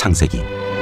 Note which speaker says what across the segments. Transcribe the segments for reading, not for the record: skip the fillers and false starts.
Speaker 1: 창세기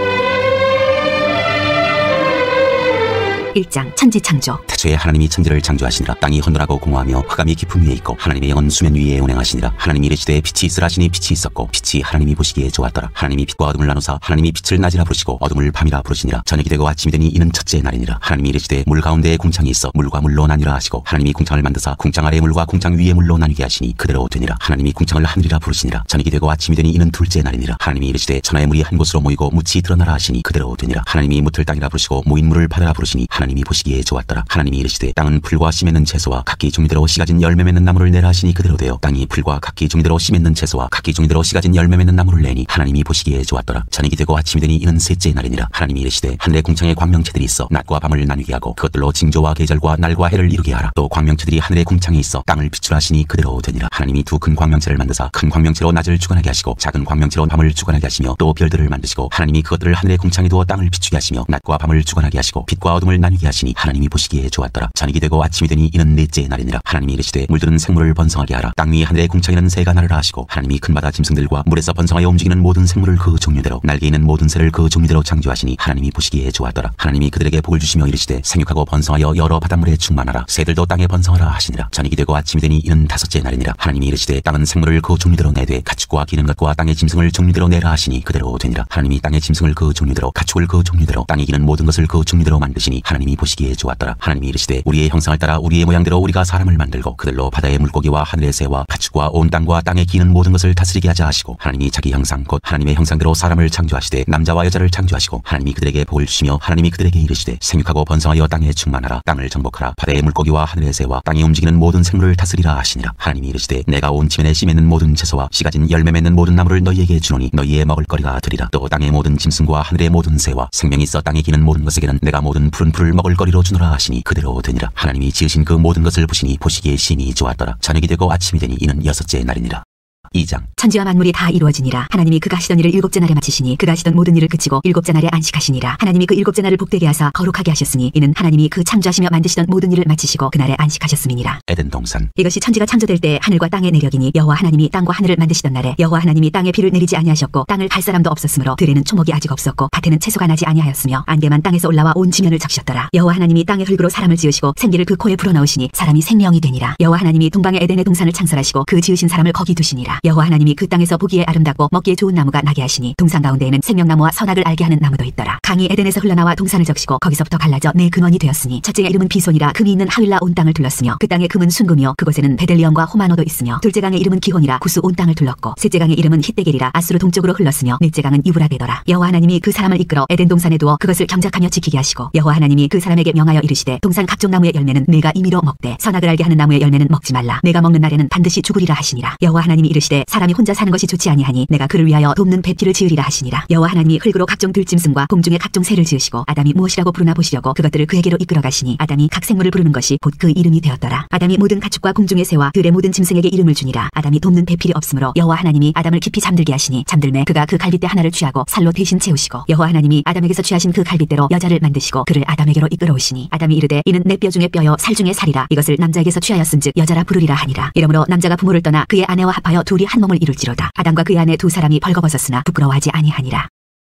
Speaker 2: 1장 천지창조.
Speaker 1: 태초에 하나님이 천지를 창조하시니라. 땅이 혼돈하고 공허하며 흑암이 깊음 위에 있고 하나님의 영은 수면 위에 운행하시니라. 하나님이 이르시되 빛이 있으라 하시니 빛이 있었고 빛이 하나님이 보시기에 좋았더라. 하나님이 빛과 어둠을 나누사 하나님이 빛을 낮이라 부르시고 어둠을 밤이라 부르시니라. 저녁이 되고 아침이 되니 이는 첫째 날이니라. 하나님이 이르시되 물 가운데에 궁창이 있어 물과 물로 나뉘라 하시고 하나님이 궁창을 만드사 궁창 아래 물과 궁창 위에 물로 나뉘게 하시니 그대로 되니라. 하나님이 궁창을 하늘이라 부르시니라. 저녁이 되고 아침이 되니 이는 둘째 날이니라. 하나님이 이르시되 천하의 물이 한 곳으로 모이고 묻이 드러나라 하시니 그대로 되니라. 하나님이 묻을 땅이라 부르시고 모인 물을 바다라 부르시니 하나님이 보시기에 좋았더라. 하나님이 이르시되 땅은 풀과 씨 맺는 채소와 각기 종류대로 씨 가진 열매 맺는 나무를 내라 하시니 그대로 되어 땅이 풀과 각기 종류대로 씨 맺는 채소와 각기 종류대로 씨 가진 열매 맺는 나무를 내니 하나님이 보시기에 좋았더라. 저녁이 되고 아침이 되니 이는 셋째 날이니라. 하나님이 이르시되 하늘의 궁창에 광명체들이 있어 낮과 밤을 나누게 하고 그것들로 징조와 계절과 날과 해를 이루게 하라. 또 광명체들이 하늘의 궁창에 있어 땅을 비추라 하시니 그대로 되니라. 하나님이 두 큰 광명체를 만드사 큰 광명체로 낮을 주관하게 하시고 작은 광명체로 밤을 주관하게 하시며 또 별들을 만드시고 하나님이 그것들을 하늘의 궁창에 두어 땅을 비추게 하시며 낮과 밤을 주관하게 하시고 빛과 어둠을 나누게 하시니 하나님이 보시기에 좋았더라. 저녁이 되고 아침이 되니 이는 넷째 날이니라. 하나님이 이르시되 물들은 생물을 번성하게 하라. 땅 위 하늘의 궁창에는 새가 나르라 하시고 하나님이 큰 바다 짐승들과 물에서 번성하여 움직이는 모든 생물을 그 종류대로 날개 있는 모든 새를 그 종류대로 창조하시니 하나님이 보시기에 좋았더라. 하나님이 그들에게 복을 주시며 이르시되 생육하고 번성하여 여러 바닷물에 충만하라. 새들도 땅에 번성하라 하시니라. 저녁이 되고 아침이 되니 이는 다섯째 날이니라. 하나님이 이르시되 땅은 생물을 그 종류대로 내되 가축과 기는 것과 땅의 짐승을 종류대로 내라 하시니 그대로 되니라. 하나님이 땅의 짐승을 그 종류대로 가축을 그 종류대로 땅에 기는 모든 것을 그 종류대로 만드시니 하나님이 보시기에 좋았더라. 하나님이 이르시되 우리의 형상을 따라 우리의 모양대로 우리가 사람을 만들고 그들로 바다의 물고기와 하늘의 새와 가축과 온 땅과 땅에 기는 모든 것을 다스리게 하자 하시고 하나님이 자기 형상 곧 하나님의 형상대로 사람을 창조하시되 남자와 여자를 창조하시고 하나님이 그들에게 복을 주시며 하나님이 그들에게 이르시되 생육하고 번성하여 땅에 충만하라. 땅을 정복하라. 바다의 물고기와 하늘의 새와 땅에 움직이는 모든 생물을 다스리라 하시니라. 하나님이 이르시되 내가 온 지면에 씨 맺는 모든 채소와 씨 가진 열매 맺는 모든 나무를 너희에게 주노니 너희의 먹을거리가 되리라. 또 땅의 모든 짐승과 하늘의 모든 새와 생명이 있어 땅에 기는 모든 것에게는 내가 모든 푸른 풀을 먹을거리로 주노라 하시니 그대로 되니라. 하나님이 지으신 그 모든 것을 보시니 보시기에 심히 좋았더라. 저녁이 되고 아침이 되니 이는 여섯째 날이니라. 2장
Speaker 2: 천지와 만물이 다 이루어지니라. 하나님이 그가 하시던 일을 일곱째 날에 마치시니 그가 하시던 모든 일을 그치고 일곱째 날에 안식하시니라. 하나님이 그 일곱째 날을 복되게 하사 거룩하게 하셨으니 이는 하나님이 그 창조하시며 만드시던 모든 일을 마치시고 그날에 안식하셨음이니라.
Speaker 1: 에덴 동산
Speaker 2: 이것이 천지가 창조될 때 하늘과 땅의 내력이니 여호와 하나님이 땅과 하늘을 만드시던 날에 여호와 하나님이 땅에 비를 내리지 아니하셨고 땅을 갈 사람도 없었으므로 들에는 초목이 아직 없었고 밭에는 채소가 나지 아니하였으며 안개만 땅에서 올라와 온 지면을 적셨더라. 여호와 하나님이 땅의 흙으로 사람을 지으시고 생기를 그 코에 불어넣으시니 사람이 생명이 되니라. 여호와 하나님이 동방의 에덴의 동산을 창설하시고 그 지으신 사람을 거기 두시니라. 여호와 하나님이 그 땅에서 보기에 아름답고 먹기에 좋은 나무가 나게 하시니 동산 가운데에는 생명나무와 선악을 알게 하는 나무도 있더라. 강이 에덴에서 흘러나와 동산을 적시고 거기서부터 갈라져 네 근원이 되었으니 첫째가 이름은 비손이라 금이 있는 하윌라 온 땅을 둘렀으며 그 땅의 금은 순금이요 그곳에는 베델리엄과 호마노도 있으며 둘째 강의 이름은 기혼이라 구스 온 땅을 둘렀고 셋째 강의 이름은 히데겔이라 아수르 동쪽으로 흘렀으며 넷째 강은 유브라데더라. 여호와 하나님이 그 사람을 이끌어 에덴 동산에 두어 그것을 경작하며 지키게 하시고 여호와 하나님이 그 사람에게 명하여 이르시되 동산 각종 나무의 열매는 내가 임의로 먹되 선악을 알게 하는 나무의 열매는 먹지 말라. 내가 먹는 날에는 반드시 죽으리라 하시니라. 여호와 하나님이 이르시되 사람이 혼자 사는 것이 좋지 아니하니 내가 그를 위하여 돕는 배필을 지으리라 하시니라. 여호와 하나님이 흙으로 각종 들짐승과 공중의 각종 새를 지으시고 아담이 무엇이라고 부르나 보시려고 그것들을 그에게로 이끌어 가시니 아담이 각 생물을 부르는 것이 곧 그 이름이 되었더라. 아담이 모든 가축과 공중의 새와 들의 모든 짐승에게 이름을 주니라. 아담이 돕는 배필이 없으므로 여호와 하나님이 아담을 깊이 잠들게 하시니 잠들매 그가 그 갈빗대 하나를 취하고 살로 대신 채우시고 여호와 하나님이 아담에게서 취하신 그 갈빗대로 여자를 만드시고 그를 아담에게로 이끌어오시니 아담이 이르되 이는 내 뼈 중에 뼈요 살 중에 살이라. 이것을 남자에게서 취하였음즉 여자라 부르리라 하니라. 이러므로 남자가 부모를 떠나 그의 아내와 합하여 둘이 한 몸을 이룰지로다. 아담과 그의 아내 두 사람이 벌거벗었으나 부끄러워하지 아니하니라.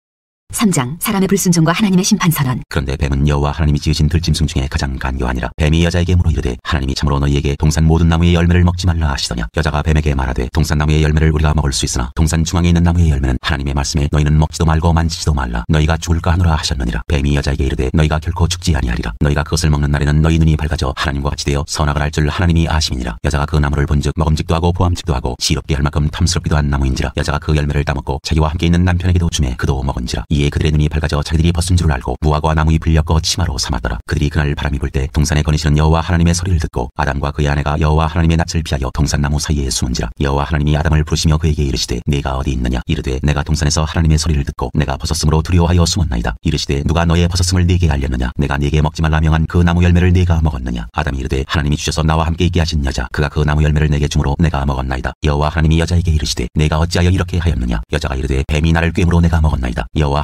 Speaker 2: 3장 사람의 불순종과 하나님의 심판선언.
Speaker 1: 그런데 뱀은 여호와 하나님이 지으신 들짐승 중에 가장 간교하니라. 뱀이 여자에게 물어 이르되 하나님이 참으로 너희에게 동산 모든 나무의 열매를 먹지 말라 하시더냐. 여자가 뱀에게 말하되 동산 나무의 열매를 우리가 먹을 수 있으나 동산 중앙에 있는 나무의 열매는 하나님의 말씀에 너희는 먹지도 말고 만지지도 말라. 너희가 죽을까 하노라 하셨느니라. 뱀이 여자에게 이르되 너희가 결코 죽지 아니하리라. 너희가 그것을 먹는 날에는 너희 눈이 밝아져 하나님과 같이 되어 선악을 알 줄 하나님이 아심이니라. 여자가 그 나무를 본즉 먹음직도 하고 보암직도 하고 지럽게 할 만큼 탐스럽기도 한 나무인지라. 여자가 그 열매를 따먹고 자기와 함께 있는 남편에게도 주매 그도 먹은지라. 이에 그들의 눈이 밝아져 자기들이 벗은 줄을 알고 무화과 나무 잎을 엮어 치마로 삼았더라. 그들이 그날 바람이 불 때 동산에 거니시는 여호와 하나님의 소리를 듣고 아담과 그의 아내가 여호와 하나님의 낯을 피하여 동산나무 사이에 숨은지라. 여호와 하나님이 아담을 부르시며 그에게 이르시되 네가 어디 있느냐. 이르되 내가 동산에서 하나님의 소리를 듣고 내가 벗었으므로 두려워하여 숨었나이다. 이르시되 누가 너의 벗었음을 네게 알렸느냐. 내가 네게 먹지 말라 명한 그 나무 열매를 네가 먹었느냐. 아담이 이르되 하나님이 주셔서 나와 함께 있게 하신 여자 그가 그 나무 열매를 내게 주므로 내가 먹었나이다. 여호와 하나님이 여자에게 이르시되 내가 어찌하여 이렇게 하였느냐. 여자가 이르되 뱀이 나를 꿰므로 내가 먹었나이다. 여호와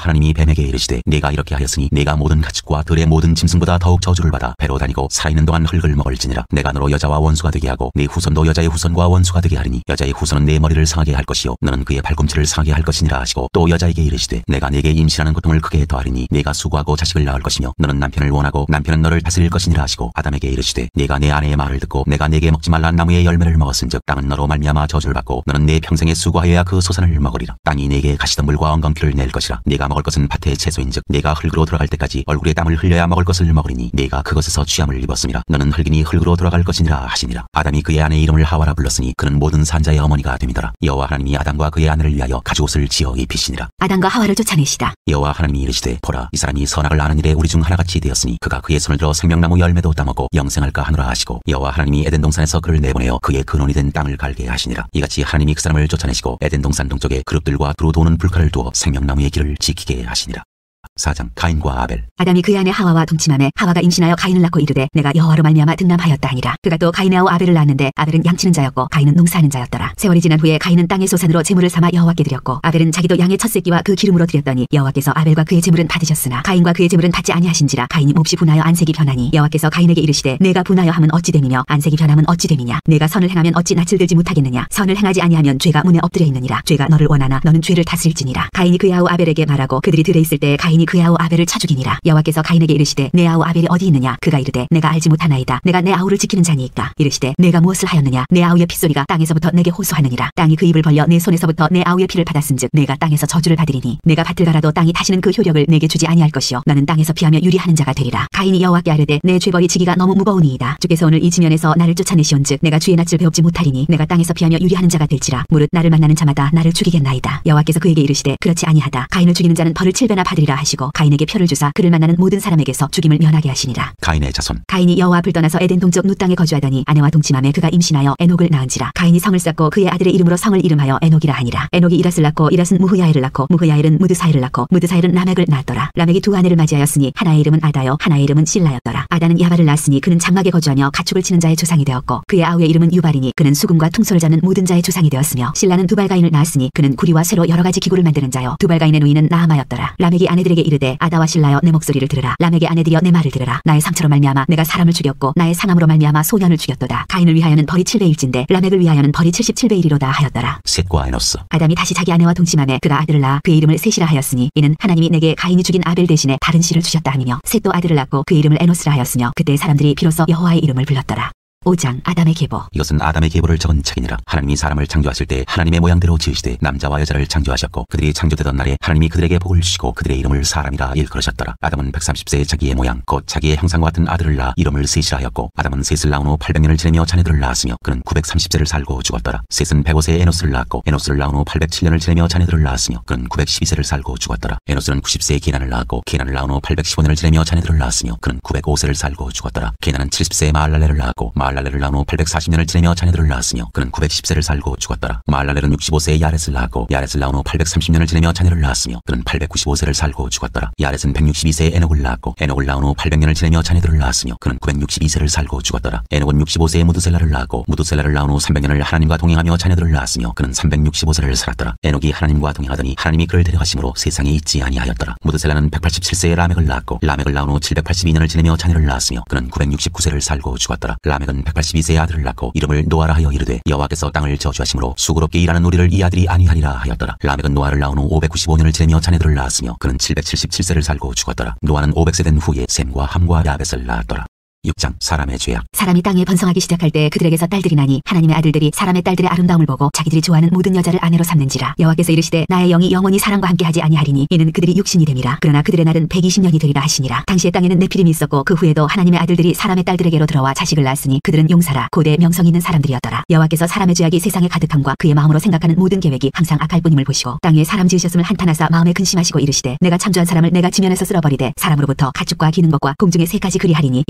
Speaker 1: 하나님이 뱀에게 이르시되 내가 이렇게 하였으니 내가 모든 가축과 들의 모든 짐승보다 더욱 저주를 받아 배로 다니고 살아있는 동안 흙을 먹을지니라. 내가 너로 여자와 원수가 되게 하고 네 후손도 여자의 후손과 원수가 되게 하리니 여자의 후손은 내 머리를 상하게 할 것이요 너는 그의 발꿈치를 상하게 할 것이니라 하시고 또 여자에게 이르시되 내가 네게 임신하는 고통을 크게 더하리니 네가 수고하고 자식을 낳을 것이며 너는 남편을 원하고 남편은 너를 다스릴 것이니라 하시고 아담에게 이르시되 내가 내 아내의 말을 듣고 내가 네게 먹지 말란 나무의 열매를 먹었은즉 땅은 너로 말미암아 저주를 받고 너는 내 평생에 수고하여야 그 소산을 먹으리라. 땅이 네게 가시덤불과 엉겅퀴를 낼 것이라. 네가 먹을 것은 밭의 채소인즉 네가 흙으로 들어갈 때까지 얼굴에 땀을 흘려야 먹을 것을 먹으리니 네가 그것에서 취함을 입었음이라. 너는 흙이니 흙으로 돌아갈 것이니라 하시니라. 아담이 그의 아내 이름을 하와라 불렀으니 그는 모든 산자의 어머니가 됨이더라. 여호와 하나님이 아담과 그의 아내를 위하여 가죽옷을 지어 입히시니라.
Speaker 2: 아담과 하와를 쫓아내시다.
Speaker 1: 여호와 하나님이 이르시되 보라 이 사람이 선악을 아는 일에 우리 중 하나같이 되었으니 그가 그의 손을 들어 생명나무 열매도 따먹고 영생할까 하노라 하시고 여호와 하나님이 에덴 동산에서 그를 내보내어 그의 근원이 된 땅을 갈게 하시니라. 이같이 하나님이 그 사람을 쫓아내시고 에덴 동산 동쪽에 그룹들과 두루 도는 불칼을 두어 생명나무의 길을 지키게 하시니라. 4장 가인과 아벨.
Speaker 2: 아담이 그의 아내 하와와 동침하매 하와가 임신하여 가인을 낳고 이르되 내가 여호와로 말미암아 등남하였다 하니라. 그가 또 가인의 아우 아벨을 낳았는데 아벨은 양치는 자였고 가인은 농사하는 자였더라. 세월이 지난 후에 가인은 땅의 소산으로 제물을 삼아 여호와께 드렸고 아벨은 자기도 양의 첫 새끼와 그 기름으로 드렸더니 여호와께서 아벨과 그의 제물은 받으셨으나 가인과 그의 제물은 받지 아니하신지라. 가인이 몹시 분하여 안색이 변하니 여호와께서 가인에게 이르시되 내가 분하여 함은 어찌 됨이며 안색이 변함은 어찌 됨이냐. 내가 선을 행하면 어찌 낯을 들지 못하겠느냐. 선을 행하지 아니하면 죄가 문에 엎드려 있느니라. 죄가 너를 원하나 너는 죄를 다스릴지니라. 가인이 그의 아우 아벨에게 말하고 그들이 들에 있을 때 가인이 그의 아우 아벨을 죽이니라. 여호와께서 가인에게 이르시되 내 아우 아벨이 어디 있느냐. 그가 이르되 내가 알지 못하나이다. 내가 내 아우를 지키는 자니이까. 이르시되 내가 무엇을 하였느냐. 내 아우의 핏소리가 땅에서부터 내게 호소하느니라. 땅이 그 입을 벌려 내 손에서부터 내 아우의 피를 받았은즉 내가 땅에서 저주를 받으리니 내가 밭을 갈아도 땅이 다시는 그 효력을 내게 주지 아니할 것이요 너는 땅에서 피하며 유리하는 자가 되리라. 가인이 여호와께 아뢰되 내 죄벌이 지기가 너무 무거우니이다. 주께서 오늘 이 지면에서 나를 쫓아내시온즉 내가 주의 낯을 배웁지 못하리니 내가 땅에서 피하며 유리하는 자가 될지라. 무릇 나를 만나는 자마다 나를 죽이겠나이다. 여호와께서 그에게 이르시되 그렇지 아니하다. 가인을 죽이는 자는 벌을 7배나 받으리라 하시고 가인에게 표를 주사 그를 만나는 모든 사람에게서 죽임을 면하게 하시니라.
Speaker 1: 가인의 자손.
Speaker 2: 가인이 여호와 앞을 떠나서 에덴 동쪽 룻 땅에 거주하더니 아내와 동침하매 그가 임신하여 에녹을 낳은지라. 가인이 성을 쌓고 그의 아들의 이름으로 성을 이름하여 에녹이라 하니라. 에녹이 이랏을 낳고 이랏은 무흐야엘을 낳고 무흐야엘은 무드사엘을 낳고 무드사엘은 라멕을 낳았더라. 라멕이 두 아내를 맞이하였으니 하나의 이름은 아다요 하나의 이름은 실라였더라. 아다는 야발을 낳았으니 그는 장막에 거주하며 가축을 치는 자의 조상이 되었고 그의 아우의 이름은 유발이니 그는 수금과 퉁소를 잡는 모든 자의 조상이 되었으며 실라는 두발가인을 낳았으니 그는 구리와 쇠로 여러 가지 기구를 만드는 자요 두발가인의 누이는 나아마였더라. 라멕이 아내들에게 이르되 아다와 실라여 내 목소리를 들으라. 라멕의 아내들이여 내 말을 들으라. 나의 상처로 말미암아 내가 사람을 죽였고 나의 상함으로 말미암아 소년을 죽였도다. 가인을 위하여는 벌이 7배일진데 라멕을 위하여는 벌이 77배이리로다 하였더라.
Speaker 1: 셋과 에노스.
Speaker 2: 아담이 다시 자기 아내와 동침하매 그가 아들을 낳아 그의 이름을 셋이라 하였으니 이는 하나님이 내게 가인이 죽인 아벨 대신에 다른 씨를 주셨다 함이며 셋도 아들을 낳고 그의 이름을 에노스라 하였으며 그때 사람들이 비로소 여호와의 이름을 불렀더라. 5장 아담의 계보.
Speaker 1: 이것은 아담의 계보를 적은 책이니라. 하나님이 사람을 창조하실 때 하나님의 모양대로 지으시되 남자와 여자를 창조하셨고 그들이 창조되던 날에 하나님이 그들에게 복을 주시고 그들의 이름을 사람이라 일컬으셨더라. 아담은 130세에 자기의 모양 곧 자기의 형상과 같은 아들을 낳아 이름을 셋이라 하였고 아담은 셋을 낳은 후 800년을 지내며 자녀들을 낳았으며 그는 930세를 살고 죽었더라. 셋은 105세에 에노스를 낳았고 에노스를 낳은 후 807년을 지내며 자녀들을 낳았으며 그는 912세를 살고 죽었더라. 에노스는 90세에 게난을 낳았고 게난을 낳은 후 815년을 지내며 자녀들을 낳았으며 그는 905세를 살고 죽었더라. 게난은 70세에 마할랄레를 낳았고 마할랄레를 낳은 후 840년을 지내며 자녀들을 낳았으며 그는 910세를 살고 죽었더라. 마할랄렐은 65세에 야렛을 낳았고 야렛을 낳은 후 830년을 지내며 자녀를 낳았으며 그는 895세를 살고 죽었더라. 야렛은 162세에 에녹을 낳았고 에녹을 낳은 후 800년을 지내며 자녀들을 낳았으며 그는 962세를 살고 죽었더라. 에녹은 65세에 무드셀라를 낳았고 무드셀라를 낳은 후 300년을 하나님과 동행하며 자녀들을 낳았으며 그는 365세를 살았더라. 에녹이 하나님과 동행하더니 하나님이 그를 데려가심으로 세상에 있지 아니하였더라. 무드셀라는 187세에 라멕을 낳았고 라멕을 낳은 후 782년을 지내며 자녀를 낳았으며 그는 969세를 살고 죽었더라. 라멕은 182세의 아들을 낳고 이름을 노아라 하여 이르되 여호와께서 땅을 저주하심으로 수고롭게 일하는 우리를 이 아들이 아니하리라 하였더라. 라멕은 노아를 낳은 후 595년을 지내며 자녀들을 낳았으며 그는 777세를 살고 죽었더라. 노아는 500세 된 후에 셈과 함과 야벳을 낳았더라. 6장 사람의 죄악. 사람이 땅에 번성하기 시작할 때 그들에게서 딸들이 나니 하나님의 아들들이 사람의 딸들의 아름다움을 보고 자기들이 좋아하는 모든 여자를 아내로 삼는지라. 여호와께서 이르시되 나의 영이 영원히 사람과 함께하지 아니하리니 이는 그들이 육신이 됨이라. 그러나 그들의 날은 120년이 되리라 하시니라. 당시에 땅에는 네피림이 있었고 그 후에도 하나님의 아들들이 사람의 딸들에게로 들어와 자식을 낳았으니 그들은 용사라 고대 명성 있는 사람들이었더라. 여호와께서 사람의 죄악이 세상에 가득함과 그의 마음으로 생각하는 모든 계획이 항상 악할 뿐임을 보시고 땅에 사람 지으셨음을 한탄하사 마음에 근심하시고 이르시되 내가 창조한 사람을 내가 지면에서 쓸어버리되 사람으로부터 가축과 기는 것과 공중의 새까지 그리하리니 이는 내가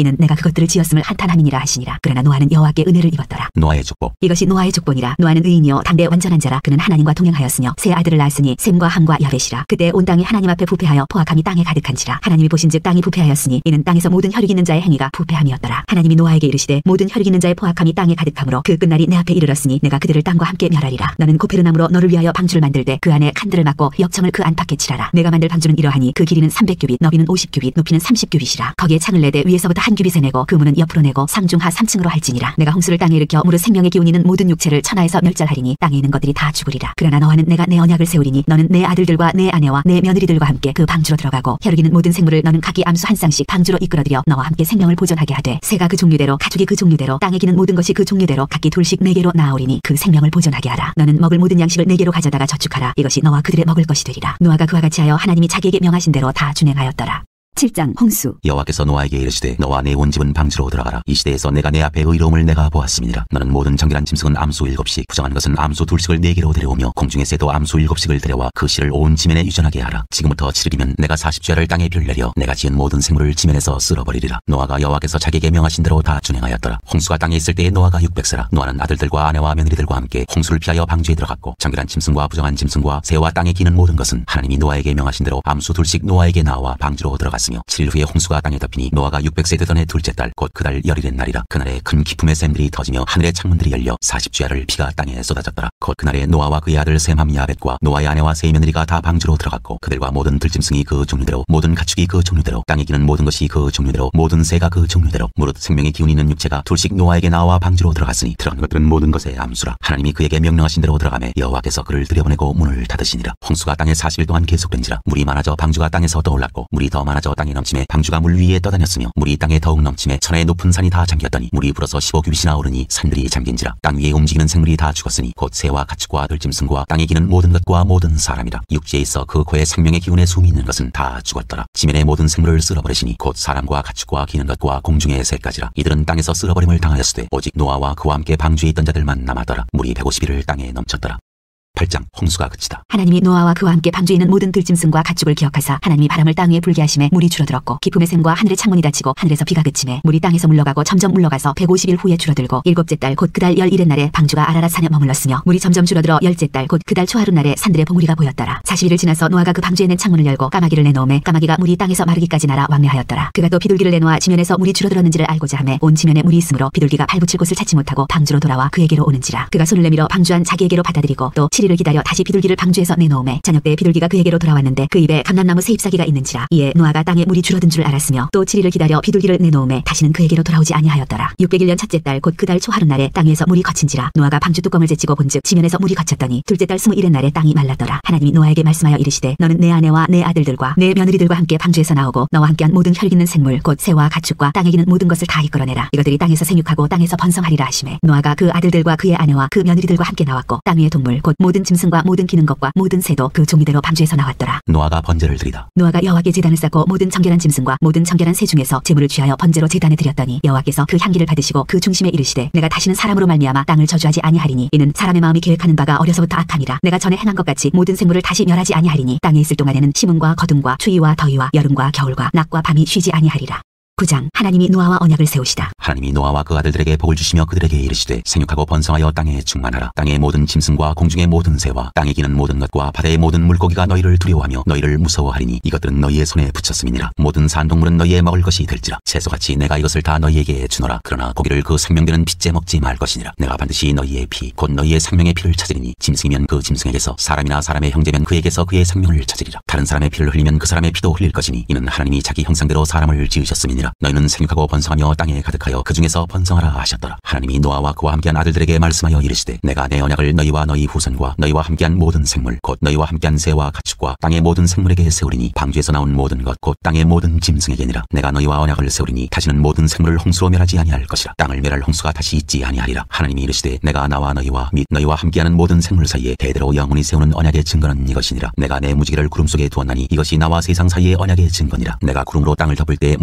Speaker 2: 그것들을 지었음을 한탄함이니라 하시니라. 그러나 노아는 여호와께 은혜를 입었더라.
Speaker 1: 노아의 족보.
Speaker 2: 이것이 노아의 족보니라. 노아는 의인이요 담대 완전한 자라. 그는 하나님과 동행하였으며 세 아들을 낳았으니 셈과 함과 야벳이라. 그때 온 땅이 하나님 앞에 부패하여 포악함이 땅에 가득한지라. 하나님이 보신즉 땅이 부패하였으니 이는 땅에서 모든 혈육 있는 자의 행위가 부패함이었더라. 하나님이 노아에게 이르시되 모든 혈육 있는 자의 포악함이 땅에 가득하므로 그 끝날이 내 앞에 이르렀으니 내가 그들을 땅과 함께 멸하리라. 너는 고페르나무로 너를 위하여 방주를 만들되 그 안에 칸들을 막고 역청을 그 안팎에 칠하라. 내가 만들 방주는 이러하니 그 길이는 300규빗 너비는 50규빗 높이는 30규빗이라. 거기에 창을 내되 위에서부터 한 규빗에 내고 그 문은 옆으로 내고 상중하 3층으로 할지니라. 내가 홍수를 땅에 일으켜 무릇 생명의 기운 있는 모든 육체를 천하에서 멸절하리니 땅에 있는 것들이 다 죽으리라. 그러나 너와는 내가 내 언약을 세우리니 너는 내 아들들과 내 아내와 내 며느리들과 함께 그 방주로 들어가고 혈육 있는 모든 생물을 너는 각기 암수 한 쌍씩 방주로 이끌어들여 너와 함께 생명을 보존하게 하되 새가 그 종류대로 가축이 그 종류대로 땅에 기는 모든 것이 그 종류대로 각기 둘씩 네 개로 나아오리니 그 생명을 보존하게 하라. 너는 먹을 모든 양식을 네 개로 가져다가 저축하라. 이것이 너와 그들의 먹을 것이 되리라. 노아가 그와 같이 하여 하나님이 자기에게 명하신 대로 다 준행하였더라. 7장 홍수.
Speaker 1: 여호와께서 노아에게 이르시되 너와 내 온 집은 방주로 들어가라. 이 시대에서 내가 내 앞에 의로움을 내가 보았음이니라. 너는 모든 정결한 짐승은 암수 7씩 부정한 것은 암수 2씩을 4개로 데려오며 공중의 새도 암수 7씩을 데려와 그 씨를 온 지면에 유전하게 하라. 지금부터 7일이면 내가 40주야를 땅에 비를 내려 내가 지은 모든 생물을 지면에서 쓸어버리리라. 노아가 여호와께서 자기에게 명하신 대로 다 준행하였더라. 홍수가 땅에 있을 때에 노아가 600세라. 노아는 아들들과 아내와 며느리들과 함께 홍수를 피하여 방주에 들어갔고 정결한 짐승과 부정한 짐승과 새와 땅에 기는 모든 것은 하나님이 노아에게 명하신 대로 암수 2씩 노아에게 나와 방주로 들어갔으며 7일 후에 홍수가 땅에 덮이니 노아가 600세 되던 해 둘째 달 곧 그 달 열일의 날이라. 그날에 큰 기품의 샘들이 터지며 하늘의 창문들이 열려 40주야를 피가 땅에 쏟아졌더라. 곧 그날에 노아와 그의 아들 셈함 야벳과 노아의 아내와 세 며느리가 다 방주로 들어갔고 그들과 모든 들짐승이 그 종류대로 모든 가축이 그 종류대로 땅에 기는 모든 것이 그 종류대로 모든 새가 그 종류대로 무릇 생명의 기운 있는 육체가 둘씩 노아에게 나와 방주로 들어갔으니 들어간 것들은 모든 것의 암수라. 하나님이 그에게 명령하신 대로 들어가매 여호와께서 그를 들여보내고 문을 닫으시니라. 홍수가 땅에 40일 동안 계속된지라. 물이 많아져 방주가 땅에서 떠올랐고 물이 더 많아져 땅에 넘침에 방주가 물 위에 떠다녔으며 물이 땅에 더욱 넘침에 천하의 높은 산이 다 잠겼더니 물이 불어서 15규빗이나 오르니 산들이 잠긴지라. 땅 위에 움직이는 생물이 다 죽었으니 곧 새와 가축과 들짐승과 땅에 기는 모든 것과 모든 사람이라. 육지에 있어 그 코에 생명의 기운에 숨이 있는 것은 다 죽었더라. 지면의 모든 생물을 쓸어버리시니 곧 사람과 가축과 기는 것과 공중의 새까지라. 이들은 땅에서 쓸어버림을 당하였으되 오직 노아와 그와 함께 방주에 있던 자들만 남았더라. 물이 150일을 땅에 넘쳤더라. 8장 홍수가 그치다.
Speaker 2: 하나님이 노아와 그와 함께 방주에 있는 모든 들짐승과 가축을 기억하사 하나님이 바람을 땅 위에 불게 하심에 물이 줄어들었고 기품의 샘과 하늘의 창문이 닫히고 하늘에서 비가 그침에 물이 땅에서 물러가고 점점 물러가서 150일 후에 줄어들고 일곱째 달 곧 그 달 열일의 날에 방주가 아라랏 산에 머물렀으며 물이 점점 줄어들어 열째 달 곧 그 달 초하루 날에 산들의 봉우리가 보였더라. 40일을 지나서 노아가 그 방주에 있는 창문을 열고 까마귀를 내놓음에 까마귀가 물이 땅에서 마르기까지 날아 왕래하였더라. 그가 또 비둘기를 내놓아 지면에서 물이 줄어들었는지를 알고자 하매 온 지면에 물이 있으므로 비둘기가 발붙일 곳을 찾지 못하고 방주로 돌아와 그에게로 오는지라. 그가 손을 내밀어 방주한 자기에게로 받아들이고 또 7일을 기다려 다시 비둘기를 방주에서 내놓음에 저녁 때 비둘기가 그에게로 돌아왔는데 그 입에 감람나무 새 잎사귀가 있는지라. 이에 노아가 땅에 물이 줄어든 줄 알았으며 또 7일을 기다려 비둘기를 내놓음에 다시는 그에게로 돌아오지 아니하였더라. 601년 첫째 달 곧 그 달 초하루 날에 땅 위에서 물이 거친지라. 노아가 방주 뚜껑을 제치고 본즉 지면에서 물이 거쳤더니 둘째 달 21의 날에 땅이 말랐더라. 하나님이 노아에게 말씀하여 이르시되 너는 내 아내와 내 아들들과 내 며느리들과 함께 방주에서 나오고 너와 함께한 모든 혈육 있는 생물 곧 새와 가축과 땅에 기는 모든 것을 다 이끌어내라. 이것들이 땅에서 생육하고 땅에서 번성하리라 하시매 노아가 그 아들들과 그의 아내와 그 며느리들과 함께 나왔고 땅 위의 동물 곧 모든 짐승과 모든 기는 것과 모든 새도 그 종류대로 방주에서 나왔더라.
Speaker 1: 노아가 번제를 드리다.
Speaker 2: 노아가 여호와께 제단을 쌓고 모든 정결한 짐승과 모든 정결한 새 중에서 제물을 취하여 번제로 제단에 드렸더니 여호와께서 그 향기를 받으시고 그 중심에 이르시되 내가 다시는 사람으로 말미암아 땅을 저주하지 아니하리니 이는 사람의 마음이 계획하는 바가 어려서부터 악함이라. 내가 전에 행한 것 같이 모든 생물을 다시 멸하지 아니하리니 땅에 있을 동안에는 심음과 거둠과 추위와 더위와 여름과 겨울과 낮과 밤이 쉬지 아니하리라. 9장 하나님이 노아와 언약을 세우시다.
Speaker 1: 하나님이 노아와 그 아들들에게 복을 주시며 그들에게 이르시되 생육하고 번성하여 땅에 충만하라. 땅의 모든 짐승과 공중의 모든 새와 땅에 기는 모든 것과 바다의 모든 물고기가 너희를 두려워하며 너희를 무서워하리니 이것들은 너희의 손에 붙였음이니라. 모든 산동물은 너희의 먹을 것이 될지라. 채소같이 내가 이것을 다 너희에게 주노라. 그러나 고기를 그 생명되는 핏째 먹지 말 것이니라. 내가 반드시 너희의 피 곧 너희의 생명의 피를 찾으리니 짐승이면 그 짐승에게서 사람이나 사람의 형제면 그에게서 그의 생명을 찾으리라. 다른 사람의 피를 흘리면 그 사람의 피도 흘릴 것이니 이는 하나님이 자기 형상대로 사람을 지으셨음이니라. 너희는 생육하고 번성하며 땅에 가득하여 그 중에서 번성하라 하셨더라. 하나님이 노아와 그와 함께한 아들들에게 말씀하여 이르시되 내가 내 언약을 너희와 너희 후손과 너희와 함께한 모든 생물 곧 너희와 함께한 새와 가축과 땅의 모든 생물에게 세우리니 방주에서 나온 모든 것 곧 땅의 모든 짐승에게니라. 내가 너희와 언약을 세우리니 다시는 모든 생물을 홍수로 멸하지 아니할 것이라. 땅을 멸할 홍수가 다시 있지 아니하리라. 하나님이 이르시되 내가 나와 너희와 및 너희와 함께하는 모든 생물 사이에 대대로 영원히 세우는 언약의 증거는 이것이니라. 내가 내 무지개를 구름 속에 두었나니 이것이 나와 세상 사이의 언약의 증거니라. 내가 구름으로 땅을 덮을 때 무지개가 구름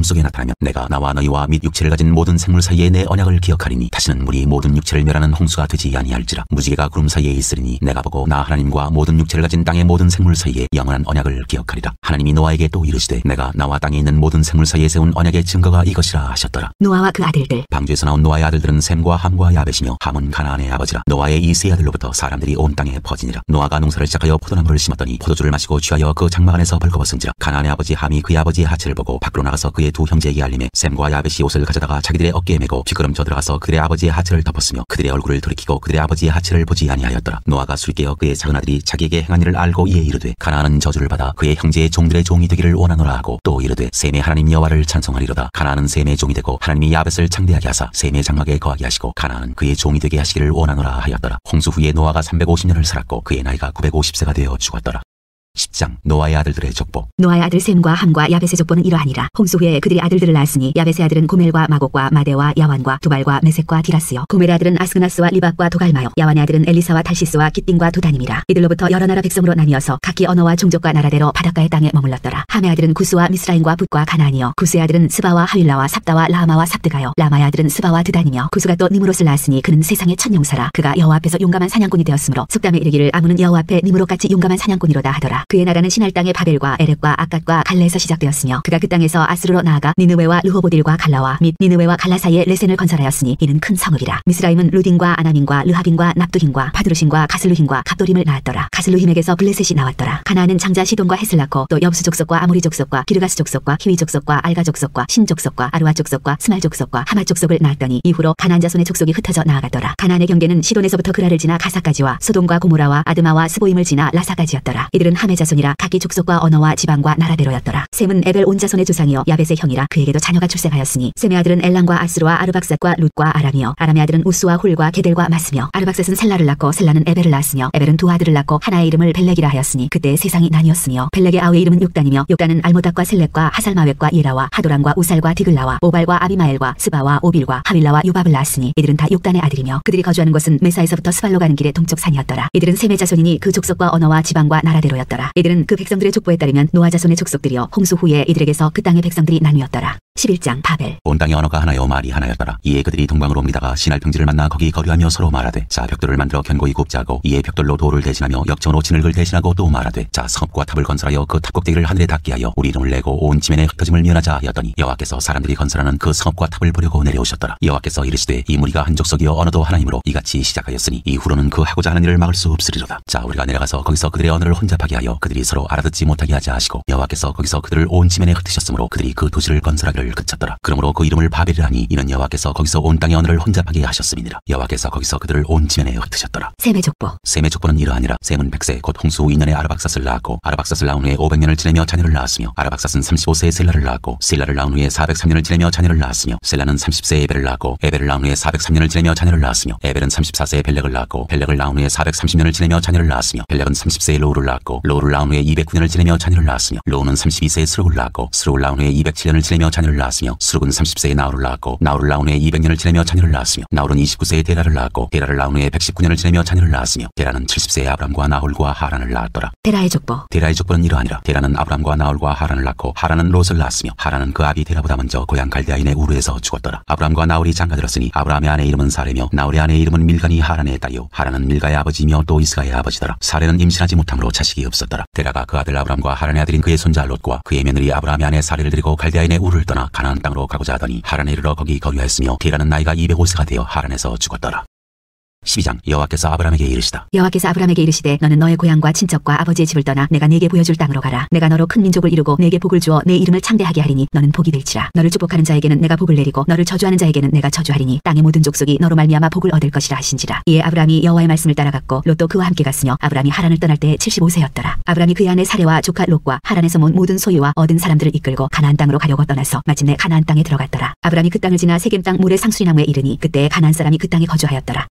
Speaker 1: 꿈속에 나타나면 내가 나와 너희와 및 육체를 가진 모든 생물 사이에 내 언약을 기억하리니 다시는 물이 모든 육체를 멸하는 홍수가 되지 아니할지라. 무지개가 구름 사이에 있으리니 내가 보고 나 하나님과 모든 육체를 가진 땅의 모든 생물 사이에 영원한 언약을 기억하리라. 하나님이 노아에게 또 이르시되 내가 나와 땅에 있는 모든 생물 사이에 세운 언약의 증거가 이것이라 하셨더라.
Speaker 2: 노아와 그 아들들.
Speaker 1: 방주에서 나온 노아의 아들들은 셈과 함과 야벳이며 함은 가나안의 아버지라. 노아의 이 세 아들로부터 사람들이 온 땅에 퍼지니라. 노아가 농사를 시작하여 포도나무를 심었더니 포도주를 마시고 취하여 그 장막 안에서 벌거벗은지라. 가나안의 아버지 함이 그의 아버지의 하체를 보고 밖으로 나가서 그의 두 형제에게 알림해 셈과 야벳이 옷을 가져다가 자기들의 어깨에 메고 뒷걸음져 들어가서 그들의 아버지의 하체를 덮었으며 그들의 얼굴을 돌이키고 그들의 아버지의 하체를 보지 아니하였더라. 노아가 술이 깨어 그의 작은 아들이 자기에게 행한 일을 알고 이에 이르되 가나안은 저주를 받아 그의 형제의 종들의 종이 되기를 원하노라 하고 또 이르되 셈의 하나님 여호와를 찬송하리로다. 가나안은 셈의 종이 되고 하나님이 야벳을 창대하게 하사 셈의 장막에 거하게 하시고 가나안은 그의 종이 되게 하시기를 원하노라 하였더라. 홍수 후에 노아가 350년을 살았고 그의 나이가 950세가 되어 죽었더라. 10장 노아의 아들들의 족보.
Speaker 2: 노아의 아들 셈과 함과 야벳의 족보는 이러하니라. 홍수 후에 그들이 아들들을 낳았으니 야벳의 아들은 고멜과 마곡과 마대와 야완과 두발과 메섹과 디라스요. 고멜의 아들은 아스그나스와 리박과 도갈마요. 야완의 아들은 엘리사와 탈시스와 kittim과 도단임이라. 이들로부터 여러 나라 백성으로 나뉘어서 각기 언어와 종족과 나라대로 바닷가의 땅에 머물렀더라. 함의 아들은 구스와 미스라임과 붓과 가나안이요. 구스의 아들은 스바와 하윌라와 삽다와 라마와 삽드가요. 라마의 아들은 스바와 드단이며 구스가 또 니므롯을 낳았으니 그는 세상의 첫 용사라. 그가 여호와 앞에서 용감한 사냥꾼이 되었으므로 속담에 이르기를 아무는 여호와 앞에 니므롯같이 용감한 사냥꾼이로다 하더라. 그의 나라는 신할 땅의 바벨과 에렉과 아갓과 갈레에서 시작되었으며 그가 그 땅에서 아스르로 나아가 니느웨와 르호보딜과 갈라와 및 니느웨와 갈라 사이에 레센을 건설하였으니 이는 큰 성읍이라. 미스라임은 루딘과 아나민과 르하빈과 납두힘과 바드루신과 가슬루힘과 갑도림을 낳았더라. 가슬루힘에게서 블레셋이 나왔더라. 가나안은 장자 시돈과 헷을 낳고 또 여부수 족속과 아모리 족속과 기르가스 족속과 히위 족속과 알가 족속과 신 족속과 아루아 족속과 스말 족속과 하마 족속을 낳았더니 이후로 가나안 자손의 족속이 흩어져 나아가더라. 가나안의 경계는 시돈에서부터 그라를 지나 가사까지와 소돔과 고모라와 아드마와 스보임을 지나 라사까지였더라. 이들은 함의 자손이라 각기 족속과 언어와 지방과 나라대로였더라. 셈은 에벨 온 자손의 조상이요 야벳의 형이라. 그에게도 자녀가 출생하였으니 셈의 아들은 엘람과 아스루와 아르박삿과 룻과 아람이요. 아람의 아들은 우스와 훌과 게델과 마스며 아르박삿은 셀라를 낳고 셀라는 에벨을 낳았으며 에벨은 두 아들을 낳고 하나의 이름을 벨렉이라 하였으니 그때 세상이 나뉘었으며 벨렉의 아우의 이름은 욕단이며 욕단은 알모닥과 셀렉과 하살마웻과 예라와 하도람과 우살과 디글라와 오발과 아비마엘과 스바와 오빌과 하윌라와 요밥을 낳았으니 이들은 다 욕단의 아들이며 그들이 거주하는 곳은 메사에서부터 스발로 가는 길의 동쪽 산이었더라. 이들은 셈의 자손이니 그 족속과 언어와 지방과 나라대로였더라. 이들은 그 백성들의 족보에 따르면 노아 자손의 족속들이여 홍수 후에 이들에게서 그 땅의 백성들이 나뉘었더라. 11장 바벨.
Speaker 1: 온 땅의 언어가 하나요 말이 하나였더라. 이에 그들이 동방으로 옮기다가 신할 평지를 만나 거기 거류하며 서로 말하되 자 벽돌을 만들어 견고히 굽자 하고 이에 벽돌로 돌을 대신하며 역정으로 진흙을 대신하고 또 말하되 자 성읍과 탑을 건설하여 그 탑 꼭대기를 하늘에 닿게 하여 우리 이름을 내고 온 지면에 흩어짐을 면하자 하였더니 여호와께서 사람들이 건설하는 그 성읍과 탑을 보려고 내려오셨더라. 여호와께서 이르시되 이 무리가 한 족속이여 언어도 하나님으로 이같이 시작하였으니 이후로는 그 하고자 하는 일을 막을 수 없으리로다. 자 우리가 내려가서 거기서 그들의 언어를 혼잡하게 하여 그들이 서로 알아듣지 못하게 하자 하시고 여호와께서 거기서 그들을 온 지면에 흩으셨으므로 그들이 그 도시를 건설하기를 그쳤더라. 그러므로 그 이름을 바벨이라 하니 이는 여호와께서 거기서 온 땅의 언어를 혼잡하게 하셨음이니라. 여호와께서 거기서 그들을 온 지면에 흩으셨더라.
Speaker 2: 셈의 족보.
Speaker 1: 셈의 족보는 이러하니라. 셈은 100세 곧 홍수 후 2년에 아르박삿을 낳았고 아르박삿을 낳은 후에 500년을 지내며 자녀를 낳았으며 아르박삿은 35세에 셀라를 낳았고 셀라를 낳은 후에 403년을 지내며 자녀를 낳았으며 셀라는 30세에 에벨을 낳았고 에벨을 낳은 후에 403년을 지내며 자녀를 낳았으며 에벨은 34세에 벨렉을 낳았고 벨렉을 낳은 후에 430년을 지내며 자녀를 낳았으며 벨렉은 30세에 로우를 낳았고 로우를 낳은 후에 209년을 지내며 자녀를 낳았으며 로우는 32세에 스룩을 낳았고 스룩을 낳은 후에 207년을 지내며 자녀를 낳았으며 스룩은 30세에 나홀을 낳았고 나홀을 낳은 후에 200년을 지내며 자녀를 낳았으며 나홀은 29세에 데라를 낳았고 데라를 낳은 후에 119년을 지내며 자녀를 낳았으며 데라는 70세에 아브람과 나홀과 하란을 낳았더라.
Speaker 2: 데라의 족보.
Speaker 1: 데라의 족보는 이러하니라. 데라는 아브람과 나홀과 하란을 낳고 하란은 롯을 낳았으며 하란은 그 아비 데라보다 먼저 고향 갈대아인의 우르에서 죽었더라. 아브람과 나홀이 장가들었으니 아브람의 아내 이름은 사레며 나홀의 아내 이름은 밀간이 하란의 딸이요 하란은 밀가의 아버지며 또 이스가의 아버지더라. 사레는 임신하지 못함으로 자식이 없었더라. 데라가 그 아들 아브람과 하란의 아들인 그의 손자 롯과 그의 며느리 아브람의 아내 사레를 데리고 갈대아인의 우르를 떠나 가나안 땅으로 가고자 하더니 하란에 이르러 거기 거류하였으며 데라는 나이가 205세가 되어 하란에서 죽었더라. 12장 여호와께서 아브람에게 이르시다.
Speaker 2: 여호와께서 아브람에게 이르시되 너는 너의 고향과 친척과 아버지의 집을 떠나 내가 네게 보여줄 땅으로 가라. 내가 너로 큰 민족을 이루고 네게 복을 주어 내 이름을 창대하게 하리니 너는 복이 될지라. 너를 축복하는 자에게는 내가 복을 내리고 너를 저주하는 자에게는 내가 저주하리니 땅의 모든 족속이 너로 말미암아 복을 얻을 것이라 하신지라. 이에 아브람이 여호와의 말씀을 따라갔고 롯도 그와 함께 갔으며 아브람이 하란을 떠날 때 75세였더라. 아브람이 그의 아내 사레와 조카 롯과 하란에서 모은 모든 소유와 얻은 사람들을 이끌고 가나안 땅으로 가려고 떠나서 마침내 가나안 땅에 들어갔더라. 아브람이 그 땅을 지나 세겜 땅 모레 상수리나무에 이르니 그때 가나안 사람이 그 땅에 거주하였더라. 여호와께서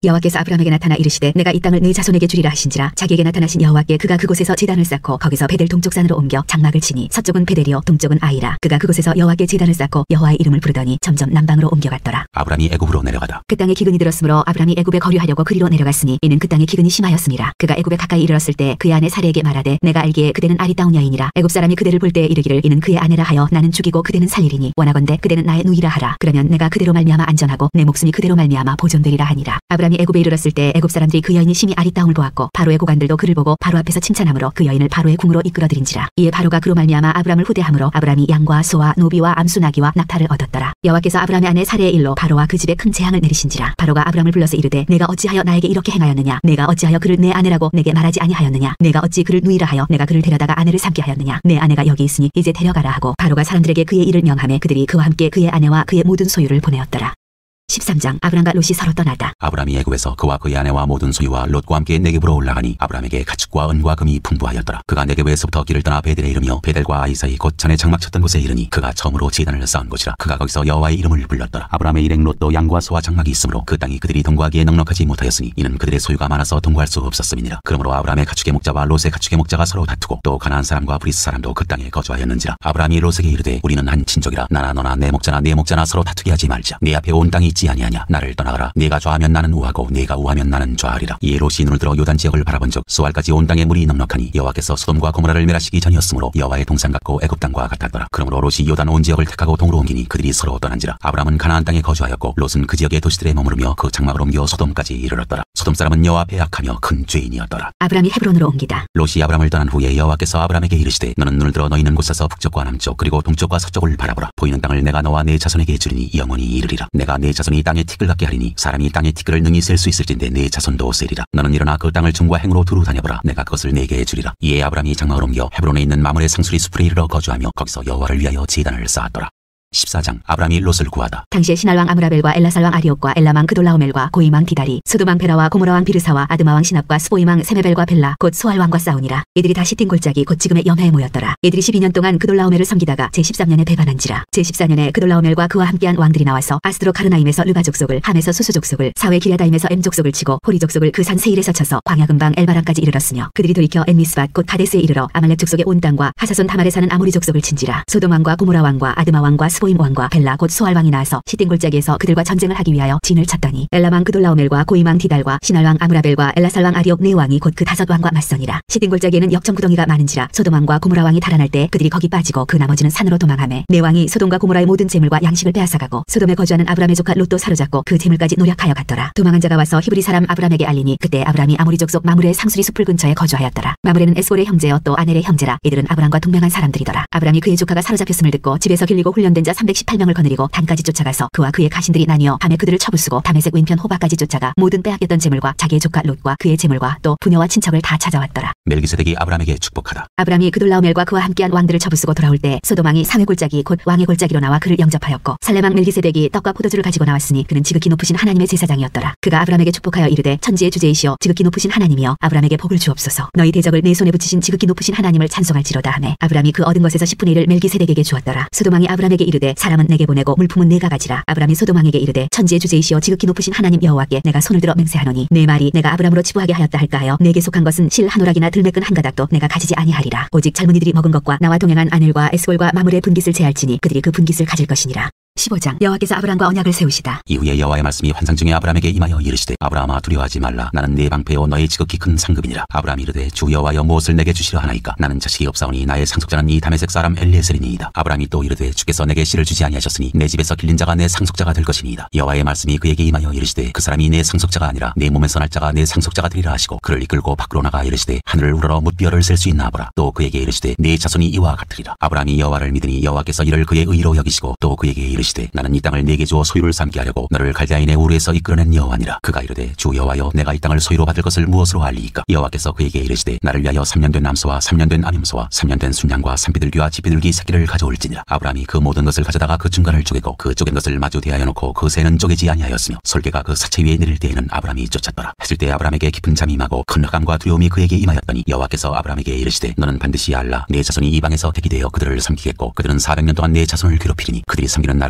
Speaker 2: 아브라함에게 나타나 이르시되 내가 이 땅을 네 자손에게 주리라 하신지라. 자기에게 나타나신 여호와께 그가 그곳에서 제단을 쌓고 거기서 베델 동쪽 산으로 옮겨 장막을 치니 서쪽은 베델이요 동쪽은 아이라. 그가 그곳에서 여호와께 제단을 쌓고 여호와의 이름을 부르더니 점점 남방으로 옮겨갔더라.
Speaker 1: 아브라함이 애굽으로 내려가다.
Speaker 2: 그 땅에 기근이 들었으므로 아브라함이 애굽에 거류하려고 그리로 내려갔으니 이는 그 땅에 기근이 심하였음이라. 그가 애굽에 가까이 이르렀을 때 그의 아내 사례에게 말하되 내가 알기에 그대는 아리따운 여인이라. 애굽 사람이 그대를 볼 때에 이르기를 이는 그의 아내라 하여 나는 죽이고 그대는 살리리니 원하건대 그대는 나의 누이라 하라. 그러면 내가 그대로 말미암아 안전하고 내 목숨이 그대로 말미암아 보존되리라 하니라. 아브라함이 애굽에 이르렀을 때 애굽 사람들이 그 여인이 심히 아리따움을 보았고 바로의 고관들도 그를 보고 바로 앞에서 칭찬하므로 그 여인을 바로의 궁으로 이끌어들인지라. 이에 바로가 그로 말미암아 아브라함을 후대하므로 아브라함이 양과 소와 노비와 암수 나귀와 낙타를 얻었더라. 여호와께서 아브라함의 아내 사례의 일로 바로와 그 집에 큰 재앙을 내리신지라. 바로가 아브라함을 불러서 이르되 내가 어찌하여 나에게 이렇게 행하였느냐. 내가 어찌하여 그를 내 아내라고 내게 말하지 아니하였느냐. 내가 어찌 그를 누이라 하여 내가 그를 데려다가 아내를 삼게 하였느냐. 내 아내가 여기 있으니 이제 데려가라 하고 바로가 사람들에게 그의 일을 명하매 그들이 그와 함께 그의 아내와 그의 모든 소유를 보내었더라. 13장. 아브람과 롯이 서로 떠나다.
Speaker 1: 아브라함이 애굽에서 그와 그의 아내와 모든 소유와 롯과 함께 네겝으로 올라가니 아브라함에게 가축과 은과 금이 풍부하였더라. 그가 네겝에서부터 길을 떠나 베델에 이르며 베델과 아이 사이 곧 전에 장막 쳤던 곳에 이르니 그가 처음으로 제단을 쌓은 곳이라. 그가 거기서 여호와의 이름을 불렀더라. 아브라함의 일행 롯도 양과 소와 장막이 있으므로 그 땅이 그들이 동거하기에 넉넉하지 못하였으니 이는 그들의 소유가 많아서 동거할 수 없었음이니라. 그러므로 아브라함의 가축의 목자와 롯의 가축의 목자가 서로 다투고 또 가나안 사람과 브리스 사람도 그 땅에 거주하였는지라. 아브라함이 롯에게 이르되 우리는 한 친족이라 나나 너나 내 목자나 내 목자나 서로 다투게 하지 말자. 네 앞에 온 땅이 있지 아니하냐. 나를 떠나가라. 네가 좌하면 나는 우하고 네가 우하면 나는 좌하리라. 이에 롯이 눈을 들어 요단 지역을 바라본즉 수알까지 온 땅에 물이 넉넉하니 여호와께서 소돔과 고모라를 멸하시기 전이었으므로 여호와의 동산 같고 애굽 땅과 같았더라. 그러므로 롯이 요단 온 지역을 택하고 동으로 옮기니 그들이 서로 떠난지라. 아브라함은 가나안 땅에 거주하였고 롯은 그 지역의 도시들에 머무르며 그 장막을 옮겨 소돔까지 이르렀더라. 소돔 사람은 여호와 앞에 악하며 큰 죄인이었더라.
Speaker 2: 아브라함이 헤브론으로 옮기다.
Speaker 1: 롯이 아브라함을 떠난 후에 여호와께서 아브라함에게 이르시되 너는 눈을 들어 너 있는 곳에서 북쪽과 남쪽 그리고 동쪽과 서쪽을 바라보라. 보이는 땅을 내가 너와 네 자손에게 주리니 영원히 이르리라. 내가 네 자손이 땅에 티끌 같게 하리니 사람이 땅의 티끌을 능히 셀 수 있을진데 네 자손도 세리라. 너는 일어나 그 땅을 중과 행으로 두루 다녀보라. 내가 그것을 네게 주리라. 이에 아브라함이 장막을 옮겨 헤브론에 있는 마므레 상수리 숲에 이르러 거주하며 거기서 여호와를 위하여 제단을 쌓았더라. 14장. 아브라함이 롯을 구하다.
Speaker 2: 당시에 신할왕 아므라벨과 엘라살왕 아리옥과 엘람왕 그돌라오멜과 고임왕 디다리 소돔왕 베라와 고모라왕 비르사와 아드마왕 시납과 스보임왕 세메벨과 벨라 곧 수알왕과 싸우니라. 이들이 다 시틴 골짜기 곧 지금의 염해에 모였더라. 이들이 12년 동안 그돌라오멜을 섬기다가 제13년에 배반한지라. 제14년에 그돌라오멜과 그와 함께한 왕들이 나와서 아스드로 가르나임에서 르바 족속을 함에서 수수 족속을 사웨 기레다임에서 엠 족속을 치고 호리 족속을 그 산 세일에서 쳐서 광야 근방 엘바람까지 이르렀으며 그들이 돌이켜 엔미스밭 곧 가데스에 이르러 아말렉 족속의 온 땅과 하사손 다말에 사는 아모리 족속을 친지라. 소돔 왕과 고모라 왕과 아드마 왕과 스보임 왕과 벨라 곧 수알 왕이 나와서 시딘 골짜기에서 그들과 전쟁을 하기 위하여 진을 쳤더니 엘람왕 그돌라오멜과 고임왕 디달과 신할왕 아므라벨과 엘라살왕 아리옥 네 왕이 곧 그 5 왕과 맞서니라. 시딘 골짜기에는 역전구덩이가 많은지라. 소돔 왕과 고모라 왕이 달아날 때 그들이 거기 빠지고 그 나머지는 산으로 도망하매 네 왕이 소돔과 고모라의 모든 재물과 양식을 빼앗아가고 소돔에 거주하는 아브람의 조카 롯도 사로잡고 그 재물까지 노력하여 갔더라. 도망한 자가 와서 히브리 사람 아브람에게 알리니 그때 아브람이 아모리 족속 마므레의 상수리 숲을 근처에 거주하였더라. 마므레는 에스골의 형제여 또 아넬의 형제라. 이들은 아브람과 동맹한 사람들이더라. 아브람이 그의 조카가 사로잡혔음을 듣고 집에서 길리고 훈련된 자 318명을 거느리고 단까지 쫓아가서 그와 그의 가신들이 나뉘어 밤에 그들을 쳐부수고 다메섹 왼편 호바까지 쫓아가 모든 빼앗겼던 재물과 자기의 조카 롯과 그의 재물과 또 부녀와 친척을 다 찾아왔더라.
Speaker 1: 멜기세덱이 아브라함에게 축복하다.
Speaker 2: 아브람이 그돌라오멜과 그와 함께한 왕들을 쳐부수고 돌아올 때 소돔 왕이 사회 골짜기 곧 왕의 골짜기로 나와 그를 영접하였고 살렘 왕 멜기세덱이 떡과 포도주를 가지고 나왔으니 그는 지극히 높으신 하나님의 제사장이었더라. 그가 아브람에게 축복하여 이르되 천지의 주제이시여 지극히 높으신 하나님이여 아브람에게 복을 주옵소서. 너희 대적을 내 손에 붙이신 지극히 높으신 하나님을 찬송할지로다 하매 아브람이 그 얻은 것에서 10분의 1을 멜기세덱에게 주었더라. 소돔 왕이 아브람에게 이르되 사람은 내게 보내고 물품은 내가 가지라. 아브람이 소돔 왕에게 이르되 천지의 주제이시여 지극히 높으신 하나님 여호와께 내가 손을 들어 맹세하노니 내 말이 내가 아브람으로 치부하게 하였다 할까 하여 내게 속한 것은 실 한 오락이나 들매끈 한 가닥도 내가 가지지 아니하리라. 오직 젊은이들이 먹은 것과 나와 동행한 아넬과 에스골과 마므레의 분깃을 제할지니 그들이 그 분깃을 가질 것이니라. 15장. 여호와께서 아브람과 언약을 세우시다.
Speaker 1: 이후에 여호와의 말씀이 환상 중에 아브람에게 임하여 이르시되 아브람아 두려워하지 말라. 나는 네 방패요 너의 지극히 큰 상급이니라. 아브람이 이르되 주 여호와여 무엇을 내게 주시려 하나이까. 나는 자식이 없사오니 나의 상속자는 이 다메섹 사람 엘리에셀이니이다. 아브람이 또 이르되 주께서 내게 씨를 주지 아니하셨으니 내 집에서 길린 자가 내 상속자가 될 것이니이다. 여호와의 말씀이 그에게 임하여 이르시되 그 사람이 내 상속자가 아니라 내 몸에서 날 자가 내 상속자가 되리라 하시고 그를 이끌고 밖으로 나가 이르시되 하늘을 우러러 뭇비어를 셀 수 있나 보라. 또 그에게 이르시되 네 자손이 이와 같으리라. 아브람이 여호와를 믿으니 여호와께서 이를 그의 의로 여기시고 또 그에게 이르시되 나는 이 땅을 네게 주어 소유를 삼게 하려고 너를 갈대아인의 우르에서 이끌어낸 여호와니라. 그가 이르되 주 여호와여 내가 이 땅을 소유로 받을 것을 무엇으로 알리이까. 여호와께서 그에게 이르시되 나를 위하여 3년 된 암소와 3년 된 암염소와 3년 된 순양과 산비둘기와 집비둘기 새끼를 가져올지니라. 아브람이 그 모든 것을 가져다가 그 중간을 쪼개고 그 쪼갠 것을 마주 대하여 놓고 그 새는 쪼개지 아니하였으며 솔개가 그 사체 위에 내릴 때에는 아브람이 쫓았더라. 했을 때 아브람에게 깊은 잠이 임하고 큰 흑암과 두려움이 그에게 임하였더니 여호와께서 아브람에게 이르시되 너는 반드시 알라. 내 자손이 이방에서 대기되어 그들을 섬기겠고 그들은 400년 동안 내 자손을 괴롭히리니 그들이 섬기는 나라를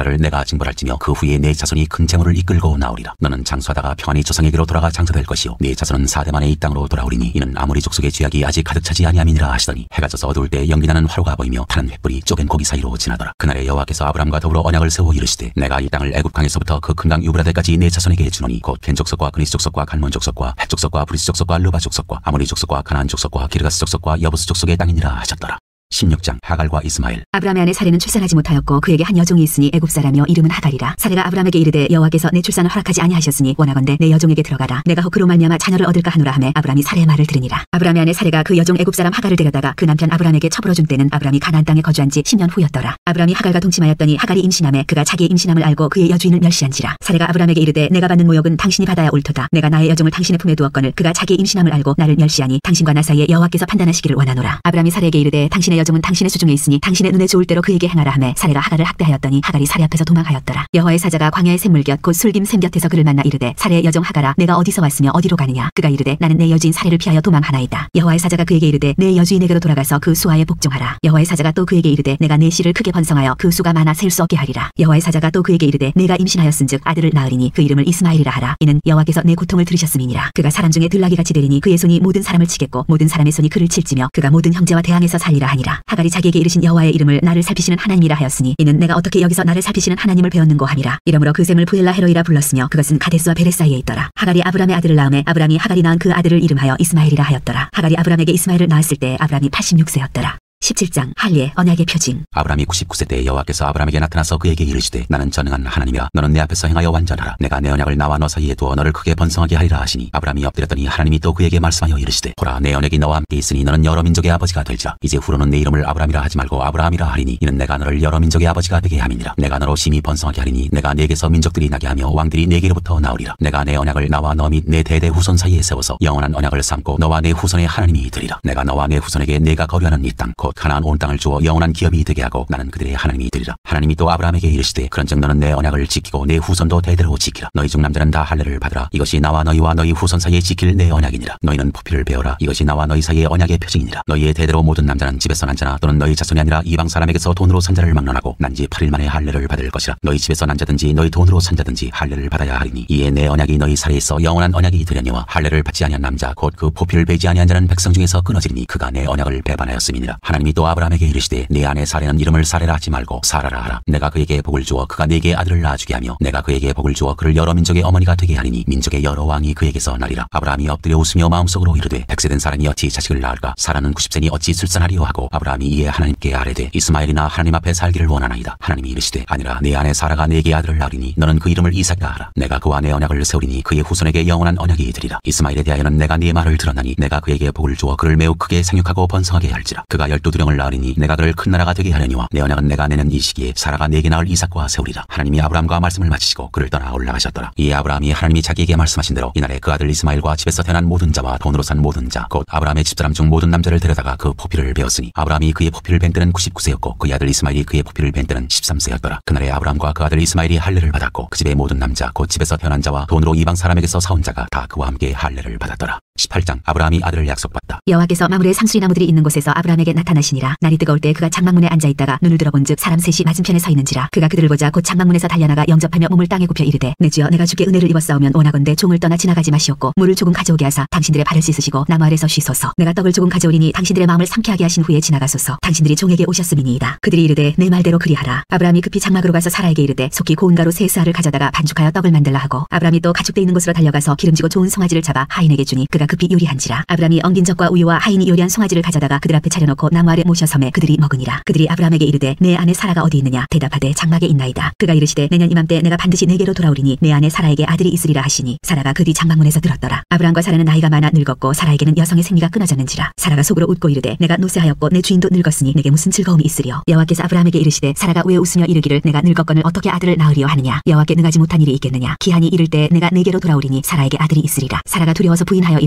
Speaker 1: 사라를 내가 징벌할지며 그 후에 내 자손이 큰 재물을 이끌고 나오리라. 너는 장수하다가 평안히 조상에게로 돌아가 장사될 것이요 네 자손은 4대 만에 이 땅으로 돌아오리니 이는 아모리 족속의 죄악이 아직 가득 차지 아니함이니라 하시더니 해가 져서 어두울 때 연기나는 화로가 보이며 타는 횃불이 쪼갠 고기 사이로 지나더라. 그날에 여호와께서 아브람과 더불어 언약을 세워 이르시되 내가 이 땅을 애굽 강에서부터 그 큰 강 유브라데까지 내 자손에게 주노니 곧 겐 족속과 그니스 족속과 갈몬 족속과 헷 족속과 브리스 족속과 르바 족속과 아모리 족속과 가나안 족속과 기르가스 족속과 여부스 족속의 땅이니라 하셨더라. 16장 하갈과 이스마엘.
Speaker 2: 아브라함의 아내 사레는 출산하지 못하였고 그에게 한 여종이 있으니 애굽 사람이요 이름은 하갈이라. 사레가 아브라함에게 이르되 여호와께서 내 출산을 허락하지 아니하셨으니 원하건대 내 여종에게 들어가라. 내가 혹 그로 말미암아 자녀를 얻을까 하노라 하매 아브라함이 사레의 말을 들으니라. 아브라함의 아내 사레가 그 여종 애굽 사람 하갈을 데려다가 그 남편 아브라함에게 처벌어 준 때는 아브라함이 가나안 땅에 거주한 지 10년 후였더라. 아브라함이 하갈과 동침하였더니 하갈이 임신하매 그가 자기의 임신함을 알고 그의 여주인을 멸시한지라. 사레가 아브라함에게 이르되 내가 받는 모욕은 당신이 받아야 옳도다. 내가 나의 여종을 당신의 품에 두었거늘 그가 자기의 임신함을 알고 나를 멸시하니 당신과 나 사이에 여호와께서 판단하시기를 원하노라. 아브라함이 사레에게 이르되 당신의 여종은 당신의 수중에 있으니 당신의 눈에 좋을 대로 그에게 행하라 하매 사레가 하갈을 학대하였더니 하갈이 사레 앞에서 도망하였더라. 여호와의 사자가 광야의 샘물 곁 곧 술김 샘 곁에서 그를 만나 이르되 사레의 여종 하갈아 내가 어디서 왔으며 어디로 가느냐. 그가 이르되 나는 내 여주인 사레를 피하여 도망하나이다. 여호와의 사자가 그에게 이르되 내 여주인에게로 돌아가서 그 수하에 복종하라. 여호와의 사자가 또 그에게 이르되 내가 내 씨를 크게 번성하여 그 수가 많아 셀 수 없게 하리라. 여호와의 사자가 또 그에게 이르되 내가 임신하였은즉 아들을 낳으리니 그 이름을 이스마엘이라 하라. 이는 여호와께서 내 고통을 들으셨음이니라. 그가 사람 중에 들나귀같이 되리니 그의 손이 모든 사람을 치겠고 모든 사람의 손이 그를 칠지며 그가 모든 형제와 대항해서 살리라 하니라. 하갈이 자기에게 이르신 여호와의 이름을 나를 살피시는 하나님이라 하였으니 이는 내가 어떻게 여기서 나를 살피시는 하나님을 배웠는고 함이라. 이러므로 그 샘을 부엘라 헤로이라 불렀으며 그것은 가데스와 베레 사이에 있더라. 하갈이 아브람의 아들을 낳음에 아브람이 하갈이 낳은 그 아들을 이름하여 이스마엘이라 하였더라. 하갈이 아브람에게 이스마엘을 낳았을 때 아브람이 86세였더라. 17장 할례 언약의 표징.
Speaker 1: 아브람이 99세 때 여호와께서 아브람에게 나타나서 그에게 이르시되 나는 전능한 하나님이라 너는 내 앞에서 행하여 완전하라. 내가 내 언약을 나와 너 사이에 두어 너를 크게 번성하게 하리라 하시니 아브람이 엎드렸더니 하나님이 또 그에게 말씀하여 이르시되 보라 내 언약이 너와 함께 있으니 너는 여러 민족의 아버지가 될지라. 이제 후로는 내 이름을 아브람이라 하지 말고 아브라함이라 하리니 이는 내가 너를 여러 민족의 아버지가 되게 함이니라. 내가 너로 심히 번성하게 하리니 내가 네게서 민족들이 나게 하며 왕들이 네게로부터 나오리라. 내가 내 언약을 나와 너 및 내 대대 후손 사이에 세워서 영원한 언약을 삼고 너와 내 후손의 하나님이 되리라. 내가 너와 내 후손에게 내가 거류하는 이 땅 곧 가나안 온 땅을 주어 영원한 기업이 되게 하고 나는 그들의 하나님이 되리라. 하나님이 또 아브라함에게 이르시되 그런즉 너는 내 언약을 지키고 내 후손도 대대로 지키라. 너희 중 남자는 다 할례를 받으라. 이것이 나와 너희와 너희 후손 사이에 지킬 내 언약이니라. 너희는 포피를 베어라. 이것이 나와 너희 사이의 언약의 표징이니라. 너희의 대대로 모든 남자는 집에서 난 자나 또는 너희 자손이 아니라 이방 사람에게서 돈으로 산 자를 막론하고 난 지 8일 만에 할례를 받을 것이라. 너희 집에서 난 자든지 너희 돈으로 산 자든지 할례를 받아야 하리니 이에 내 언약이 너희 사이에 있어 영원한 언약이 되려니와 할례를 받지 아니한 남자 곧 그 포피를 베지 아니한 자는 백성 중에서 끊어지리니 그가 내 언약을 배반하였음이니라. 하나님이 또 아브라함에게 이르시되 내 아내 사레는 이름을 사레라 하지 말고 사라라 하라. 내가 그에게 복을 주어 그가 네게 아들을 낳아주게 하며 내가 그에게 복을 주어 그를 여러 민족의 어머니가 되게 하리니 민족의 여러 왕이 그에게서 나리라. 아브라함이 엎드려 웃으며 마음속으로 이르되 100세 된 사람이 어찌 자식을 낳을까. 사라는 90세니 어찌 출산하리요 하고 아브라함이 이에 하나님께 아뢰되 이스마엘이나 하나님 앞에 살기를 원하나이다. 하나님이 이르시되 아니라 내 아내 사라가 네게 아들을 낳으리니 너는 그 이름을 이삭이라 하라. 내가 그와 내 언약을 세우리니 그의 후손에게 영원한 언약이 되리라. 이스마엘에 대하여는 내가 네 말을 들었나니 내가 그에게 복을 주어 그를 매우 크게 생육하고 번성하게 할지라. 그가 12두령을 낳으리니 내가 그를 큰 나라가 되게 하려니와 내 언약은 내가 내는 이 시기에 사라가 네게 낳을 이삭과 세우리라. 하나님이 아브라함과 말씀을 마치시고 그를 떠나 올라가셨더라. 이에 아브라함이 하나님이 자기에게 말씀하신 대로 이날에 그 아들 이스마엘과 집에서 태어난 모든 자와 돈으로 산 모든 자 곧 아브라함의 집사람 중 모든 남자를 데려다가 그 포피를 베었으니 아브라함이 그의 포피를 벤 때는 99세였고 그의 아들 이스마엘이 그의 포피를 벤 때는 13세였더라. 그날에 아브라함과 그 아들 이스마엘이 할례를 받았고 그 집의 모든 남자 곧 집에서 태어난 자와 돈으로 이방 사람에게서 사온 자가 다 그와 함께 할례를 받았더라. 18장 아브라함이 아들을 약속받다.
Speaker 2: 여호와께서 마므르에 상수리 나무들이 있는 곳에서 아브라함에게 나타나시니라. 날이 뜨거울 때 그가 장막문에 앉아있다가 눈을 들어본즉 사람 셋이 맞은편에 서 있는지라. 그가 그들을 보자 곧 장막문에서 달려나가 영접하며 몸을 땅에 굽혀 이르되 내 주여 내가 주께 은혜를 입었사오면 원하건대 종을 떠나 지나가지 마시옵고 물을 조금 가져오게 하사 당신들의 발을 씻으시고 나무 아래서 쉬소서. 내가 떡을 조금 가져오리니 당신들의 마음을 상쾌하게 하신 후에 지나가소서. 당신들이 종에게 오셨음이니이다. 그들이 이르되 내 말대로 그리하라. 아브라함이 급히 장막으로 가서 사라에게 이르되 속히 고운 가루 세 스아를 가져다가 반죽하여 떡을 만들라 하고 아브라함이 또 가축대 있는 곳으로 달려가서 기름지고 좋은 송아지를 잡아 하인에게 주니 그가 급히 요리한지라. 아브라함이 엉긴 젖과 우유와 하인이 요리한 송아지를 가져다가 그들 앞에 차려놓고 나무 아래 모셔 섬에 그들이 먹으니라. 그들이 아브라함에게 이르되 내 아내 사라가 어디 있느냐. 대답하되 장막에 있나이다. 그가 이르시되 내년 이맘때 내가 반드시 내게로 돌아오리니 내 아내 사라에게 아들이 있으리라 하시니 사라가 그 뒤 장막문에서 들었더라. 아브라함과 사라는 나이가 많아 늙었고 사라에게는 여성의 생리가 끊어졌는지라. 사라가 속으로 웃고 이르되 내가 노쇠하였고 내 주인도 늙었으니 내게 무슨 즐거움이 있으리요. 여호와께서 아브라함에게 이르시되 사라가 왜 웃으며 이르기를 내가 늙었거늘 어떻게 아들을 낳으리요 하느냐. 여호와께 능하지 못한 일이 있겠느냐. 기한이 이를 때 내가 내게로 돌아오리니 사라에게 아들이 있으리라. 사라가 두려워서 부인하여 이르되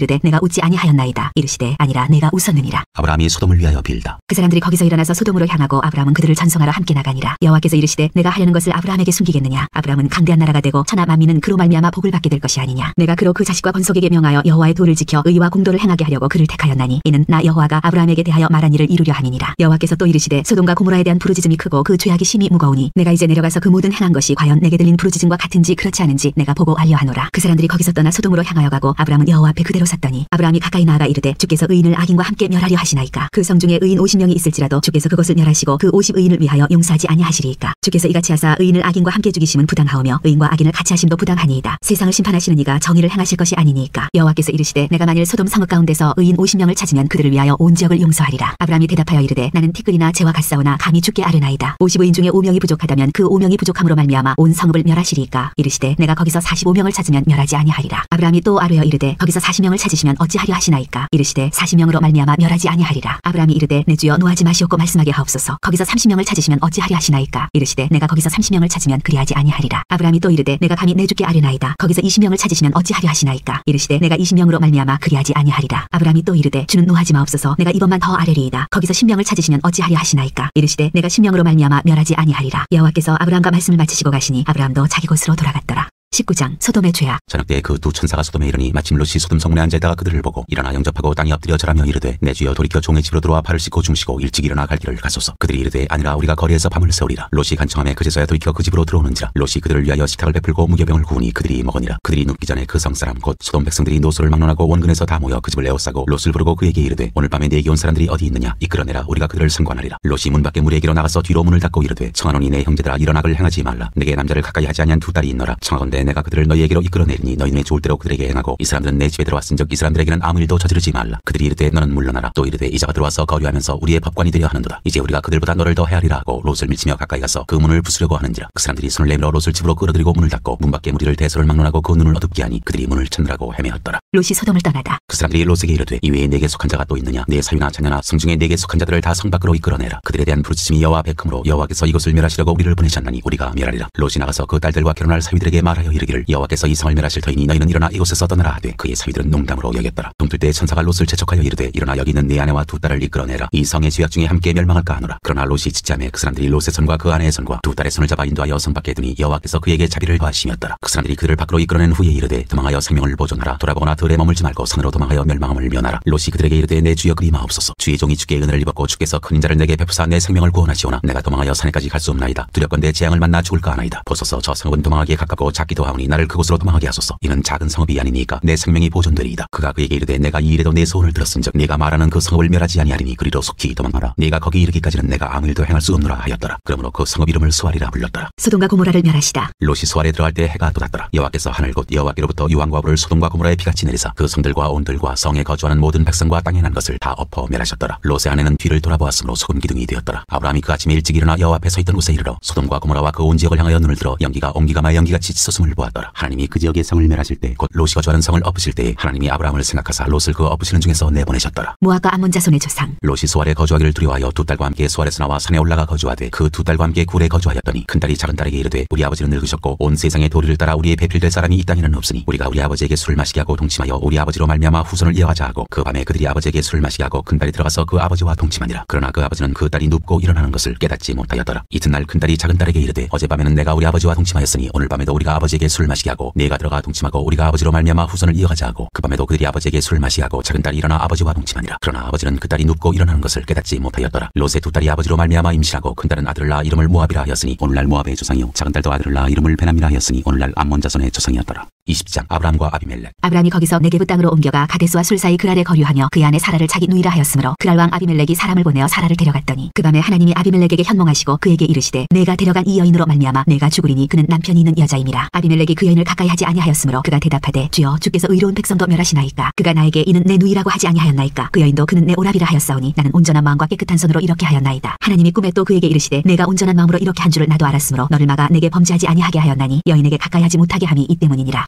Speaker 2: 이르되 내가 웃지 아니하였나이다. 이르시되 아니라 내가 웃었느니라.
Speaker 1: 아브라함이 소돔을 위하여 빌다.
Speaker 2: 그 사람들이 거기서 일어나서 소돔으로 향하고 아브라함은 그들을 전송하러 함께 나가니라. 여호와께서 이르시되 내가 하려는 것을 아브라함에게 숨기겠느냐. 아브라함은 강대한 나라가 되고 천하 만민은 그로 말미암아 복을 받게 될 것이 아니냐. 내가 그로 그 자식과 권속에게 명하여 여호와의 도를 지켜 의와 공도를 행하게 하려고 그를 택하였나니 이는 나 여호와가 아브라함에게 대하여 말한 일을 이루려 함이니라. 여호와께서 또 이르시되 소돔과 고모라에 대한 부르짖음이 크고 그 죄악이 심히 무거우니 내가 이제 내려가서 그 모든 행한 것이 과연 내게 들린 부르짖음과 같은지 그렇지 않은지 내가 보고 알려하노라. 그 사람들이 거기서 떠나 소돔으로 향하여 가고 아브라함은 여호와 앞에 그대로 섰더니 아브라함이 가까이 나아가 이르되 주께서 의인을 악인과 함께 멸하려 하시나이까. 그 성 중에 의인 50명이 있을지라도 주께서 그것을 멸하시고 그 50의인을 위하여 용서하지 아니하시리이까. 주께서 이같이 하사 의인을 악인과 함께 죽이심은 부당하오며 의인과 악인을 같이 하심도 부당하니이다. 세상을 심판하시는 이가 정의를 행하실 것이 아니니이까. 여호와께서 이르시되 내가 만일 소돔 성읍 가운데서 의인 50명을 찾으면 그들을 위하여 온 지역을 용서하리라. 아브라함이 대답하여 이르되 나는 티끌이나 재와 같사오나 감히 죽게 아뢰나이다. 50의인 중에 5명이 부족하다면 그 5명이 부족함으로 말미암아 온 성읍을 멸하시리이까. 이르시되 내가 거기서 45명을 찾으면 멸하지 아니하리라. 아브라함이 또 아뢰어 이르되 거기서 40명을 찾으시면 어찌하려 하시나이까. 이르시되 40명으로 말미암아 멸하지 아니하리라. 아브라함이 이르되 내 주여 노하지 마시옵고 말씀하게 하옵소서. 거기서 30명을 찾으시면 어찌하려 하시나이까. 이르시되 내가 거기서 30명을 찾으면 그리하지 아니하리라. 아브라함이 또 이르되 내가 감히 내 주께 아뢰나이다. 거기서 20명을 찾으시면 어찌하려 하시나이까. 이르시되 내가 20명으로 말미암아 그리하지 아니하리라. 아브라함이 또 이르되 주는 노하지 마옵소서. 내가 이것만 더 아뢰리이다. 거기서 10명을 찾으시면 어찌하려 하시나이까. 이르시되 내가 10명으로 말미암아 멸하지 아니하리라. 여호와께서 아브라함과 말씀을 마치시고 가시니 아브라함도 자기 곳으로 돌아갔더라. 19장 소돔의 죄악.
Speaker 1: 저녁 때 그 두 천사가 소돔에 이르니 마침 롯이 소돔 성문에 앉아있다가 그들을 보고 일어나 영접하고 땅에 엎드려 절하며 이르되 내 주여 돌이켜 종의 집으로 들어와 발을 씻고 중시고 일찍 일어나 갈 길을 가소서. 그들이 이르되 아니라 우리가 거리에서 밤을 새우리라. 롯이 간청함에 그제서야 돌이켜 그 집으로 들어오는지라. 롯이 그들을 위하여 식탁을 베풀고 무교병을 구우니 그들이 먹으니라. 그들이 눕기 전에 그 성사람 곧 소돔 백성들이 노소를 막론하고 원근에서 다 모여 그 집을 에워싸고 롯을 부르고 그에게 이르되 오늘 밤에 내게 온 사람들이 어디 있느냐. 이끌어내라. 우리가 그들을 상관하리라. 롯이 문 밖에 무리에게로 나가서 뒤로 문을 닫고 이르되 청하노니 내 형제들아 이런 악을 행하지 말라. 내게 남자를 가까이 하지 아니한 두 딸이 있노라. 청하건대 내가 그들을 너희에게로 이끌어내리니 너희는 좋을 대로 그들에게 행하고 이 사람들은 내 집에 들어왔은즉 이 사람들에게는 아무 일도 저지르지 말라. 그들이 이르되 너는 물러나라. 또 이르되 이자가 들어와서 거류하면서 우리의 법관이 되려 하는도다. 이제 우리가 그들보다 너를 더 헤아리라 하고 롯을 밀치며 가까이 가서 그 문을 부수려고 하는지라. 그 사람들이 손을 내밀어 롯을 집으로 끌어들이고 문을 닫고 문 밖에 무리를 대소를 막론하고 그 눈을 어둡게 하니 그들이 문을 찾느라고 헤매었더라.
Speaker 2: 롯이 소돔을 떠나다.
Speaker 1: 그 사람들이 롯에게 이르되 이외에 내게 속한 자가 또 있느냐. 내 사위나 자녀나 성중에 내게 속한 자들을 다 성 밖으로 이끌어내라. 그들에 대한 부르짖음이 여호와 앞에 크므로 여호와께서 이곳을 멸하시려고 우리를 보내셨나니 우리가 멸하리라. 롯이 나가서 그 딸들과 결혼할 사위들에게 말하여 이르기를 여호와께서 이 성을 멸하실 터이니 너희는 일어나 이곳에서 떠나라 하되 그의 사위들은 농담으로 여겼더라. 동틀 때 천사가 롯을 재촉하여 이르되 일어나 여기 있는 네 아내와 두 딸을 이끌어내라. 이 성의 죄악 중에 함께 멸망할까 하노라. 그러나 롯이 지체하며 그 사람들이 롯의 손과 그 아내의 손과 두 딸의 손을 잡아 인도하여 성 밖에 두니 여호와께서 그에게 자비를 더하심이었더라. 그 사람들이 그들을 밖으로 이끌어낸 후에 이르되 도망하여 생명을 보존하라. 돌아보거나 들에 머물지 말고 산으로 도망하여 멸망함을 면하라. 롯이 그들에게 이르되 내 주여 그리 마옵소서. 주의 종이 주께 은혜를 입었고 주께서 큰 인자를 내게 베푸사 내 생명을 구원하시오나 내가 도망하여 산에까지 갈 수 없나이다. 두렵건대 재앙을 만나 죽을까 하나이다. 보소서 저 성읍은 도망하기에 가깝고 작기도 하오니 나를 그곳으로 도망하게 하소서. 이는 작은 성읍이 아니니까 내 생명이 보존되리이다. 그가 그에게 이르되 내가 이 일에도 내 소원을 들었은즉 네가 말하는 그 성읍을 멸하지 아니하리니 그리로 속히 도망하라. 네가 거기 이르기까지는 내가 아무 일도 행할 수 없노라 하였더라. 그러므로 그 성읍 이름을 수알이라 불렀더라.
Speaker 2: 소돔과 고모라를 멸하시다.
Speaker 1: 롯이 수알에 들어갈 때 해가 돋았더라. 여호와께서 하늘 곧 여호와께로부터 유황과 불을 소돔과 고모라에 피같이 내리사 그 성들과 온들과 성에 거주하는 모든 백성과 땅에 난 것을 다 엎어 멸하셨더라. 롯의 아내는 뒤를 돌아보았으므로 소금 기둥이 되었더라. 아브라함이 그 아침에 일찍 일어나 여호와 앞에 서 있던 곳에 이르러 소돔과 고모라와 그 온 지역을 향하여 눈을 들어 연기가 옹기가마 연기같이 치솟음을 보았더라. 하나님이 그 지역의 성을 멸하실 때 곧 롯이 거주하는 성을 엎으실 때에 하나님이 아브라함을 생각하사 롯을 그 엎으시는 중에서 내보내셨더라.
Speaker 2: 모압과 암몬 자손의 조상.
Speaker 1: 롯이 수알에 거주하기를 두려워하여 두 딸과 함께 수알에서 나와 산에 올라가 거주하되 그 두 딸과 함께 굴에 거주하였더니 큰 딸이 작은 딸에게 이르되 우리 아버지는 늙으셨고 온 세상의 도리를 따라 우리의 배필될 사람이 이 땅에는 없으니 우리가 우리 아버지에게 술을 마시게 하고 동침하여 우리 아버지로 말미암아 후손을 이어가자 하고 그 밤에 그들이 아버지에게 술을 마시게 하고 큰 딸이 들어가서 그 아버지와 동침하니라. 그러나 그 아버지는 그 딸이 눕고 일어나는 것을 깨닫지 못하였더라. 이튿날 큰 딸이 작은 딸에게 이르되 어젯밤에는 내가 우리 아버지와 동침하였으니 오늘 밤에도 우리가 아버지에게 술을 마시게 하고 네가 들어가 동침하고 우리가 아버지로 말미암아 후손을 이어가자 하고 그 밤에도 그들이 아버지에게 술을 마시게 하고 작은 딸이 일어나 아버지와 동침하니라. 그러나 아버지는 그 딸이 눕고 일어나는 것을 깨닫지 못하였더라. 롯의 두 딸이 아버지로 말미암아 임신하고 큰 딸은 아들을 낳아 이름을 모압이라 하였으니 오늘날 모압의 조상이요 작은 딸도 아들을 낳아 이름을 베남이라 하였으니 오늘날 암몬 자손의 조상이었더라. 20장 아브람과 아비멜렉.
Speaker 2: 아브람이 거기서 네게부 땅으로 옮겨가 가데스와 술 사이 그랄에 거류하며 그 안에 사라를 자기 누이라 하였으므로 그랄 왕 아비멜렉이 사람을 보내어 사라를 데려갔더니 그 밤에 하나님이 아비멜렉에게 현몽하시고 그에게 이르시되 내가 데려간 이 여인으로 말미암아 내가 죽으리니 그는 남편이 있는 여자임이라. 아비멜렉이 그 여인을 가까이 하지 아니하였으므로 그가 대답하되 주여 주께서 의로운 백성도 멸하시나이까. 그가 나에게 이는 내 누이라고 하지 아니하였나이까. 그 여인도 그는 내 오라비라 하였사오니 나는 온전한 마음과 깨끗한 손으로 이렇게 하였나이다. 하나님이 꿈에 또 그에게 이르시되 내가 온전한 마음으로 이렇게 한 줄을 나도 알았으므로 너를 막아 내게 범죄하지 아니하게 하였나니 여인에게 가까이 하지 못하게 함이 이 때문이니라.